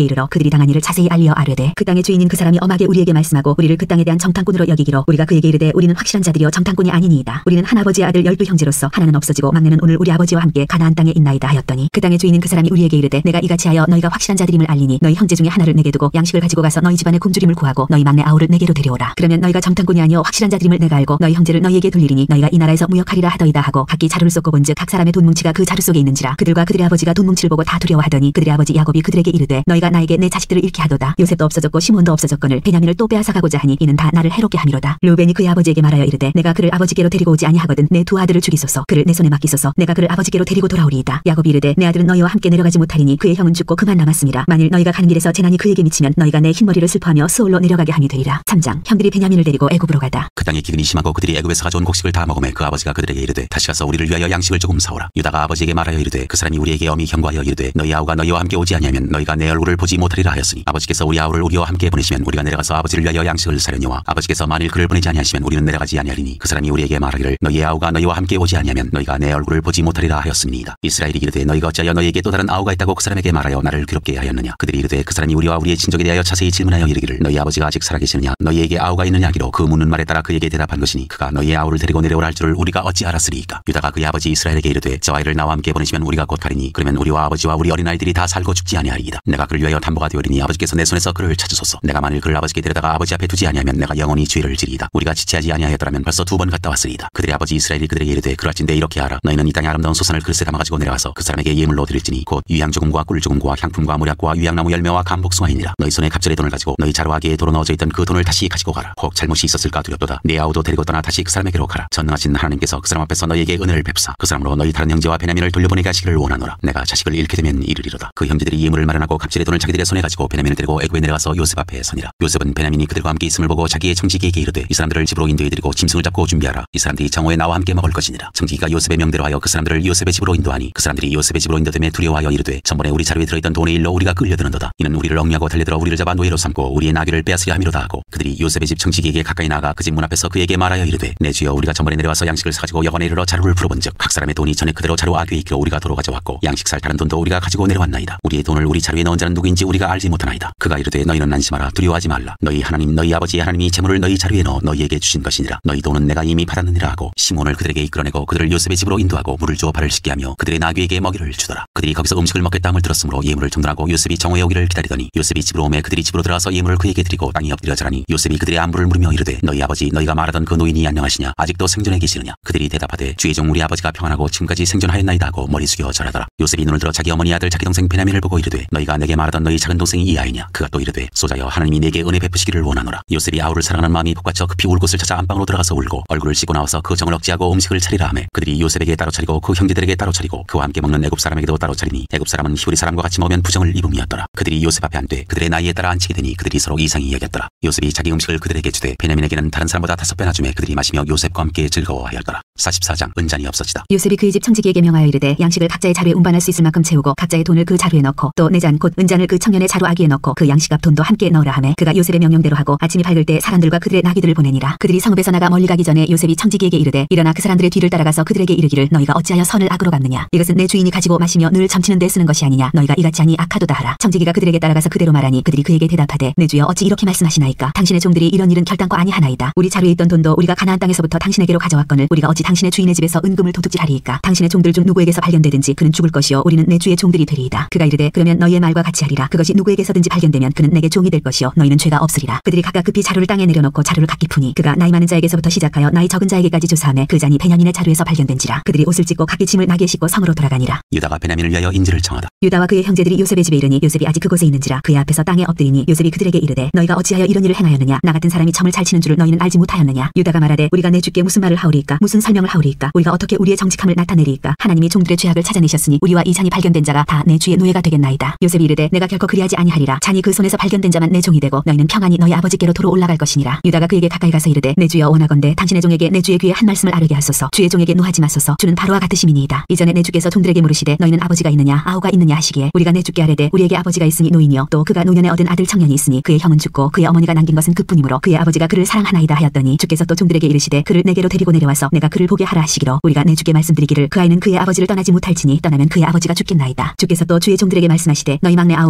Speaker 2: 이르러 그들이 당한 일을 자세히 알리어 아뢰되 그 땅의 주인인 그 사람이 엄하게 우리에게 말씀하고 우리를 그 땅에 대한 정탐꾼으로 여기기로 우리가 그에게 이르되 우리는 확실한 자들이여 정탐꾼이 아니니이다. 우리는 한 아버지의 아들 12형제로서 하나는 없어지고 막내는 오늘 우리 아버지와 함께 가나안 땅에 있나이다 하였더니 그 땅의 주인인 그 사람이 우리에게 이르되 내가 이같이 하여 너희가 확실한 자들임을 알리니 너희 형제 중에 하나를 내게 두고 양식을 가지고 가서 너희 집안의 굶주림을 구하고 너희 막내 아우를 내게로 데려오라. 그러면 너희가 정탐꾼이 아니요 확실한 자들임을 내가 알고 너희 형제를 너희에게 돌리리니 너희가 이 나라에서 무역하리라 하더이다 하고 각기 자루를 쏟고 본즉 각 사람의 돈 뭉치가 그 자루 속에 있는지라 그들과 그들의 아버지가 돈 뭉치를 보고 다 두려워하더니 그들의 아버지 야곱이 그들에게 이르되 너희가 나에게 내 자식들을 잃게 하도다. 요셉도 없어졌고 시몬도 없어졌거늘 베냐민을 또 빼앗아 가고자 하니 이는 다 나를 해롭게 함이로다. 르우벤이 그의 아버지에게 말하여 이르되 내가 그를 아버지께로 데리고 오지 아니하거든 내 두 아들을 죽이소서. 그를 내 손에 맡기소서. 내가 그를 아버지께로 데리고 돌아오리이다. 야곱이 이르되 내 아들은 너희와 함께 내려가지 못하리니 그의 형은 죽고 그만 남았음이라. 만일 너희가 가는 길에서 재난이 그에게 미치면 너희가 내 흰머리를 슬퍼하며 스올로 내려가게 함이 되리라. 3장. 형들이 베냐민을 데리고 애굽으로 가다.
Speaker 1: 그 땅에 기근이 심하고 그들이 애굽에서 가져온 곡식을 다 먹음에 그 아버지가 그들에게 이르되 다시 가서 우리를 위하여 양식을 조금 사오라. 유다가 아버지에게 말하여 이르되 그 사람이 우리에게 엄히 경고하여 이르되 너희 아우가 너희와 함께 오지 아니하면 너희가 내 얼굴을 보지 못하리라 하였으니 아버지께서 우리 아우를 우리와 함께 보내시면 우리가 내려가서 아버지를 위하여 양식을 사려니와 아버지께서 만일 그를 보내지 아니하시면 우리는 내려가지 아니하리니 그 사람이 우리에게 말하기를 너희의 아우가 너희와 함께 오지 아니하면 너희가 내 얼굴을 보지 못하리라 하였음이니이다. 이스라엘이 이르되 너희가 어찌하여 너희에게 또 다른 아우가 있다고 그 사람에게 말하여 나를 괴롭게 하였느냐. 그들이 이르되 그 사람이 우리와 우리의 친족에 대하여 자세히 질문하여 이르기를 너희 아버지가 아직 살아계시느냐 너희에게 아우가 있느냐 하기로 그 묻는 말에 따라 그에게 대답한 것이니 그가 너희의 아우를 데리고 내려오라 할 줄을 우리가 어찌 알았으리이까. 유다가 그의 아버지 이스라엘에게 이르되 저 아이를 나와 함께 보내시면 우리가 곧 가리니 그러면 우리와 아버지와 우리 어린아이들이 다 살고 죽지 아니하리이다. 내가 그를 위하여 담보가 되오리니 아버지께서 내 손에서 그를 찾으소서. 내가 만일 그를 아버지께 데려다가 아버지 앞에 두지 아니하면 내가 영원히 죄를 지리이다. 우리가 지체하지 아니하였더라면 벌써 2번 갔다 왔으리이다. 그들의 아버지 이스라엘이 그들에게 이르되 그럴진대 이렇게 하라. 너희는 이 땅의 아름다운 소산을 그릇에 담아가지고 내려가서 그 사람에게 예물로 드릴지니 곧 유향조금과 꿀조금과 향품과 모략과 유향나무 열매와 감복숭아이니라. 너희 손에 갑절의 돈을 가지고 너희 자루아기에 도로 넣어져 있던 그 돈을 다시 가지고 가라. 혹 잘못이 있었을까 두렵도다. 네 아우도 데리고 떠나 다시 그 사람에게로 가라. 전능하신 하나님께서 그 사람 앞에서 너희에게 은혜를 베푸사 그 사람으로 너희 다른 형제와 베냐민을 돌려보내게 하시기를 원하노라. 내가 자식을 잃게 되면 이르리로다. 그 형제들이 예물을 마련하고 갑절의 돈을 자기들의 손에 가지고 베냐민을 데리고 애굽에 내려가서 요셉 앞에 서니라. 요셉은 베냐민이 그들과 함께 있음을 보고 자기의 청지기에게 이르되 이 사람들을 집으로 인도해드리고 짐승을 잡고 준비하라. 이 사람들이 정오에 나와 함께 먹을 것이니라. 청지기가 요셉의 명대로 하여 그 사람들을 요셉의 집으로 인도하니 그 사람들이 요셉의 집으로 인도됨에 두려워하여 이르되 전번에 우리 자루에 들어있던 돈의 일로 우리가 끌려드는도다. 이는 우리를 얽매하고 달려들어 우리를 잡아 노예로 삼고 우리의 나귀를 빼앗으려 함이로다 하고 그들이 요셉의 집 청지기에게 가까이 나가 그 집 문 앞에서 그에게 말하여 이르되 내 주여 우리가 전번에 내려와서 양식을 사가지고 여관에 이르러 자루를 풀어본즉 각 사람의 돈이 전에 그대로 자루 아귀에 있기로 우리가 도로 가져왔고 양식 살 다른 돈도 우리가 가지고 내려왔나이다. 우리의 돈을 우리 자루에 넣은 자는 누구인지 우리가 알지 못하나이다. 그가 이르되 너희는 안심하라. 두려워하지 말라. 너희 하나님 너희 아버지의 하나님이 재물을 너희 자루에 넣어 너희에게 주신 것이니라. 너희 돈은 내가 이미 받았느니라 하고 시몬을 그들에게 이끌어내고 그들을 요셉의 집으로 인도하고 물을 주어 발을 씻게 하며 그들의 나귀에게 먹이를 주더라. 그들이 거기서 음식을 먹겠다 함을 들었으므로 예물을 정돈하고 요셉이 정오에 오기를 기다리더니 요셉이 집으로 오매 그들이 집으로 들어가서 예물을 그에게 드리고 땅에 엎드려 절하니 요셉이 그들의 안부를 물으며 이르되 너희 아버지 너희가 말하던 그 노인이 안녕하시냐 아직도 생존해 계시느냐. 그들이 대답하되 주의 종 우리 아버지가 평안하고 지금까지 생존하였나이다 하고 머리 숙여 절하더라. 요셉이 눈을 들어 자기 어머니 아들 자기 동생 베냐민을 보고 이르되 너희가 내게 말하던 너희 작은 동생이 이 아이냐. 그가 또 이르되 소자여 하나님이 내게 은혜 베푸시기를 원하노라. 요셉이 아우를 사랑하는 마음이 복받쳐 급히 울 곳을 찾아 안방으로 들어가서 울고 얼굴을 씻고 나와서 그 정을 억제하고 음식을 차리라 하매 그들이 요셉에게 따로 차리고 그 형제들에게 따로 차리고 그와 함께 먹는 애굽 사람에게도 따로 차리니 애굽 사람은 히브리 사람과 같이 먹으면 부정을 입음이었더라. 그들이 요셉 앞에 앉되 그들의 나이에 따라 앉히게 되니 그들이 서로 이상히 여겼더라. 요셉이 자기 음식을 그들에게 주되 베냐민에게는 다른 사람보다 5배나 주매 그들이 마시며 요셉과 함께 즐거워하였더라. 44장. 은잔이 없어지다.
Speaker 2: 요셉이 그의 집 청지기에게 명하여 이르되 양식을 각자의 자루에 운반할 수 있을 만큼 채우고 각자의 돈을 그 자루에 넣고 또 내 잔 곧 은잔을 그 청년의 자루 아기에 넣고 그 양식 앞 돈도 함께 넣으라 하매 그가 요셉의 명령대로 하고 아침이 밝을 때 사람들과 그들의 나귀들을 보내니라. 그들이 성읍에서 나가 멀리 가기 전에 요셉이 청지기에게 이르되 일어나 그 사람들의 뒤를 따라가서 그들에게 이르기를 너희가 어찌하여 선을 악으로 갚느냐. 이것은 내 주인이 가지고 마시며 늘 점치는 데 쓰는 것이 아니냐. 너희가 이같이 하니 악하도다 하라. 청지기가 그들에게 따라가서 그대로 말하니 그들이 그에게 대답하되 내 주여 어찌 이렇게 말씀하시나이까. 당신의 종들이 이런 일은 결단코 아니하나이다. 우리 자루에 있던 돈도 우리가 가나안 땅에서부터 당신에게로 가져왔거늘 우리가 어찌 당신의 주인의 집에서 은금을 도둑질하리이까. 당신의 종들 중 누구에게서 발견되든지 그는 죽을 것이요 우리는 내 주의 종들이 되리이다. 그가 이르되 그러면 너희의 말과 같이 하리라. 그것이 누구에게서든지 발견되면 그는 내게 종이 될 것이요 너희는 죄가 없으리라. 그들이 각각 급히 자루를 땅에 내려놓고 자루를 각기 푸니 그가 나이 많은 자에게서부터 시작하여 나이 적은 자에게까지 조사하매 그 잔이 베냐민의 자루에서 발견된지라. 그들이 옷을 찢고 각기 짐을 나귀에 싣고 성으로 돌아가니라.
Speaker 1: 유다가 베냐민을 위하여 인지를 청하다.
Speaker 2: 유다와 그의 형제들이 요셉의 집에 이르니 요셉이 아직 그곳에 있는지라. 그의 앞에서 땅에 엎드리니 요셉이 그들에게 이르되 너희가 어찌하여 이런 일을 행하였느냐. 나 같은 사람이 점을 잘 치는 줄을 너희는 알지 못하였느냐. 유다가 말하되 우리가 내 주께 무슨 말을 하오리이까. 무슨 설명을 하오리이까. 우리가 어떻게 우리의 정직함을 나타내리이까. 하나님이 종들의 죄악을 찾아내셨으니 우리와 이 잔이 발견된 자가 다 내 주의 노예가 되겠나이다. 요셉이 이르되 내가 결코 그리하지 아니하리라. 잔이 그 손에서 발견된 자만 내 종이 되고 너희는 평안히 너희 아버지께로 도로 올라갈 것이니라. 유다가 그에게 가까이 가서 이르되 내 주여 원하건대 당신의 종에게 내 주의 귀에 한 말씀을 아뢰게 하소서. 주의 종에게 노하지 마소서. 주는 바로와 같으심이니이다. 이전에 내 주께서 종들에게 물으시되 너희는 아버지가 있느냐 아우가 있느냐 하시기에 우리가 내 주께 아뢰되 우리에게 아버지가 있으니 노인이요 또 그가 노년에 얻은 아들 청년이 있으니 그의 형은 죽고 그의 어머니가 남긴 것은 그뿐이므로 그의 아버지가 그를 사랑하나이다 하였더니 주께서 또 종들에게 이르시되 그를 내게로 데리고 내려와서 내가 그를 보게 하라 하시기로 우리가 내 주께 말씀드리기를 그 아이는 그의 아버지를 떠나지 못할지니 떠나면 그의 아버지가 죽겠나이다. 주께서 또 주의 종들에게 말씀하시되 너희 막내 아우가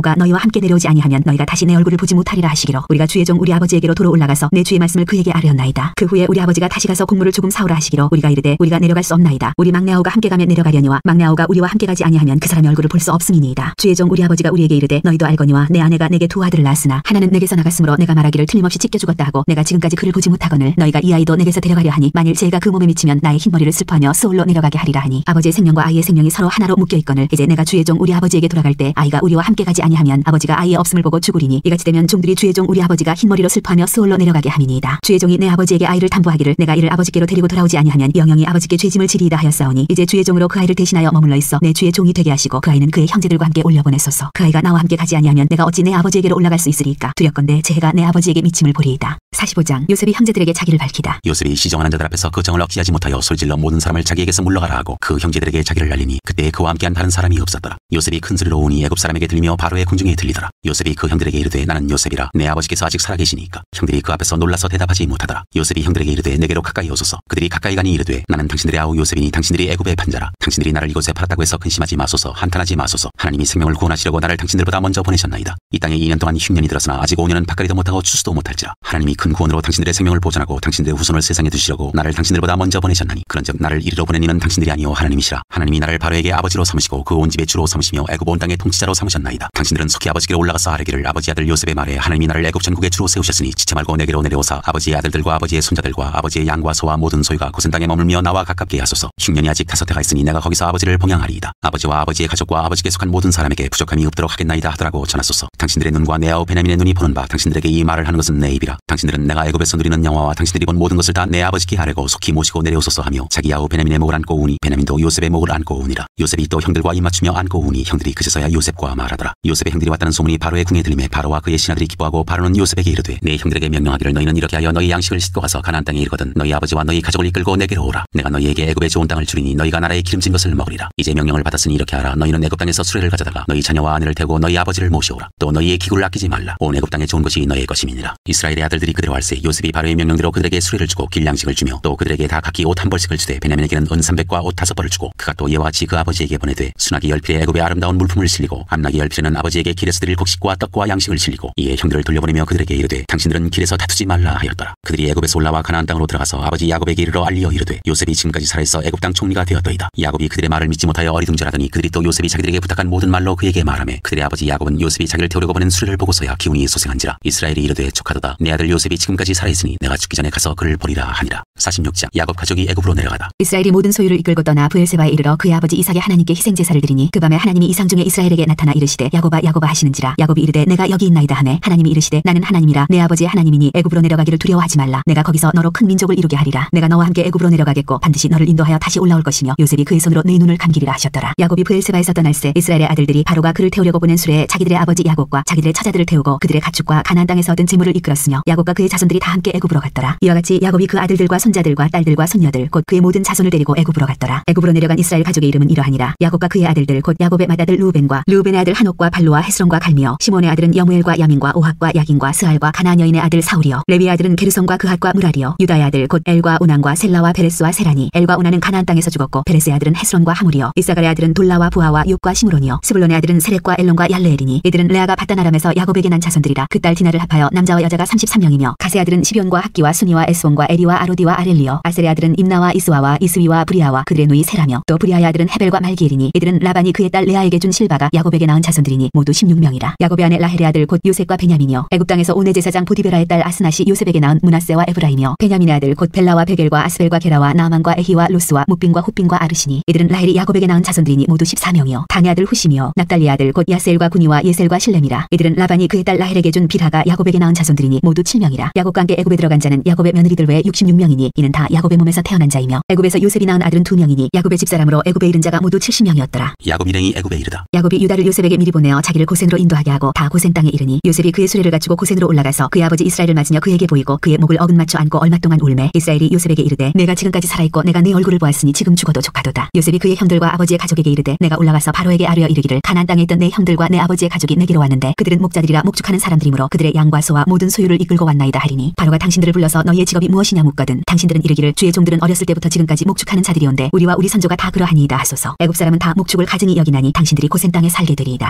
Speaker 2: 여호와가 너희와 함께 내려오지 아니하면 너희가 다시 내 얼굴을 보지 못하리라 하시기로 우리가 주의 종 우리 아버지에게로 도로 올라가서 내 주의 말씀을 그에게 아뢰었나이다. 그 후에 우리 아버지가 다시 가서 곡물을 조금 사오라 하시기로 우리가 이르되 우리가 내려갈 수 없나이다. 우리 막내 아우가 함께 가면 내려가려니와 막내 아우가 우리와 함께 가지 아니하면 그 사람의 얼굴을 볼 수 없음이니이다. 주의 종 우리 아버지가 우리에게 이르되 너희도 알거니와 내 아내가 내게 두 아들을 낳았으나 하나는 내게서 나갔으므로 내가 말하기를 틀림없이 찢겨 죽었다 하고 내가 지금까지 그를 보지 못하거늘 너희가 이 아이도 내게서 데려가려 하니 만일 죄가 그 몸에 미치면 나의 흰머리를 슬퍼하며 스올로 내려가게 하리라 하니 아버지의 생명과 아이의 생명이 서로 하나로 묶여 있거늘 이제 내가 주의 종 우리 아버지에게 돌아갈 때 아이가 우리와 함께 가지 아니하면 아버지가 아이의 없음을 보고 죽으리니 이같이 되면 종들이 주의 종 우리 아버지가 흰머리로 슬퍼하며 스올로 내려가게 함이니이다. 주의 종이 내 아버지에게 아이를 담보하기를 내가 이를 아버지께로 데리고 돌아오지 아니하면 영영이 아버지께 죄짐을 지리이다 하였사오니 이제 주의 종으로 그 아이를 대신하여 머물러 있어 내 주의 종이 되게 하시고 그 아이는 그의 형제들과 함께 올려보내소서. 그 아이가 나와 함께 가지 아니하면 내가 어찌 내 아버지에게로 올라갈 수 있으리이까. 두렵건대 제 해가 내 아버지에게 미침을 보리이다. 45장 요셉이 형제들에게 자기를 밝히다.
Speaker 1: 요셉이 시정하는 자들 앞에서 그 정을 억지하지 못하여 소리질러 모든 사람을 자기에게서 물러가라 하고 그 형제들에게 자기를 날리니 그때 그와 함께한 다른 사람이 없었더라. 요셉이 큰 소리로 우니 애굽 사람에게 들리며 바로의 궁중에 들리더라. 요셉이 그 형들에게 이르되 나는 요셉이라 내 아버지께서 아직 살아계시니까. 형들이 그 앞에서 놀라서 대답하지 못하더라. 요셉이 형들에게 이르되 내게로 가까이 오소서. 그들이 가까이 가니 이르되 나는 당신들의 아우 요셉이니 당신들이 애굽의 판자라. 당신들이 나를 이곳에 팔았다고 해서 근심하지 마소서. 한탄하지 마소서. 하나님이 생명을 구원하시려고 나를 당신들보다 먼저 보내셨나이다. 이 땅에 2년 동안 흉년이 들었으나 아직 5년은 밭가리도 못하고 추수도 못할지라. 하나님이 큰 구원으로 당신들의 생명을 보존하고 당신들의 후손을 세상에 두시려고 나를 당신들보다 먼저 보내셨나니 그런즉 나를 이리로 보낸 이는 당신들이 아니오 하나님이시라. 하나님이 나를 바로에게 아버지로 삼으시고 그 온 집의 주로 삼으시며 애굽 온 땅의 통치자로 삼으셨나이다. 당신들은 속히 아버지께로 올라가서 아뢰기를 아버지 아들 요셉의 말에 하나님이 나를 애굽 전국의 주로 세우셨으니 지체 말고 내게로 내려오사 아버지의 아들들과 아버지의 손자들과 아버지의 양과 소와 모든 소유가 고센 땅에 머물며 나와 가깝게 하소서. 흉년이 아직 5해가 있으니 내가 거기서 아버지를 봉양하리이다. 아버지와 아버지의 가족과 아버지께 속한 모든 사람에게 부족함이 없도록 하겠나이다 하더라고 전하소서. 당신들의 눈과 내 아우 베냐민의 눈이 보는 바 당신들에게 이 말을 하는 것은 내 입이라. 당신들은 내가 애굽에서 누리는 영화와 당신들이 본 모든 것을 다 내 아버지께 아뢰고 속히 모시고 내려오소서 하며 자기 아우 베냐민의 목을 안고 우니 베냐민도 요셉의 목을 안고 우니라. 요셉이 또 형들과 입맞추며 안고 우니 형들이 그제서야 요셉과 말하더라. 요셉의 형들이 왔다는 소문이 바로의 궁에 들림에 바로와 그의 신하들이 기뻐하고 바로는 요셉에게 이르되 내 형들에게 명령하기를 너희는 이렇게 하여 너희 양식을 싣고 가서 가나안 땅에 이르거든 너희 아버지와 너희 가족을 이끌고 내게로 오라. 내가 너희에게 애굽의 좋은 땅을 주리니 너희가 나라의 기름진 것을 먹으리라. 이제 명령을 받았으니 이렇게 하라. 너희는 애굽 땅에서 수레를 가져다가 너희 자녀와 아내를 태우고 너희 아버지를 모시오라. 또 너희의 기구를 아끼지 말라. 온 애굽 땅에 좋은 것이 너희의 것임이니라. 이스라엘의 아들들이 그대로 할세 요셉이 바로의 명령대로 그들에게 수레를 주고 길 양식을 주며 또 그들에게 다 각기 옷 한 벌씩을 주되 베냐민에게는 은 300과 옷 5벌을 주고 그가 또 이와 같이 그 아버지에게 보내되 순하기 10필에 애굽의 아름다운 물품을 실리고 암나기 10필에는 아버지에게 길에서 드릴 곡식과 떡과 양식을 실리고 이에 형들을 돌려보내며 그들에게 이르되 당신들은 길에서 다투지 말라 하였더라. 그들이 애굽에서 올라와 가나안 땅으로 들어가서 아버지 야곱에게 이르러 알리어 이르되 요셉이 지금까지 살아있어 애굽 땅 총리가 되었더이다. 야곱이 그들의 말을 믿지 못하여 어리둥절하더니 그들이 또 요셉이 자기들에게 부탁한 모든 말로 그에게 말하매 그들의 아버지 야곱은 요셉이 자기를 태우려고 보낸 수레를 보고서야 기운이 소생한지라. 이스라엘이 이르되 조카도다. 내 아들 요셉이 지금까지 살아있으니 내가 죽기 전에 가서 그를 보리라 하니라. 46장 야곱 가족이 애굽으로 내려가다.
Speaker 2: 이스라엘이 모든 소유를 이끌고 떠나 브엘세바에 이르러 그의 아버지 이삭의 하나님께 희생제사를 드리니 그 밤에 하나님이 이상 중에 이스라엘에게 나타나 이르시되 야곱아 야곱아 하시는지라. 야곱이 이르되 내가 여기 있나이다 하매 하나님이 이르시되 나는 하나님이라 내 아버지의 하나님이니 애굽으로 내려가기를 두려워하지 말라. 내가 거기서 너로 큰 민족을 이루게 하리라. 내가 너와 함께 애굽으로 내려가겠고 반드시 너를 인도하여 다시 올라올 것이며 요셉이 그의 손으로 네 눈을 감기리라 하셨더라. 야곱이 브엘세바에서 떠날새 이스라엘의 아들들이 바로가 그를 태우려고 보낸 수레에 자기들의 아버지 야곱과 자기들의 처자들을 태우고 그들의 가축과 가나안 땅에서 얻은 재물을 이끌었으며 야곱과 그의 자손들이 다 함께 애굽으로 갔더라. 이와 같이 야곱이 그 아들들과 손자들과 딸들과 손녀들 곧 그의 모든 자손을 데리고 애굽으로 갔더라. 애굽으로 내려간 이스라엘 가족의 이름은 이러하니라. 야곱과 그의 아들들 곧 야곱의 맏아들 르우벤과 르우벤의 아들 한옥과 발루와 헤스론과 갈미어 시몬의 아들은 여무엘과 야민과 오학과 야긴과 스알과 가나안 여인의 아들 사울이요 레위의 아들은 게르손과 그핫과 무랄이요 유다의 아들 곧 엘과 오난과 셀라와 베레스와 세라니 엘과 오난은 가나안 땅에서 죽었고 베레스의 아들은 헤스론과 하물이요 이사갈의 아들은 돌라와 부하와 육과 시므론이요 스불론의 아들은 세렛과 엘론과 얄레엘이니 이들은 레아가 바단 아람에서 야곱에게 난 자손들이라. 그 딸 디나를 합하여 남자와 여자가 33명이며 가세의 아들은 시비온과 학기와 수니와 에스온과 에리와 아로디와 아렐리요 아셀의 아들은 임나와 이스와와 이스위와 브리아와 그들의 누이 세라며 또 브리아의 아들은 헤벨과 말기엘이니 이들은 라반이 그의 딸 레아에게 준 실바가 야곱에게 낳은 자손들이니 모두 16명이라. 야곱의 아내 라헬의 아들 곧 요셉과 베냐민이요 애굽 땅에서 오네 제사장 보디베라의 딸 아스낫이 요셉에게 낳은 므낫세와 에브라임이요 베냐민의 아들 곧 벨라와 베겔과 아스벨과 게라와 나아만과 에히와 로스와 뭇빈과 훗빈과 아르시니 이들은 라헬이 야곱에게 낳은 자손들이니 모두 14명이요 단의 아들 후심이요 납달리의 아들 곧 야세엘과 구니와 예셀과 실렘이라. 이들은 라반이 그의 딸 라헬에게 준 빌하가 야곱에게 낳은 자손들이니 모두 7명이라. 야곱과 함께 애굽에 들어간 자는 야곱의 며느리들 외에 66명이니 이는 다 야곱의 몸에서 태어난 자이며 애굽에서 요셉이 낳은 아들은 2명이니 야곱의 집사람으로 애굽에 이른 자가 모두 70명이었더라.
Speaker 1: 야곱 일행이 애굽에 이르다.
Speaker 2: 야곱이 유다를 요셉에게 미리 보내어 자기를 고센으로 인도하게 하고 다 고센 땅에 이르니 요셉이 그의 수레를 갖추고 고센으로 올라가서 그의 아버지 이스라엘을 맞으며 그에게 보이고 그의 목을 어긋맞춰 안고 얼마 동안 울매 이스라엘이 요셉에게 이르되 내가 지금까지 살아있고 내가 네 얼굴을 보았으니 지금 죽어도 조카도다. 요셉이 그의 형들과 아버지의 가족에게 이르되 내가 올라가서 바로에게 아뢰어 이르기를 가나안 땅에 있던 내 형들과 내 아버지의 가족이 내게로 왔는데 그들은 목자들이라 목축하는 사람들이므로 그들의 양과 소와 모든 소유를 이끌고 왔나이다 하리니 바로가 당신들을 불러서 너희의 직업이 무엇이냐 묻거든 당신들은 이르기를 주의 종들은 어렸을 때부터 지금까지 목축하는 자들이온데 우리와 우리 선조가 다 그러하니이다 하소서. 애굽 사람은 다 목축을 가증히 여기나니 당신들이 고센 땅에 살게 되리이다. 1장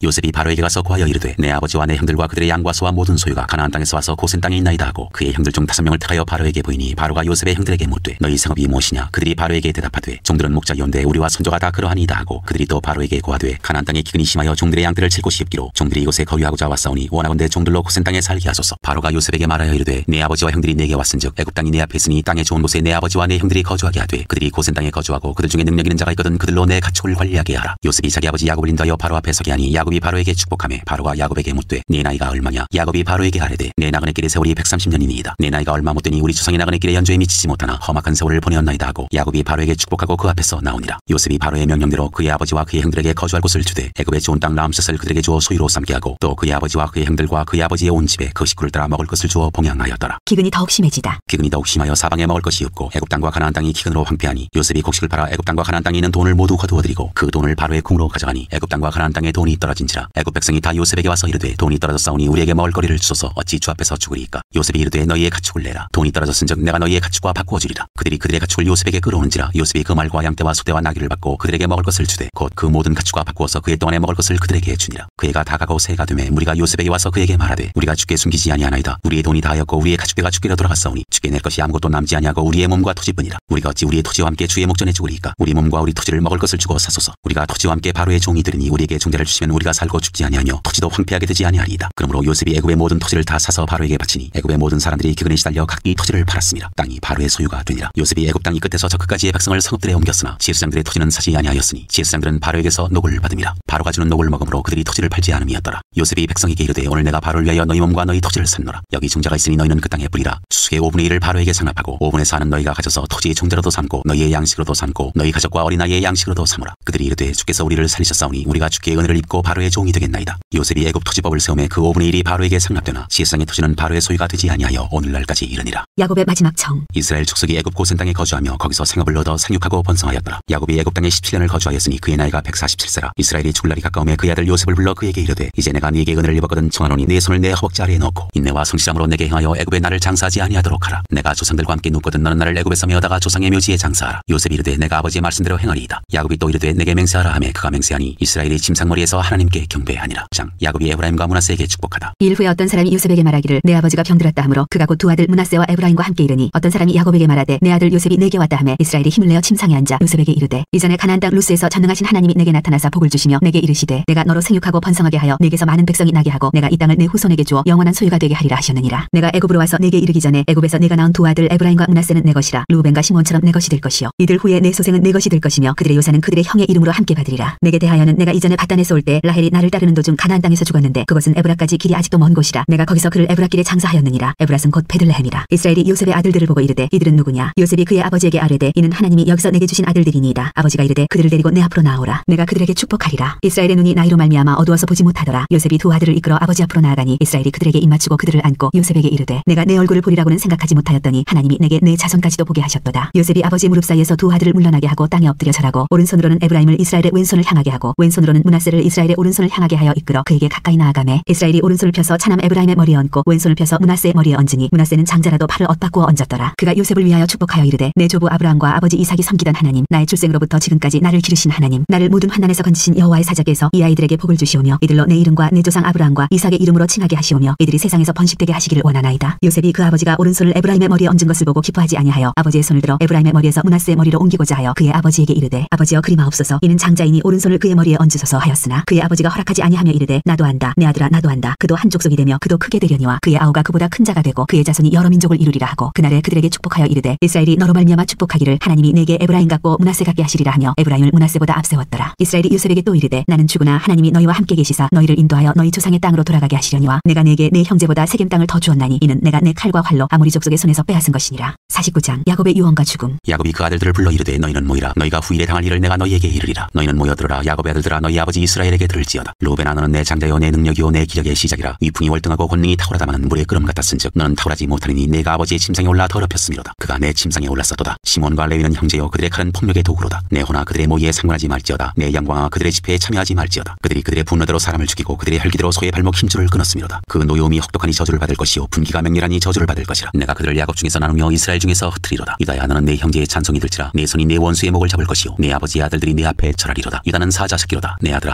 Speaker 1: 요셉이 바로에게 가서 고하여 이르되 내 아버지와 내 형들과 그들의 양과 소와 모든 소유가 가나안 땅에서 와서 고센 땅에 있나이다 하고 그의 형들 중 5명을 택하여 바로에게 보이니 바로가 요셉의 형들에게 묻되 너희 성읍이 무엇이냐. 그들이 바로에게 대답하되 종들은 목자이온데 우리와 선조가 다 그러하니이다 하고 그들이 또 바로에게 고하되 가나안 땅에 기근이 심하여 종들의 양들을 칠 곳이 없기로 종들이 이곳에 거류하고자 왔사오니 원하건대 종들로 고센 땅에 살게 하소서. 바로가 요셉에게 말하여 이르되 내 아버지와 형들이 내게 왔은즉 애굽 땅이 내 앞에 있으니 땅에 좋은 곳에 내 아버지와 내 형들이 거주하게 하되 그들이 고센 땅에 거주하고 그들 중에 능력 있는 자가 있거든 그들로 내 가축을 관리하게 하라. 요셉이 자기 아버지 야곱을 인도하여 바로 앞에 서게 하니 야곱이 바로에게 축복하며 바로가 야곱에게 묻되 네 나이가 얼마냐. 야곱이 바로에게 아뢰되 내 나그네 길의 세월이 130년이니이다. 내 나이가 얼마 못되니 우리 조상의 나그네 길의 연조에 미치지 못하나 험악한 세월을 보내었나이다 하고 야곱이 바로에게 축복하고 그 앞에서 나오니라. 요셉이 바로의 명령대로 그의 아버지와 그의 형들에게 거주할 곳을 주되 애굽의 좋은 땅 람셋을 그들에게 주어 소유로 삼게 하고 또 그의 아버지와 그의 형들과 그의 아버지의 온 집에 그 식구를 따라 먹을 것을 주어 봉양하였더라.
Speaker 2: 기근이 더욱 심해지다.
Speaker 1: 기근이 더욱 심하여 사방에 먹을 것이 없고 애굽 땅과 가나안 땅이 기근으로 황폐하니 요셉이 곡식을 팔아 애굽 땅과 가나안 땅에 있는 돈을 모두 거두어들이고 그 돈을 바로의 궁으로 가져가니 애굽 땅과 가나안 땅에 돈이 떨어진지라. 애굽 백성이 다 요셉에게 와서 이르되 돈이 떨어졌사오니 우리에게 먹을 거리를 주소서 어찌 주 앞에서 죽으리이까. 요셉이 이르되 너희의 가축을 내라. 돈이 떨어졌은즉 내가 너희의 가축과 바꾸어 주리라. 그들이 그들의 가축을 요셉에게 끌어오는지라. 요셉이 그 말과 양떼와 소떼와 나귀를 받고 그들에게 먹을 것을 주되 곧 그 모든 가축과 바꾸어서 그의 동안에 먹을 것을 그들에게 주니라. 그해가 다 가고 새해가 되매 무리가 요셉에게 와서 그에게 말하되 우리가 주께 숨기지 아니하나이다. 우리의 돈이 다하였고 우리의 가축대가 주께로 돌아갔사오니 주께 낼 것이 아무것도 남지 아니하고 우리의 몸과 토지뿐이라. 우리가 어찌 우리의 토지와 함께 주의 목전에 죽으리이까. 우리 몸과 우리 토지를 먹을 것을 주고 사소서. 우리가 토지와 함께 바로의 종이 되리니 우리에게 종자를 주시면 우리가 살고 죽지 아니하며 토지도 황폐하게 되지 아니하리이다. 그러므로 요셉이 애굽의 모든 토지를 다 사서 바로에게 바치니 애굽의 모든 사람들이 기근에 시달려 각기 토지를 팔았습니다. 땅이 바로의 소유가 되니라. 요셉이 애굽 땅이 끝에서 저 끝까지의 백성을 성읍들에 옮겼으나 지혜수장들의 토지는 사지 아니하였으니 지혜수장들은 바로에게서 녹을 받음이라. 바로가 주는 녹을 먹음으로 그들이 토지를 팔지 않음이었더라. 요셉이 백성에게 이르되 오늘 내가 바로를 위하여 너희 몸과 너희 토지를 샀노라. 여기 종자가 있으니 너희는 그 땅에 뿌리라. 수수의 5분의 1을 바로에게 상납하고 5분의 4는 너희가 가져서 토지의 종자로도 삼고 너희의 양식으로도 삼고 너희 가족과 어린아이의 양식으로도 삼으라. 그들이 이르되 주께서 우리를 살리셨사오니 우리가 주께 은혜를 입고 바로의 종이 되겠나이다. 요셉이 애굽 토지법을 세우매 그 5분의 1이 바로에게 상납되나 지혜상의 토지는 바로의 소유가 되지 아니하여 오늘날까지 이르니라.
Speaker 2: 야곱의 마지막 청.
Speaker 1: 이스라엘 족속이 애굽 고센 땅에 거주하며 거기서 생업을 얻어 생육하고 번성하였더라. 야곱이 애굽 땅에 17년을 거주하였으니 그의 나이가 147세라. 이스라엘이 죽을 날이 가까움에 그의 아들 요셉을 불러 그에게 이르되 이제 내가 네게 은혜를 입었거든 청하노니 네 손을 내 허벅지 아래에 넣고 인내와 성실함으로 내게 행하여 애굽에 나를 장사하지 아니하도록 하라. 내가 조상들과 함께 눕거든 너는 나를 애굽에서 메어다가 조상의 묘지에 장사하라. 요셉이 이르되 내가 아버지의 말씀대로 행하리이다. 야곱이 또 이르되 내게 맹세하라 하매 그가 맹세하니 이스라엘이 침상머리에서 하나님께 경배하니라. 장 야곱이 에브라임과 므낫세에게 축복하다.
Speaker 2: 일 후에 어떤 사람이 요셉에게 말하기를 내 아버지가 병들었다 하므로 그가 곧 두 아들 므낫세와 에브라임과 함께 이르니 어떤 사람이 야곱에게 말하되 내 아들 요셉이 내게 왔다 하매 이스라엘이 힘을 내어 침상에 앉아 요셉에게 이르되 이전에 가나안 땅 루스에서 전능하신 하나님이 내게 나타나사 복을 주시며 내게 이르시되 내가 너로 생육하고 번성하게 하여 내게서 많은 백성이 나게 하고 내가 이 땅을 내 후손에게 주어 영원한 소유가 되게 하리라 하셨느니라. 내가 애굽으로 와서 내게 이르기 전에 애굽에서 내가 낳은 두 아들 에브라임과 므낫세는 내 것이라. 루벤과 시몬처럼 내 것이 될 것이요 이들 후에 내 소생은 내 것이 될 것이며 그들의 요사는 그들의 형의 이름으로 함께 받으리라. 내게 대하여는 내가 이전에 바단에서 올 때 라헬이 나를 따르는 도중 가나안 땅에서 죽었는데 그것은 에브라까지 길이 아직도 먼 곳이라. 내가 거기서 그를 에브라길에 장사하였느니라. 에브라는 곧 베들레헴이라. 이스라엘이 요셉의 아들들을 보고 이르되 이들은 누구냐. 요셉이 그의 아버지에게 아뢰되 이는 하나님이 여기서 내게 주신 아들들이니이다. 아버지가 이르되 그들을 데리고 내 앞으로 나오라. 내가 그들에게 축복하리라. 이스라엘의 눈이 나이로 말미암아 어두워서 보지 못하더라. 요셉이 두 아들을 이끌어 아버지 앞으로 나아가니 이스라엘이 그들에게 입맞추고 그들을 안고 요셉에게 이르되 내가 내 얼굴을 보리라고는 생각하지 못하였더니 하나님이 내게 내 자손까지도 보게 하셨도다. 요셉이 아버지 무릎 사이에서 두 아들을 물러나게 하고 땅에 엎드려 절하고 오른손으로는 에브라임을 이스라엘의 왼손을 향하게 하고 왼손으로는 므낫세를 이스라엘의 오른손을 향하게 하여 이끌어 그에게 가까이 나아가매 이스라엘이 오른손을 펴서 차남 에브라임의 머리에 얹고 왼손을 펴서 므낫세의 머리에 얹으니 므낫세는 장자라도 팔을 엇바꾸어 얹었더라. 그가 요셉을 위하여 축복하여 이르되 내 조부 아브라함과 아버지 이삭이 섬기던 하나님 나의 출생으로부터 지금까지 나를 기르신 하나님 나를 모든 환난에서 건지신 여호와의 사자께서 이 아이들에게 복을 주시오며 이들로 내 이름과 내 조상 아브라함과 이삭의 이름으로 칭하게 하시오며 이들이 세상에서 번식되게 하시기를 원하나이다. 요셉이 그 아버지가 오른손을 에브라임의 머리에 얹은 것을 보고 기뻐하지 아니하여 아버지의 손을 들어 에브라임의 머리에서 므낫세의 머리로 옮기고자 하여 그의 아버지에게 이르되 아버지여 그리마옵소서 이는 장자이니 오른손을 그의 머리에 얹으소서 하였으나 그의 아버지가 허락하지 아니하며 이르되 나도 안다 내 아들아 나도 안다 그도 한 족속이 되며 그도 크게 되려니와 그의 아우가 그보다 큰 자가 되고 그의 자손이 여러 민족을 이루리라 하고 그날에 그들에게 축복하여 이르되 이스라엘이 너로 말미암아 축복하기를 하나님이 내게 에브라임 같고 므낫세 같게 하시리라 하며 에브라임을 므낫세보다 앞세웠더라. 이스라엘이 요셉에게 또 이르되 나는 죽으나 하나님이 너희와 함께 계시사 너희를 인도하여 너희 조상의 땅으로 돌아가게 하시려니와 내가 내게 내 형제보다 세겜 땅을 더 주었나니 이는 내가 내 칼과 활로 아모리 족속의 손에서 빼앗은 것이니라. 49장 야곱의 유언과 죽음.
Speaker 1: 야곱이 그 아들들을 불러 이르되 너희는 모이라. 너희가 후일에 당할 일을 내가 너희에게 이르리라. 너희는 모여들어라. 야곱의 아들들아 너희 아버지 이스라엘에게 들을지어다. 루벤아 너는 내 장자요 내 능력이요 내 기력의 시작이라. 위풍이 월등하고 권능이 탁월하다마는 물의 끓음 같았은즉 너는 탁월하지 못하리니 내가 아버지의 침상에 올라 더럽혔음이로다. 그가 내 침상에 올랐었도다. 시몬과 레위는 형제요 그들의 칼은 폭력의 도구로다. 내 호나 그들의 모의에 상관하지 말지어다. 내 영광아 그들의 집회에 참여하지 말지어다. 그들이 그들의 분노대로 사람을 죽이고 그들의 혈기대로 소의 발목 힘줄을 끊었음이로다. 그 노여움이 혹독하니 저주를 받을 것이요 분기가 맹렬하니 저주를 받을 것이라. 내가 그들을 야곱 중에서 나누며 이스라엘 중에서 흩트리로다. 유다야 너는 내 형제의 찬송이 들지라. 내 손이 내 원수의 목을 잡을 것이요 내 아버지의 아들들이 내 앞에 절하리로다. 유다는 사자 새끼로다. 내 아들아 너는 움켜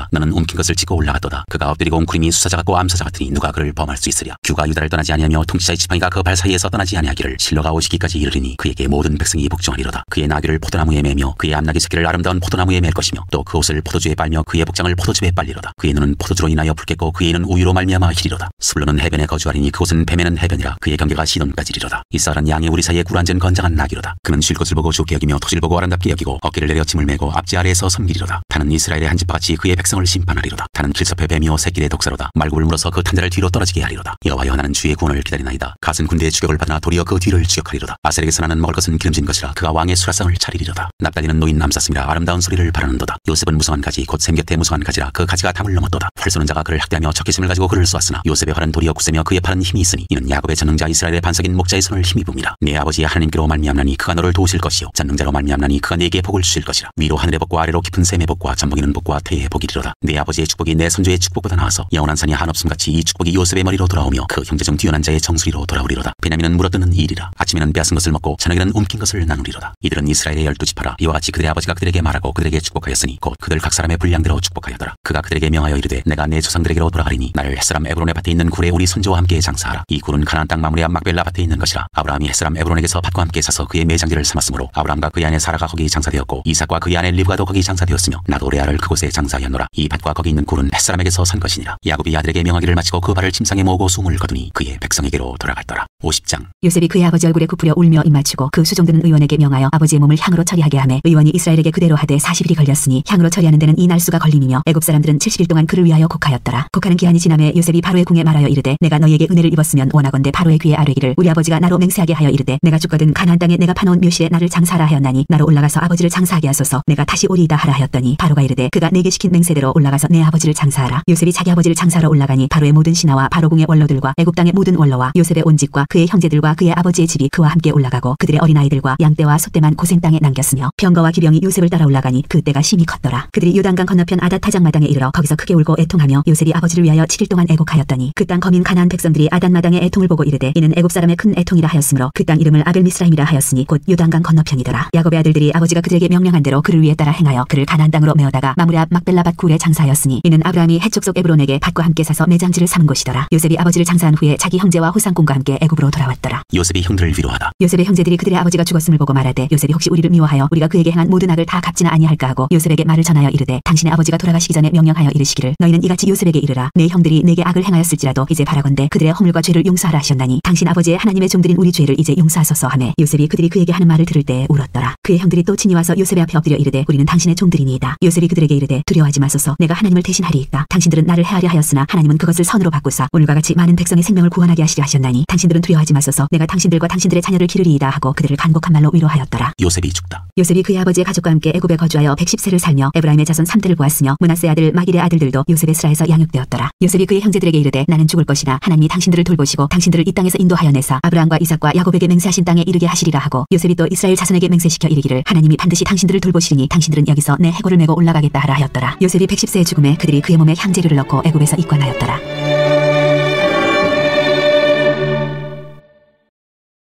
Speaker 1: 움킨 것을 짚고 올라갔도다. 그가 엎드리고 온 구름이 수사자 같고 암사자 같으니 누가 그를 범할 수 있으랴. 규가 유다를 떠나지 아니하며 통치자의 지팡이가 그 발 사이에서 떠나지 아니하기를 실로가 오시기까지 이르리니 그에게 모든 백성이 복종하리로다. 그의 나귀를 포도나무에 매며 그의 암나귀 새끼를 아름다운 포도나무에 맬 것이며 또 그 옷을 포도주에 빨며 그의 복장을 포도즙에 빨리로다. 그의 눈은 포도주로 인하여 붉겠고 그의 이는 우유로 말미암아 희리로다. 스불론은 해변에 거주하리니 그곳은 뱀에는 해변이라. 그의 경계가 시돈까지리로다. 이사란 양의 우리 사이에 굴 앉은 건장한 나귀로다. 그는 쉴 것을 보고 좋게 여기며 토지를 보고 아름답게 여기고 어깨를 내려 짐을 메고 앞지 아래에서 섬기리로다. 타는 이스라엘의 한 집바같이 그의 백성을 심판하리로다. 타는 길섭의 뱀이요 새끼의 독사로다. 말굽을 물어서 그 탄자를 뒤로 떨어지게 하리로다. 여호와여 나는 주의 구원을 기다리나이다. 갓은 군대의 추격을 받으나 도리어 그 뒤를 추격하리로다. 아셀에게서 나는 먹을 것은 기름진 것이라. 그가 왕의 수라상을 차리리로다. 납달리는 노인 남쌌음이라 아름다운 소리를 바라는도다. 요셉은 무성한 가지 곧 샘 곁에 무성한 가지라. 그 가지가 담을 넘었도다. 활 쏘는 자가 그를 학대하며 적개심을 가지고 그를 쏘았으나 요셉의 활은 도리어 굳세며 그의 팔은 힘이 있으니 이는 야곱의 전능자 이스라엘의 반석인 목자의 손을 힘입음이라. 내 아버지 하나님께로 말미암나니 그가 너를 도우실 것이요 전능자로 말미암나니 그가 내게 복을 주실 것이라. 위로 하늘의 복과 아래로 깊은 샘의 복과 젖먹이는 복과 태의 복이리로다. 내 아버지의 축복이 내 선조의 축복보다 나아서 영원한 산이 한없음같이 이 축복이 요셉의 머리로 돌아오며 그 형제 중 뛰어난 자의 정수리로 돌아오리로다. 베냐민은 물어뜯는 일이라. 아침에는 빼앗은 것을 먹고 저녁에는 움킨 것을 나누리로다. 이들은 이스라엘의 12지파라. 이와 같이 그들의 아버지가 그들에게 말하고 그들에게 축복하였으니 곧 그들 각 사람의 분량대로 축복하였더라. 그가 그들에게 명하여 이르되 내가 내 조상들에게로 돌아가리니 나를 햇사람 에브론의 밭에 있는 굴에 우리 손주와 함께 장사하라. 이 굴은 가나안 땅 마므리아 막벨라 밭에 있는 것이라. 아브라함이 햇사람 에브론에게서 밭과 함께 사서 그의 매장지를 삼았으므로 아브라함과 그의 아내 사라가 거기 장사되었고 이삭과 그의 아내 리브가도 거기 장사되었으며 나도 레아를 그곳에 장사하였노라. 이 밭과 거기 있는 굴은 햇사람에게서 산 것이니라. 야곱이 아들에게 명하기를 마치고 그 발을 침상에 모으고 숨을 거두니 그의 백성에게로 돌아갔더라. 50장.
Speaker 2: 요셉이 그의 아버지 얼굴에 굽으려 울며 입 맞추고 그 수종드는 의원에게 명하여 아버지의 몸을 향으로 처리하게 하매 의원이 이스라엘에게 그대로 하되 40일이 걸렸으니 향으로 처리하는 데는 이 날수가 걸림이며 애굽 사람들은 70일 동안 그를 위하여 곡하였더라. 곡하는 기한이 지남에 요셉이 바로의 궁에 말하여 이르되 내가 너희에게 은혜를 입었으면 원하건대 바로의 귀에 아뢰기를 우리 아버지가 나로 맹세하게 하여 이르되 내가 죽거든 가나안 땅에 내가 파놓은 묘실에 나를 장사하라 하였나니 나로 올라가서 아버지를 장사하게 하소서. 내가 다시 오리이다 하라 하였더니 바로가 이르되 그가 내게 시킨 맹세대로 올라가서 내 아버지를 장사하라. 요셉이 자기 아버지를 장사하러 올라가니 바로의 모든 신하와 바로궁의 원로들과 애굽 땅의 모든 원로와 요셉의 온 집과 그의 형제들과 그의 아버지의 집이 그와 함께 올라가고 그들의 어린아이들과 양떼와 소떼만 고센 땅에 남겼으며 병거와 기병이 요셉을 따라 올라가니 그 때가 심히 컸더라. 그들이 요단강 건너편 아닷타장 마당에 이르러 거기서 크게 울고 애통하며 요셉이 아버지를 위하여 7일 동안 애곡하였더니 그 땅 거민 가나안 백성들이 아닷 마당의 애통을 보고 이르되 이는 애굽 사람의 큰 애통이라 하였으므로 그 땅 이름을 아벨 미스라임이라 하였으니 곧 요단강 건너편이더라. 야곱의 아들들이 아버지가 그들에게 명령한 대로 그를 위에 따라 행하여 그를 가나안 땅으로 메어다가 마므리아 막벨라 밭 굴에 장사하였으니 이는 아브라함이 헷 족속 에브론에게 밭과 함께 사서 매장지를 삼은 곳이더라. 요셉이 아버지를 장사한 후에 자기 형제와 호상공과 함께 애굽으로 돌아왔더라.
Speaker 1: 요셉이 형들을 위로하다.
Speaker 2: 요셉의 형제들이 그들의 아버지가 죽었음을 보고 말하되 요셉이 혹시 우리를 미워하여 우리가 그에게 행한 모든 악을 다 갚지는 아니할까 하고 요셉에게 말을 전하여 이르되 당신의 아버지가 돌아가시기 전에 명령하여 이르시기를 너희는 이같이 요셉에게 이르라. 내 형들이 내게 악을 행하였을지라도 이제 바라건대 그들의 허물과 죄를 용서하라 하셨나니 당신 아버지의 하나님의 종들인 우리 죄를 이제 용서하소서 하매 요셉이 그들이 그에게 하는 말을 들을 때에 울었더라. 그의 형들이 또 친히 와서 요셉의 앞에 엎드려 이르되 우리는 당신의 종들이니이다. 요셉이 그들에게 이르되 두려워하지 마소서. 내가 하나님을 대신하리이까. 당신들은 나를 해하려 하였으나 하나님은 그것을 선으로 바꾸사 오늘과 같이 많은 백성의 생명을 구원하게 하시려 하셨나니 당신들은 두려워하지 마소서. 내가 당신들과 당신들의 자녀를 기르리이다 하고 그들을 간곡한 말로 위로하였더라.
Speaker 1: 요셉이 죽다.
Speaker 2: 요셉이 그의 아버지의 가족과 함께 애굽에 거주하여 110세를 살며 에브라임의 자손 3대를 보았으며 므낫세 아들 마길의 아들들도 요셉의 스라에서 양육되었더라. 요셉이 그의 형제들에게 이르되 나는 죽을 것이나 하나님이 당신들을 돌보시고 당신들을 이 땅에서 인도하여 내사 아브라함과 이삭과 야곱에게 맹세하신 땅에 이르게 하시리라 하고 요셉이 또 이스라엘 자손에게 맹세시켜 이르기를 하나님이 반드시 당신들을 돌보시리니 당신들은 여기서 내 해골을 메고 올라가겠다 하라 하였더라. 요셉이 110세에 죽음에 그들이 그의 몸에 향재료를 넣고 애굽에서 입관하였더라.